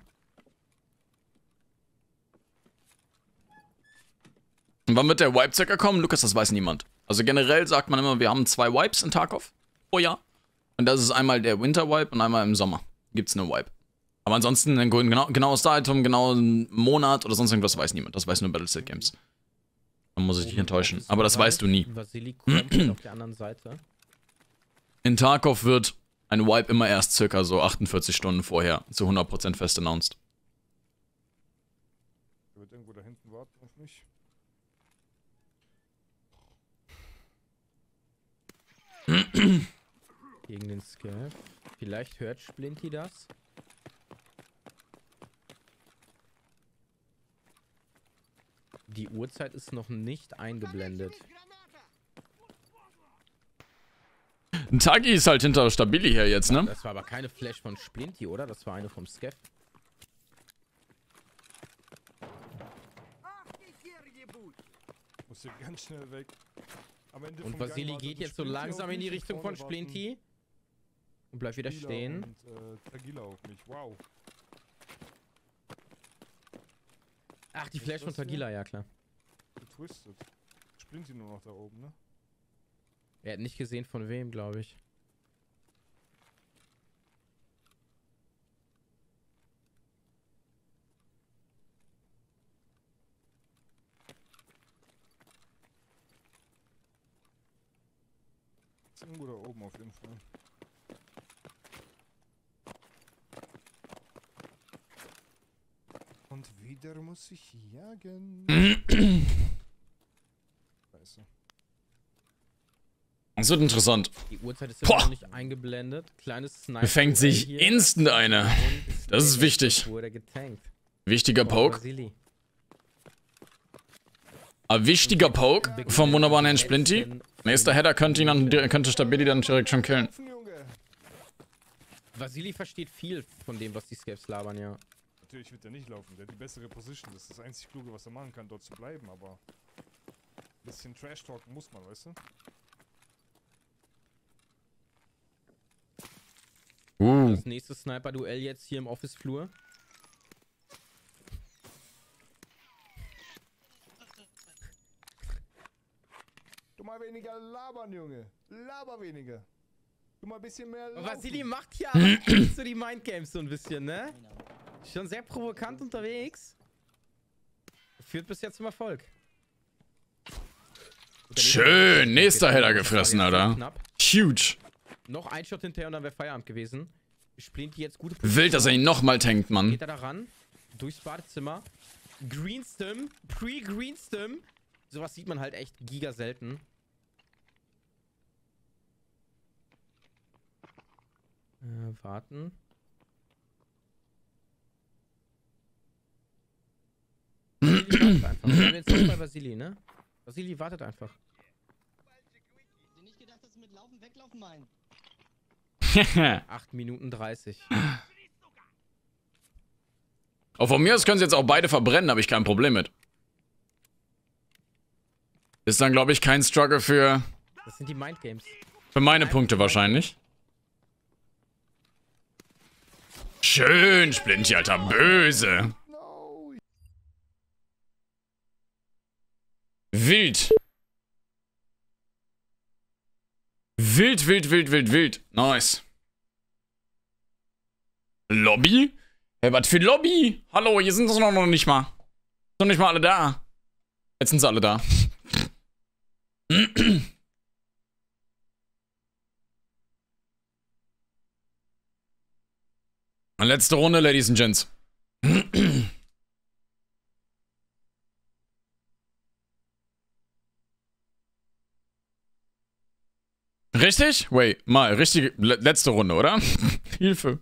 Und wann wird der Wipe circa kommen? Lukas, das weiß niemand. Also generell sagt man immer, wir haben 2 Wipes in Tarkov pro Jahr. Und das ist einmal der Winter Wipe und einmal im Sommer gibt's eine Wipe. Aber ansonsten ein genaues Datum, genauen Monat oder sonst irgendwas weiß niemand. Das weiß nur Battleset Games. Da muss ich dich enttäuschen. Aber das weißt du nie. Vasili kommt auf der anderen Seite. In Tarkov wird ein Wipe immer erst circa so 48 Stunden vorher zu 100% fest announced. Der wird irgendwo da hinten warten auf mich. Gegen den Scav. Vielleicht hört Splinti das. Die Uhrzeit ist noch nicht eingeblendet. Ein Tagi ist halt hinter Stabili her jetzt, ne? Das war aber keine Flash von Splinti, oder? Das war eine vom Scav. Muss hier ganz schnell weg. Am Ende Und vom Gang Vasili wartet geht ein jetzt so Splinti langsam auf in die mich, Richtung von vorne warten Splinti. Und bleibt wieder Tagila stehen. Und Tagila auf mich. Wow. Ach, die Was Flash ist von das hier? Tagila, ja klar. Getwistet. Splinti nur noch da oben, ne? Er hat nicht gesehen von wem, glaube ich. Ist irgendwo da oben auf jeden Fall. Und wieder muss ich jagen. Scheiße. Das wird interessant. Die Uhrzeit ist Boah. immer noch nicht eingeblendet. Kleines Sniper. Befängt sich instant eine. Das ist wichtig. Wurde getankt. Wichtiger Von Poke. Vasili. Ein wichtiger Poke vom wunderbaren Herrn Splinti. Nächster Header könnte Stabili dann direkt schon killen. Junge. Vasili versteht viel von dem, was die Scavs labern, ja. Natürlich wird er nicht laufen. Der hat die bessere Position. Das ist das einzig Kluge, was er machen kann, dort zu bleiben. Aber ein bisschen Trash-Talken muss man, weißt du? Das nächste Sniper-Duell jetzt hier im Office-Flur. Du mal weniger labern, Junge. Laber weniger. Du mal ein bisschen mehr laufen. Vasili macht hier aber echt so die Mindgames so ein bisschen, ne? Schon sehr provokant unterwegs. Führt bis jetzt zum Erfolg. Schön, nächster Header gefressen, Alter. Knapp. Huge. Noch ein Shot hinterher und dann wäre Feierabend gewesen. Splinti jetzt gute Wild, dass er ihn nochmal tankt, Mann. Geht er da ran? Durchs Badezimmer. Greenstem. Pre-Greenstem. Sowas sieht man halt echt giga selten. Warten. Vasili wartet einfach. Wir haben jetzt nicht bei Vasili, ne? Vasili wartet einfach. Ich hab nicht gedacht, dass du mit Laufen weglaufen meinst. 8 Minuten 30. Auch von mir aus können sie jetzt auch beide verbrennen, habe ich kein Problem mit. Ist dann, glaube ich, kein Struggle für Das sind die Mindgames. meine Punkte wahrscheinlich. Schön, Splinti, Alter, böse. Wild. Wild, wild, wild, wild, wild. Nice. Lobby? Hey, was für Lobby? Hallo, hier sind sie noch nicht mal. Sind noch nicht mal alle da. Jetzt sind sie alle da. Letzte Runde, Ladies and Gents. Richtig? Wait, mal, richtige, letzte Runde, oder? Hilfe.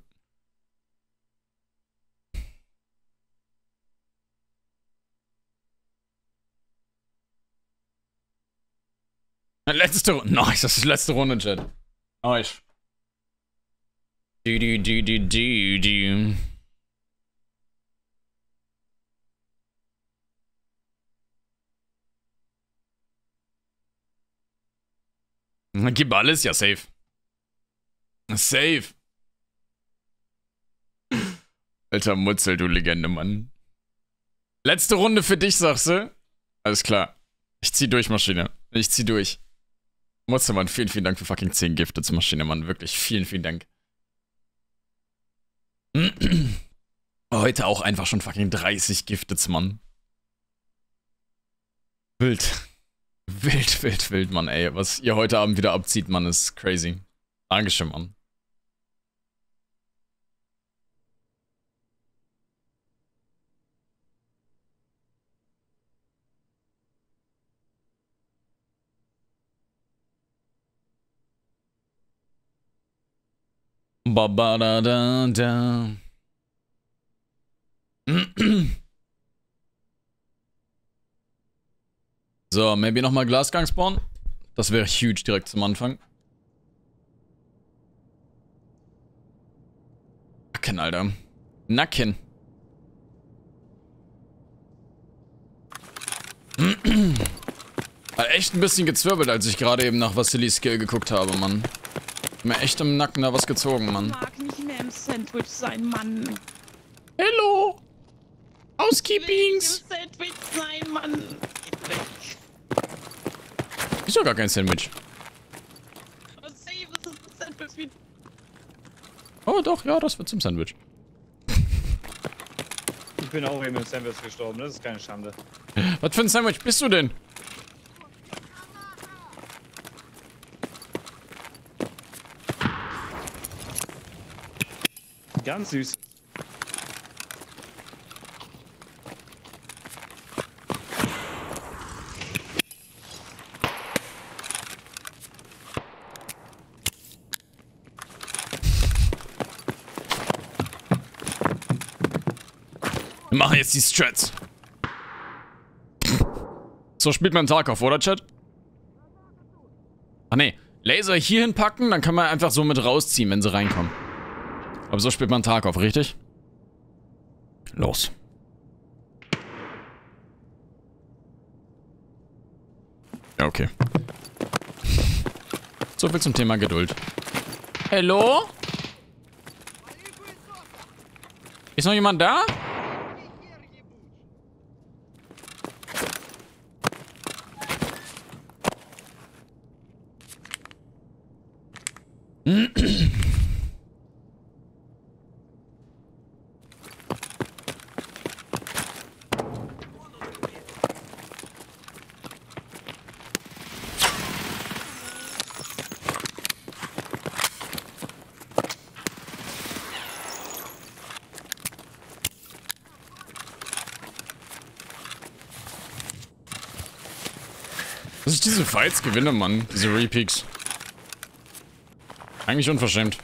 Letzte Runde. Nice, das ist die letzte Runde, Chat. Nice. Du. Gib alles, ja, safe. Safe. Alter Mutzel, du Legende, Mann. Letzte Runde für dich, sagst du? Alles klar. Ich zieh durch, Maschine. Ich zieh durch. Mutzel, Mann, vielen, vielen Dank für fucking 10 Gifted, Maschine, Mann. Wirklich, vielen, vielen Dank. Heute auch einfach schon fucking 30 Gifteds, Mann. Wild. Wild, Mann, ey. Was ihr heute Abend wieder abzieht, Mann, ist crazy. Dankeschön, Mann. Ba-ba-da-da-da. So, maybe nochmal Glasgang spawnen. Das wäre huge direkt zum Anfang. Nacken, Alter. Nacken. Hat echt ein bisschen gezwirbelt, als ich gerade eben nach Vasilis Skill geguckt habe, Mann. Mir echt im Nacken da was gezogen, Mann. Ich mag nicht mehr im Sandwich sein, Mann. Hello! Housekeepings! Im Sandwich sein, Mann. Geht weg. Ist doch gar kein Sandwich. Oh, safe, das ist ein Sandwich. Oh doch, ja, das wird zum Sandwich. Ich bin auch eben im Sandwich gestorben, das ist keine Schande. Was für ein Sandwich bist du denn? Ganz süß. Wir machen jetzt die Strats. So spielt man Tarkov, oder, Chat? Ach nee, Laser hier hinpacken, dann kann man einfach so mit rausziehen, wenn sie reinkommen. Aber so spielt man Tarkov, richtig? Los. Ja, okay. So viel zum Thema Geduld. Hallo? Ist noch jemand da? Dass ich diese Fights gewinne, Mann. Diese Repeaks. Eigentlich unverschämt.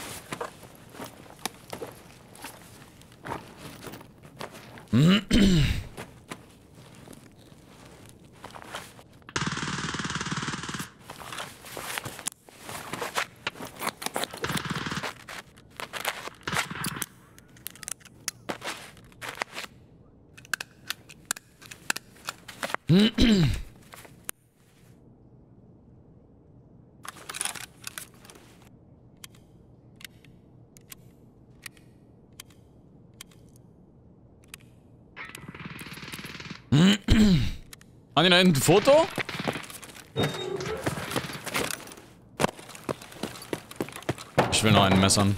Haben die da hinten ein Foto? Ich will noch einen Messern.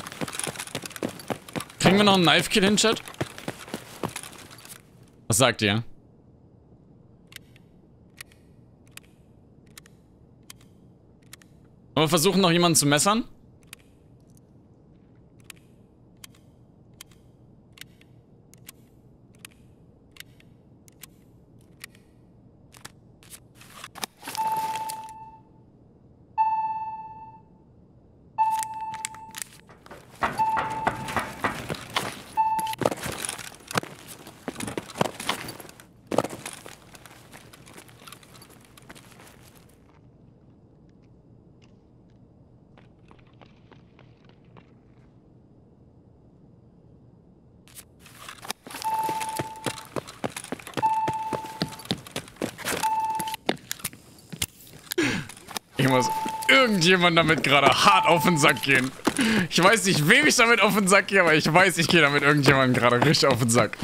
Kriegen wir noch einen Knife-Kill hin, Chat? Was sagt ihr? Wollen wir versuchen, noch jemanden zu messern? Ich muss irgendjemand damit gerade hart auf den Sack gehen. Ich weiß nicht, wem ich damit auf den Sack gehe, aber ich weiß, ich gehe damit irgendjemandem gerade richtig auf den Sack.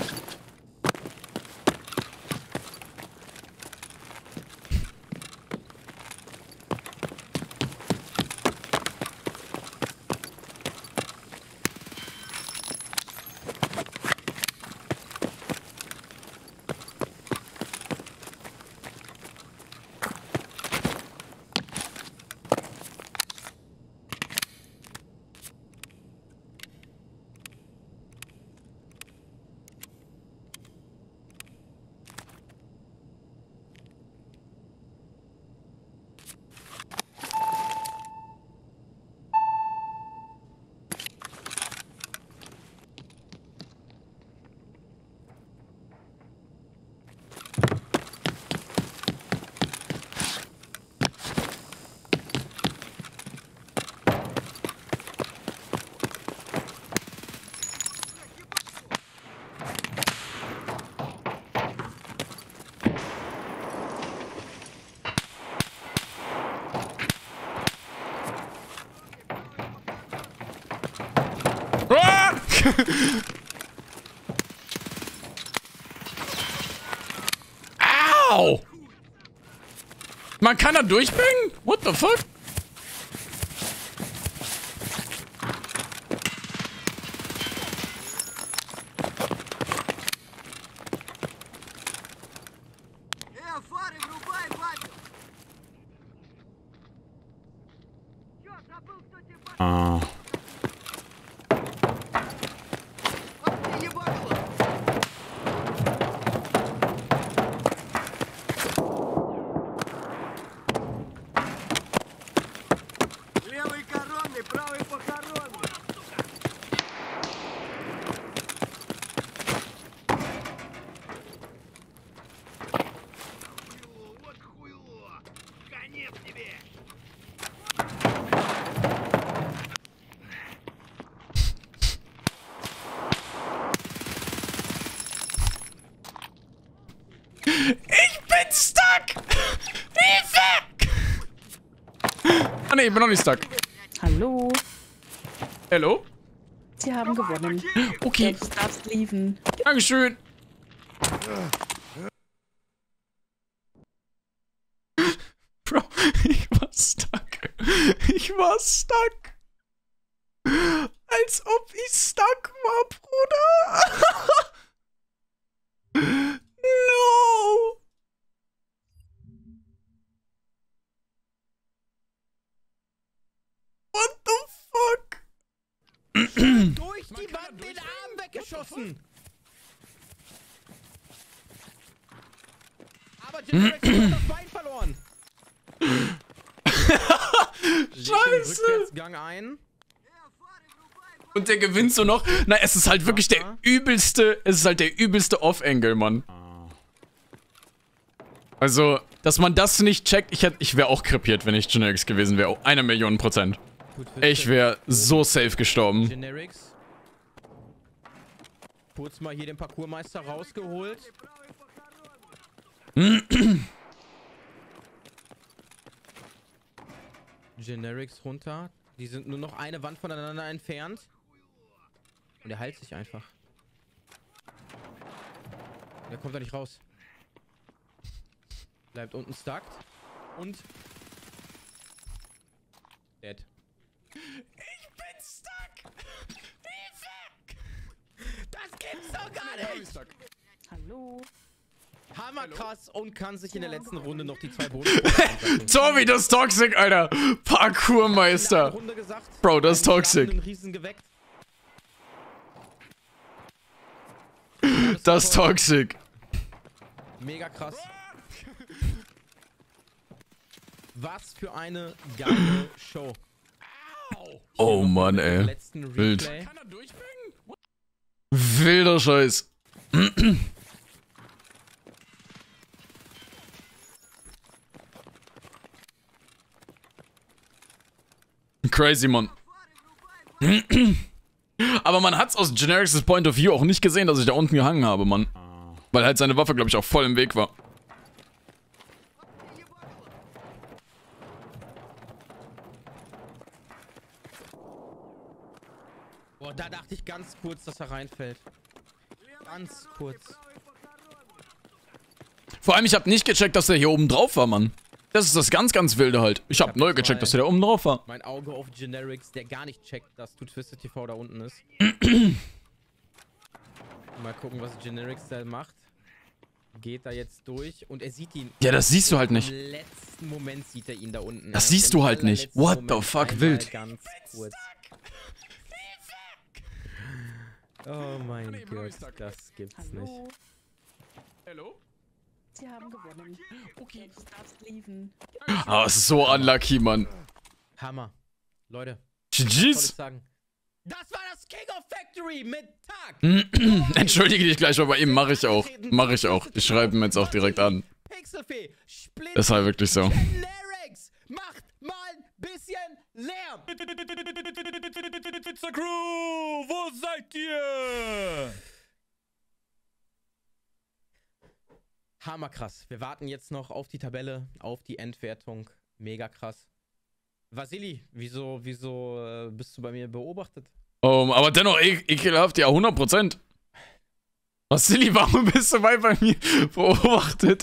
Au! Man kann da durchbringen? What the fuck? Ah. Ich bin stuck! Hilfe! Ah ne, ich bin noch nicht stuck. Hallo. Hallo? Sie haben gewonnen. Okay. Du darfst leaven. Dankeschön. Bro, ich war stuck. Ich war stuck. Als ob ich stuck war, Bruder. No. What the fuck? Durch die Wand den Arm weggeschossen. Aber Generic hat das Bein verloren. Scheiße. Rückwärtsgang ein. Und der gewinnt so noch. Na, es ist halt wirklich der übelste, es ist halt der übelste Off-Angle, Mann. Also, dass man das nicht checkt, ich wäre auch krepiert, wenn ich Generics gewesen wäre. 1.000.000%. Ich wäre so safe gestorben. Generics. Kurz mal hier den Parkourmeister rausgeholt. Generics runter. Die sind nur noch eine Wand voneinander entfernt. Und er heilt sich einfach. Der kommt da nicht raus. Bleibt unten stuck. Und... Dead. Ich bin stuck! Hilfe! Das gibt's doch gar nicht! Hallo. Hammerkrass und kann sich in der letzten Runde noch die 2 Bonuspunkte einsammeln. Tommy, das ist toxic, Alter. Parkourmeister. Bro, das ist toxic. Das ist toxic. Mega krass. Was für eine geile Show. Oh Mann, ey. Wild. Wilder Scheiß. Crazy, Mann. Aber man hat's aus Generics' Point of View auch nicht gesehen, dass ich da unten gehangen habe, Mann. Weil halt seine Waffe, glaube ich, auch voll im Weg war. Oh, da dachte ich ganz kurz, dass er reinfällt. Ganz kurz. Vor allem, ich habe nicht gecheckt, dass der hier oben drauf war, Mann. Das ist das ganz, ganz Wilde halt. Ich habe neu gecheckt, dass der da oben drauf war. Mein Auge auf Generics, der gar nicht checkt, dass Twisted TV da unten ist. Mal gucken, was Generics da macht. Geht da jetzt durch und er sieht ihn. Ja, das siehst du halt nicht. Im letzten Moment sieht er ihn da unten. Das siehst du halt nicht. What the fuck, wild. Ganz kurz. Oh mein Gott, das gibt's nicht. Hallo? Sie haben gewonnen. Okay, du darfst leaven. Ah, es ist so unlucky, Mann. Hammer. Leute. GG's. Das war das King of Factory mit Tag. Entschuldige dich gleich mal bei ihm, mach ich auch. Mach ich auch. Ich schreibe ihm jetzt auch direkt an. Pixelfee, Das war wirklich so. Generics, macht mal ein bisschen Lärm. Pizza Crew, wo seid ihr? Hammerkrass. Wir warten jetzt noch auf die Tabelle, auf die Endwertung. Mega krass. Vasili, wieso bist du bei mir beobachtet? Aber dennoch ekelhaft, ja, 100%. Vasili, warum bist du bei mir beobachtet?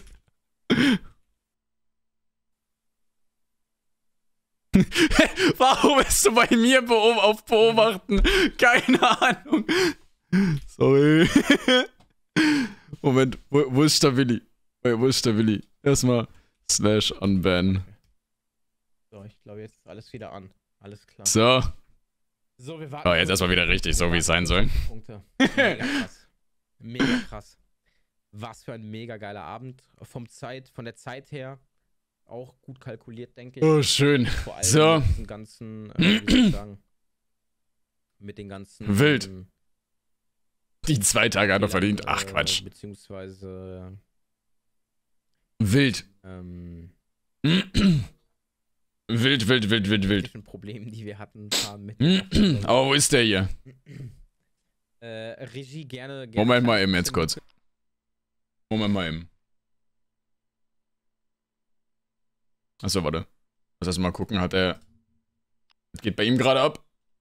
Warum bist du bei mir auf Beobachten? Keine Ahnung. Sorry. Moment, wo ist der Willi? Wo ist der Willi? Erstmal /unban. So, ich glaube, jetzt ist alles wieder an. Alles klar. So. So, wir warten. Oh, jetzt erstmal wieder richtig, so wie es sein soll. Punkte. Mega krass. Mega krass. Was für ein mega geiler Abend. Von der Zeit her auch gut kalkuliert, denke ich. Oh, schön. Vor allem So. mit den ganzen, wie soll ich sagen, mit den ganzen... Wild. Die 2 Tage hat er verdient. Ach, Quatsch. Beziehungsweise... Wild. Wild. Problemen, die wir hatten, mit Oh, wo ist der hier? Regie gerne... Moment mal eben jetzt kurz. Moment mal eben. Achso, warte. Lass erst mal gucken, hat er... Was geht bei ihm gerade ab?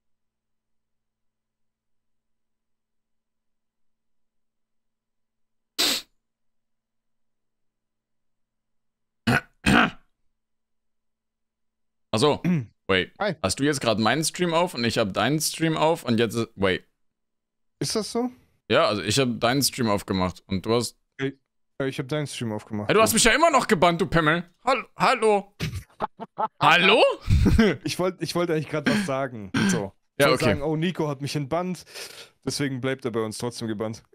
Achso, wait. Hi. Hast du jetzt gerade meinen Stream auf und ich habe deinen Stream auf und jetzt... Wait. Ist das so? Ja, also ich habe deinen Stream aufgemacht und du hast... Ich habe deinen Stream aufgemacht. Hey, du hast mich ja immer noch gebannt, du Pimmel. Hallo? Hallo? Ich wollte eigentlich gerade was sagen. So. Ich Ja, wollte okay. sagen, oh, Nico hat mich entbannt. Deswegen bleibt er bei uns trotzdem gebannt.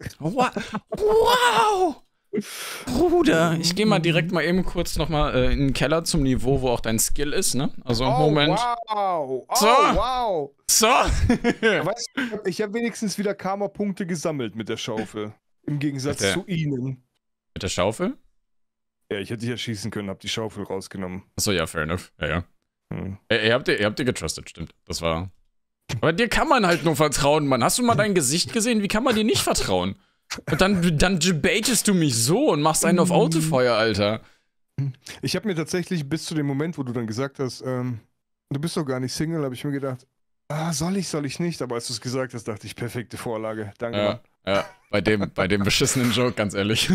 Wow! Bruder, ich gehe mal direkt mal eben kurz nochmal in den Keller zum Niveau, wo auch dein Skill ist, ne? Also, Moment. Wow! Oh, So. wow! So! Weißt du, ich habe wenigstens wieder Karma-Punkte gesammelt mit der Schaufel. Im Gegensatz Mit der- zu ihnen. Mit der Schaufel? Ja, ich hätte dich erschießen können, hab die Schaufel rausgenommen. Achso, ja, fair enough. Ja. Hm. Ihr habt dir getrustet, stimmt. Das war... Aber dir kann man halt nur vertrauen, Mann. Hast du mal dein Gesicht gesehen? Wie kann man dir nicht vertrauen? Und dann debatest du mich so und machst einen auf Autofeuer, Alter. Ich habe mir tatsächlich bis zu dem Moment, wo du dann gesagt hast, du bist doch gar nicht Single, habe ich mir gedacht, soll ich nicht? Aber als du es gesagt hast, dachte ich, perfekte Vorlage. Danke, Mann. Ja. Bei dem beschissenen Joke, ganz ehrlich.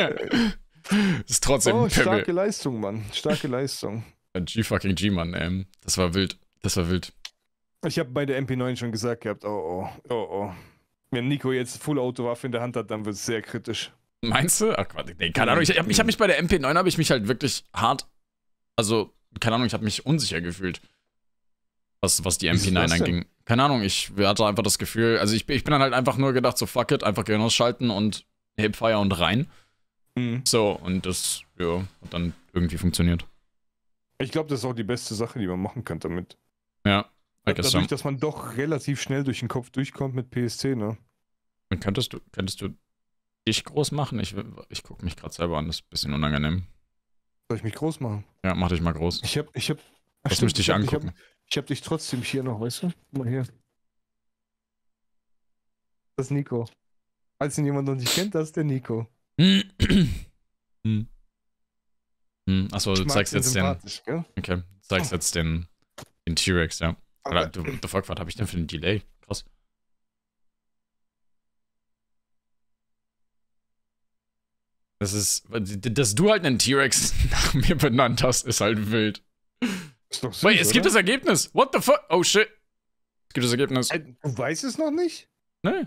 Ist trotzdem Oh, ein Pimmel. starke Leistung, Mann. Starke Leistung. G-fucking-G, Mann, Das war wild. Das war wild. Ich habe bei der MP9 schon gesagt gehabt, oh. Wenn Nico jetzt Full-Auto-Waffe in der Hand hat, dann wird es sehr kritisch. Meinst du? Ach, Quatsch, nee, keine Ahnung. Ich hab mich bei der MP9 habe ich mich halt wirklich hart, also, keine Ahnung, ich habe mich unsicher gefühlt, was die Wieso MP9 das denn? anging. Keine Ahnung, ich hatte einfach das Gefühl, also ich bin dann halt einfach nur gedacht, so fuck it, einfach Gehirn ausschalten und Hipfire und rein. Mhm. So, und das, ja, hat dann irgendwie funktioniert. Ich glaube, das ist auch die beste Sache, die man machen kann damit. Ja, I guess so. Dadurch, dass man doch relativ schnell durch den Kopf durchkommt mit PSC, ne? Dann könntest du dich groß machen? Ich gucke mich gerade selber an, das ist ein bisschen unangenehm. Soll ich mich groß machen? Ja, mach dich mal groß. Ich hab Lass mich dich angucken. Ich hab dich trotzdem hier noch, weißt du? Guck mal hier. Das ist Nico. Falls ihn jemand noch nicht kennt, das ist der Nico. Achso, du Ich mag zeigst ihn jetzt den. sympathisch, gell? Okay, du zeigst jetzt den T-Rex, ja. Aber- Oder, the fuck, was hab ich denn für einen Delay? Krass. Das ist, dass du halt einen T-Rex nach mir benannt hast, ist halt wild. Ist doch süß, Wait, es gibt oder? das Ergebnis. What the fuck? Oh shit. Es gibt das Ergebnis. Du weißt es noch nicht? Nee.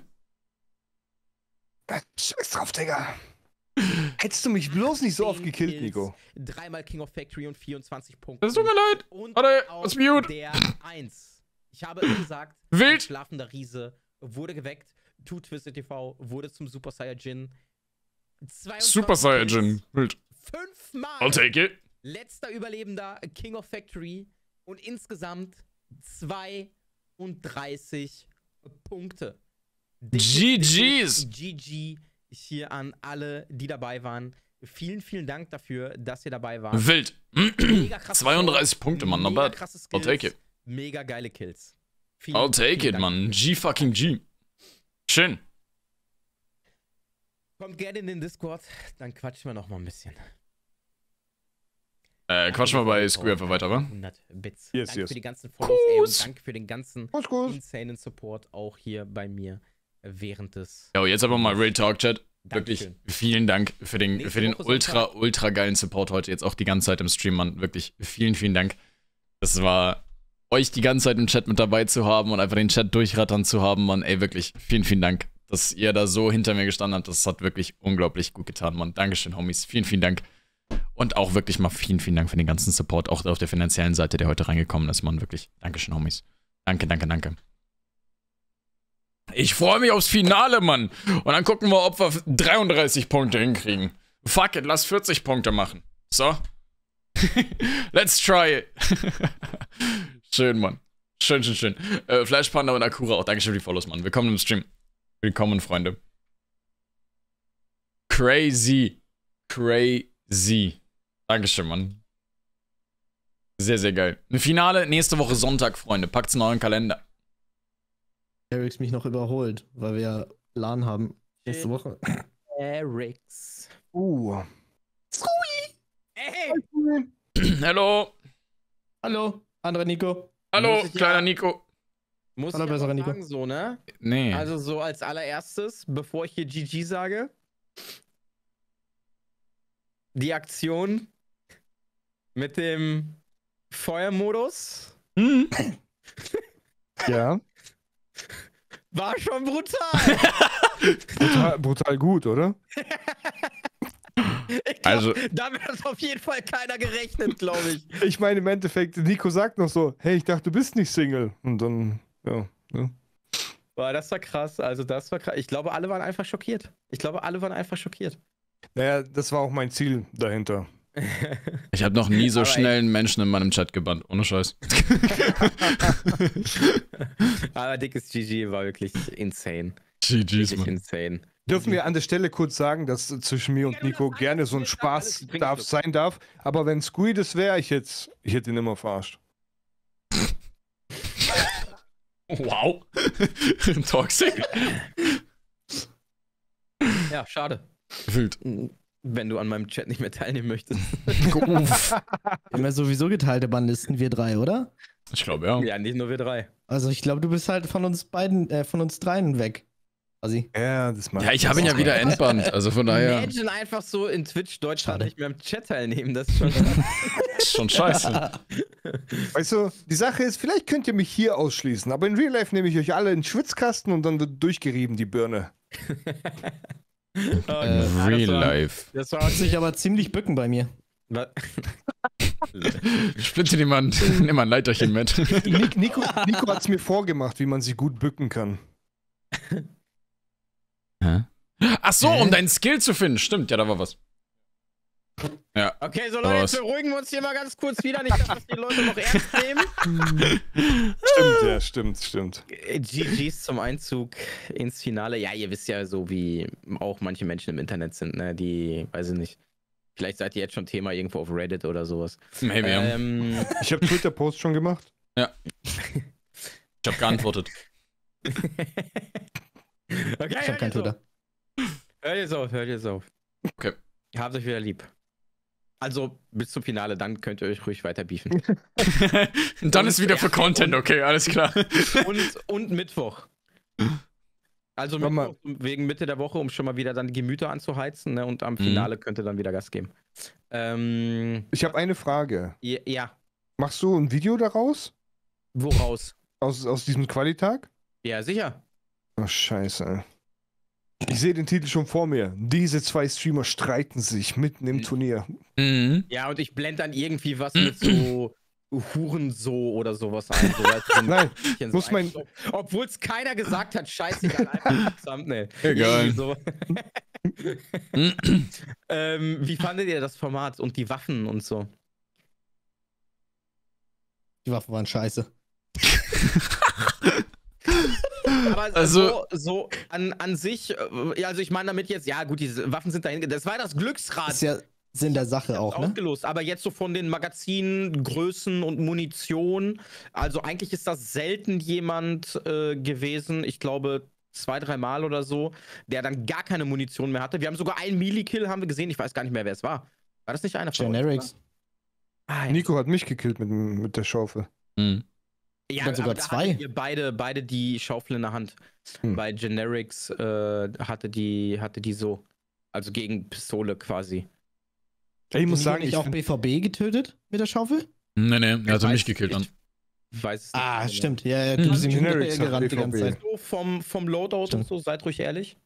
Scheiß drauf, Digga. Hättest du mich bloß nicht so oft 10 gekillt, Kills, Nico. 3-mal King of Factory und 24 Punkte. Das tut mir leid. Und Warte, auf was mute? der 1. Ich habe gesagt, Wild. ein schlafender Riese wurde geweckt. Twisted TV wurde zum Super Saiyajin. 22 Super Saiyajin. Wild. 5-mal. I'll take it. Letzter Überlebender King of Factory. Und insgesamt 32 Punkte. GG's. GG hier an alle, die dabei waren. Vielen, vielen Dank dafür, dass ihr dabei wart. Wild. Mega krasse 32 Show, Punkte, Mann. Not mega bad. krasse I'll Skills, take it. Mega geile Kills. I'll take it, Dank. Mann. G-fucking G. Schön. Kommt gerne in den Discord, dann quatschen wir noch mal ein bisschen. Quatschen wir bei Screw einfach weiter, wa? 100 Bits. Yes, Danke yes. für die ganzen Follows, ey, und danke für den ganzen Gut. insanen Support auch hier bei mir während des... Jo, jetzt aber mal Real Talk, Chat. Wirklich Dankeschön. vielen Dank für den Nächste Woche ultra geilen Support heute. Jetzt auch die ganze Zeit im Stream, Mann. Wirklich vielen, vielen Dank. Das war euch die ganze Zeit im Chat mit dabei zu haben und einfach den Chat durchrattern zu haben, Mann. Ey, wirklich vielen, vielen Dank, dass ihr da so hinter mir gestanden habt. Das hat wirklich unglaublich gut getan, Mann. Dankeschön, Homies. Vielen, vielen Dank. Und auch wirklich mal vielen, vielen Dank für den ganzen Support, auch auf der finanziellen Seite, der heute reingekommen ist, Mann. Wirklich. Dankeschön, Homies. Danke, danke, danke. Ich freue mich aufs Finale, Mann. Und dann gucken wir, ob wir 33 Punkte hinkriegen. Fuck it, lass 40 Punkte machen. So. Let's try it. Schön, Mann. Schön, schön, schön. Flash Panda und Akura auch. Dankeschön für die Follows, Mann. Willkommen im Stream. Willkommen, Freunde. Crazy. Crazy. Dankeschön, Mann. Sehr, sehr geil. Ein Finale nächste Woche Sonntag, Freunde. Packt's in euren Kalender. Eric's mich noch überholt, weil wir ja LAN haben nächste Woche. Eric's. Hey! Hallo. Hallo, anderer Nico. Hallo, Muss ich kleiner ja- Nico. Muss Hallo, ich besserer aber Nico. sagen, so, ne? Nee. Also so als allererstes, bevor ich hier GG sage, die Aktion mit dem Feuermodus Ja. war schon brutal. Brutal gut, oder? Ich glaub, Also- damit hat auf jeden Fall keiner gerechnet, glaube ich. Ich meine, im Endeffekt, Nico sagt noch so, hey, ich dachte, du bist nicht Single. Und dann, ja. Boah, das war krass. Also das war krass. Ich glaube, alle waren einfach schockiert. Naja, das war auch mein Ziel dahinter. Ich habe noch nie so Aber schnell einen Menschen in meinem Chat gebannt. Ohne Scheiß. Aber dickes GG war wirklich insane. GG's, Wirklich Mann. insane. Dürfen wir an der Stelle kurz sagen, dass zwischen mir und Nico gerne so ein Spaß sein darf. Aber wenn Squee das wäre, ich hätte ihn immer verarscht. Wow. Toxic. Ja, schade. Wild. Wenn du an meinem Chat nicht mehr teilnehmen möchtest. Wir haben ja sowieso geteilte Bannlisten, wir drei, oder? Ich glaube, ja. Ja, nicht nur wir drei. Also ich glaube, du bist halt von uns beiden, von uns dreien weg. Quasi. Ja, das macht Ja, ich habe ihn ja wieder entbannt. Also von daher. Imagine einfach so in Twitch Deutschland Schade. nicht mehr im Chat teilnehmen. Das ist schon. Ist schon scheiße. Weißt du, die Sache ist, vielleicht könnt ihr mich hier ausschließen, aber in Real Life nehme ich euch alle in den Schwitzkasten und dann wird durchgerieben, die Birne. Real life. Das war Muss sich aber ziemlich bücken bei mir. Splitte niemand ein Leiterchen mit. Nico hat es mir vorgemacht, wie man sie gut bücken kann. Hä? Ach so, um deinen Skill zu finden. Stimmt, ja, da war was. Ja. Okay, so Leute, jetzt beruhigen wir uns hier mal ganz kurz wieder. Nicht, dass das die Leute noch ernst nehmen. Stimmt, ja, stimmt. GGs zum Einzug ins Finale. Ja, ihr wisst ja so, wie auch manche Menschen im Internet sind, ne? Die, weiß ich nicht. Vielleicht seid ihr jetzt schon Thema irgendwo auf Reddit oder sowas. Maybe, ja. Ich habe Twitter-Post schon gemacht. Ja. Ich habe geantwortet. Okay, Ich hab kein Twitter. Hört jetzt auf. Okay. Habt euch wieder lieb. Also, bis zum Finale, dann könnt ihr euch ruhig weiter beefen. Und dann ist wieder für Content, okay, alles klar. Und Mittwoch. Also Warte mal. wegen Mitte der Woche, um schon mal wieder dann die Gemüter anzuheizen, ne? Und am Finale könnte dann wieder Gas geben. Ich habe eine Frage. Ja. Machst du ein Video daraus? Woraus? Aus diesem Qualitag? Ja, sicher. Oh, scheiße. Ich sehe den Titel schon vor mir. Diese zwei Streamer streiten sich mitten im Turnier. Mhm. Ja, und ich blende dann irgendwie was mit so Hurenso oder sowas ein. So, weißt du, so ein Nein, Bildchen muss so mein- Obwohl es keiner gesagt hat, scheißegal, einfach Thumbnail. Egal. So. Wie fandet ihr das Format und die Waffen und so? Die Waffen waren scheiße. Aber Also- so an sich, also ich meine damit jetzt, ja gut, diese Waffen sind dahin, das war das Glücksrad. Das ist ja Sinn der Sache auch, ne? Ausgelost, aber jetzt so von den Magazinen, Größen und Munition, also eigentlich ist das selten jemand gewesen, ich glaube 2-3 Mal oder so, der dann gar keine Munition mehr hatte. Wir haben sogar einen Melee-Kill, haben wir gesehen, ich weiß gar nicht mehr, wer es war. War das nicht einer von Generics. euch? Ah, ja. Nico hat mich gekillt mit der Schaufel. Mhm. Ja, Dann sogar aber da zwei. hattet ihr beide die Schaufel in der Hand. Bei Generics hatte die so, also gegen Pistole quasi. Ey, ich muss Nico sagen, nicht ich auch find, BVB getötet mit der Schaufel? Nee, er hatte mich gekillt dann. Ich weiß es nicht. Ah, mehr. stimmt. Ja, du bist ihm Generics hat hinterhergerannt die ganze BVB. Zeit. So vom Loadout und Stimmt. so, seid ruhig ehrlich.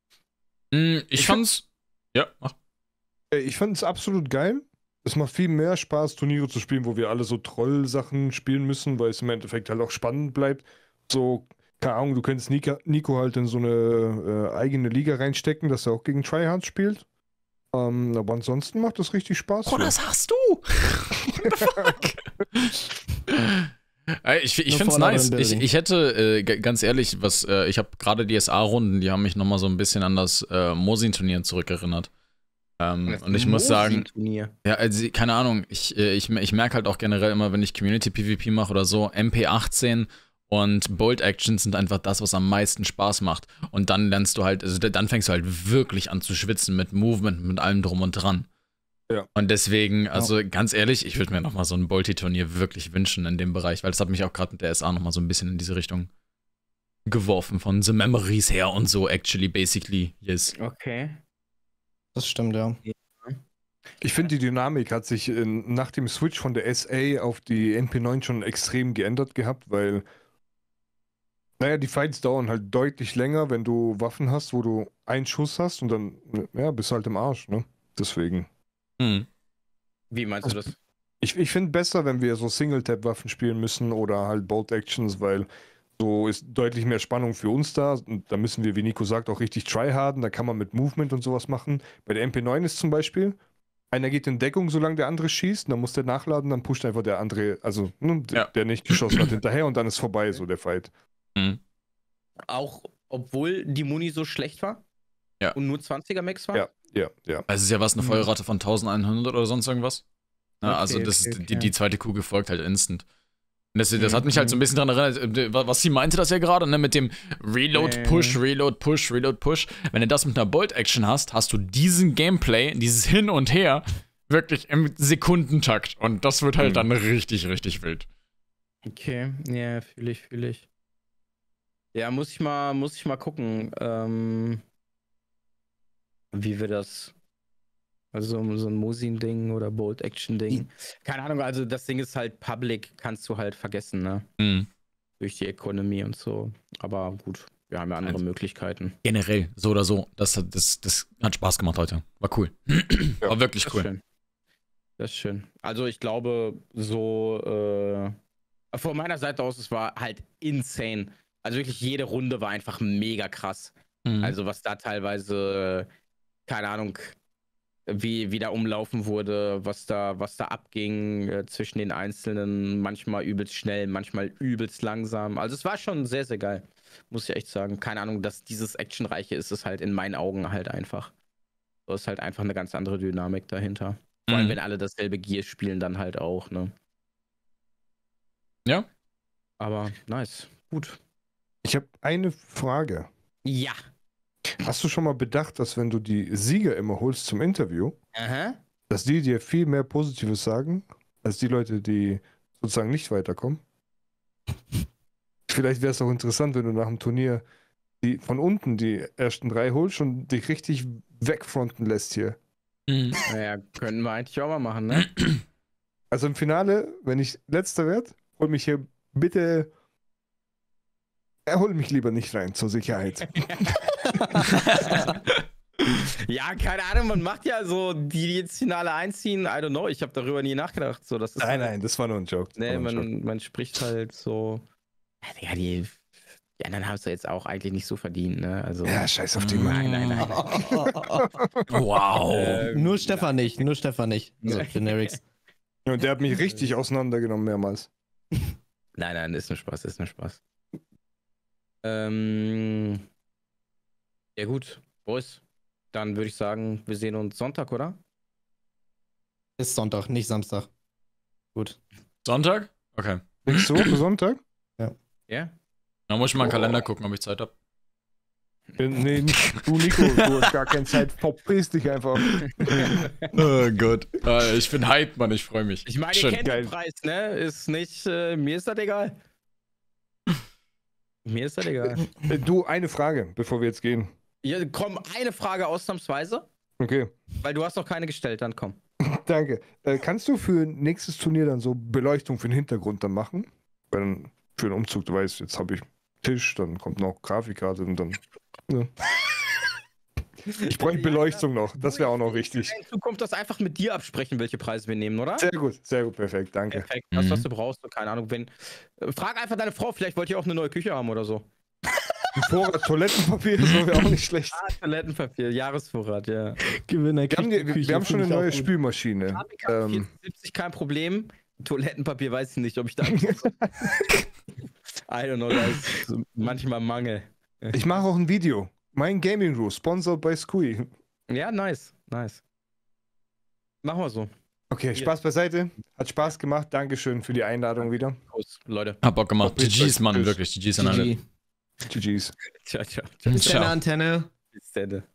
Ich fand's. Ja, ach. ich fand es absolut geil. Es macht viel mehr Spaß, Turniere zu spielen, wo wir alle so Troll-Sachen spielen müssen, weil es im Endeffekt halt auch spannend bleibt. So, keine Ahnung, du könntest Nico halt in so eine eigene Liga reinstecken, dass er auch gegen Tryhards spielt. Aber ansonsten macht das richtig Spaß. Oh, das hast du! What the fuck? Ich Nur find's Vorlagen nice. im Building. Ich hätte, ganz ehrlich, ich habe gerade die SA-Runden, die haben mich nochmal so ein bisschen an das Mosin-Turnier zurückerinnert. Und ich muss sagen, Turnier. ja, also, keine Ahnung, ich merke halt auch generell immer, wenn ich Community-PvP mache oder so, MP18 und Bolt Action sind einfach das, was am meisten Spaß macht. Und dann lernst du halt, also dann fängst du halt wirklich an zu schwitzen mit Movement, mit allem drum und dran. Ja. Und deswegen, also ganz ehrlich, ich würde mir nochmal so ein Bolti-Turnier wirklich wünschen in dem Bereich, weil das hat mich auch gerade mit der SA nochmal so ein bisschen in diese Richtung geworfen, von The Memories her und so, actually, basically, yes. Okay. Das stimmt, ja. Ich finde, die Dynamik hat sich nach dem Switch von der SA auf die NP9 schon extrem geändert gehabt, weil, naja, die Fights dauern halt deutlich länger, wenn du Waffen hast, wo du einen Schuss hast und dann, ja, bist du halt im Arsch, ne? Deswegen. Wie meinst du das? Ich finde besser, wenn wir so Single-Tap-Waffen spielen müssen oder halt Bolt-Actions, weil so ist deutlich mehr Spannung für uns da. Und da müssen wir, wie Nico sagt, auch richtig tryharden. Da kann man mit Movement und sowas machen. Bei der MP9 ist zum Beispiel, einer geht in Deckung, solange der andere schießt, dann muss der nachladen, dann pusht einfach der andere, also der nicht geschossen hat, hinterher und dann ist vorbei, so der Fight. Auch obwohl die Muni so schlecht war? Ja. Und nur 20er Max war? Ja. Also es ist ja was, eine Feuerrate von 1100 oder sonst irgendwas. Ja, Okay, also das okay, ist die zweite Kugel folgt halt instant. Und das hat mich halt so ein bisschen daran erinnert, was sie meinte das ja gerade, ne, mit dem Reload, Push, Reload, Push, Reload, Push. Wenn du das mit einer Bolt-Action hast, hast du diesen Gameplay, dieses Hin und Her, wirklich im Sekundentakt. Und das wird halt dann richtig, richtig wild. Okay, ja, fühle ich. Ja, muss ich mal gucken, wie wir das, also so ein Mosin-Ding oder Bolt-Action-Ding. Keine Ahnung, also das Ding ist halt public, kannst du halt vergessen, ne? Durch die Economy und so. Aber gut, wir haben ja andere Möglichkeiten. Generell, so oder so, das hat Spaß gemacht heute. War cool. War wirklich Das cool. ist schön. Das ist schön. Also ich glaube, so, von meiner Seite aus, es war halt insane. Also wirklich jede Runde war einfach mega krass. Also was da teilweise, keine Ahnung, wie da umlaufen wurde, was da abging zwischen den Einzelnen, manchmal übelst schnell, manchmal übelst langsam. Also es war schon sehr, sehr geil, muss ich echt sagen. Keine Ahnung, dass dieses Actionreiche ist es halt in meinen Augen halt einfach. So ist halt einfach eine ganz andere Dynamik dahinter. Vor allem, wenn alle dasselbe Gear spielen, dann halt auch, ne? Ja. Aber nice, gut. Ich habe eine Frage. Ja. Hast du schon mal bedacht, dass wenn du die Sieger immer holst zum Interview, Aha. dass die dir viel mehr Positives sagen, als die Leute, die sozusagen nicht weiterkommen? Vielleicht wäre es auch interessant, wenn du nach dem Turnier die von unten die ersten 3 holst und dich richtig wegfronten lässt hier. Mhm. Naja, könnten wir eigentlich auch mal machen, ne? Also im Finale, wenn ich letzter werde, hol mich hier bitte. Hol mich lieber nicht rein, zur Sicherheit. Ja, keine Ahnung, man macht ja so, die ins Finale einziehen, I don't know, ich habe darüber nie nachgedacht. So, das ist Nein, das war nur ein Joke. Nee, man spricht halt so. Ja, die anderen haben es ja jetzt auch eigentlich nicht so verdient, ne? Also, Ja, scheiß auf die Mann. Nein. Wow. Nur Stefan nicht, nur Stefan nicht. Also Generics. Und der hat mich richtig auseinandergenommen mehrmals. Nein, ist nur Spaß, ist nur Spaß. Ja gut, Boys. Dann würde ich sagen, wir sehen uns Sonntag, oder? Ist Sonntag, nicht Samstag. Gut. Sonntag? Okay. Nächste Woche Sonntag? Ja? Da muss ich mal einen Kalender gucken, ob ich Zeit habe. Nee, du Nico, du hast gar keine Zeit. Verpiss dich einfach. Oh Gott. Ich bin hyped, Mann, ich freue mich. Ich meine, ihr Schön. kennt den Preis, ne? Ist nicht, mir ist das egal. Mir ist das egal. Du, eine Frage, bevor wir jetzt gehen. Ja, komm, eine Frage ausnahmsweise. Okay. Weil du hast noch keine gestellt, dann komm. Danke. Kannst du für nächstes Turnier dann so Beleuchtung für den Hintergrund dann machen? Weil dann für den Umzug, du weißt, jetzt habe ich Tisch, dann kommt noch Grafikkarte und dann. Ja. Ich bräuchte Beleuchtung noch, das wäre auch noch wichtig. In Zukunft das einfach mit dir absprechen, welche Preise wir nehmen, oder? Sehr gut, perfekt, danke. Perfekt, das, was du brauchst, keine Ahnung, wenn. Frag einfach deine Frau, vielleicht wollt ihr auch eine neue Küche haben oder so. Ein Vorrat Toilettenpapier, das wäre auch nicht schlecht. Toilettenpapier, Jahresvorrat, ja. Gewinner. Wir haben schon eine neue Spülmaschine. 74, kein Problem. Toilettenpapier weiß ich nicht, ob ich da. I don't know, da ist manchmal Mangel. Ich mache auch ein Video. Mein Gaming Room, sponsored by Squee. Ja, nice. Machen wir so. Okay, Spaß beiseite. Hat Spaß gemacht. Dankeschön für die Einladung wieder. Prost, Leute. Hab Bock gemacht. GG's, Mann, Tschüss. wirklich. GG's an alle. GG's. Ciao. Bis deine Antenne. Bis dann.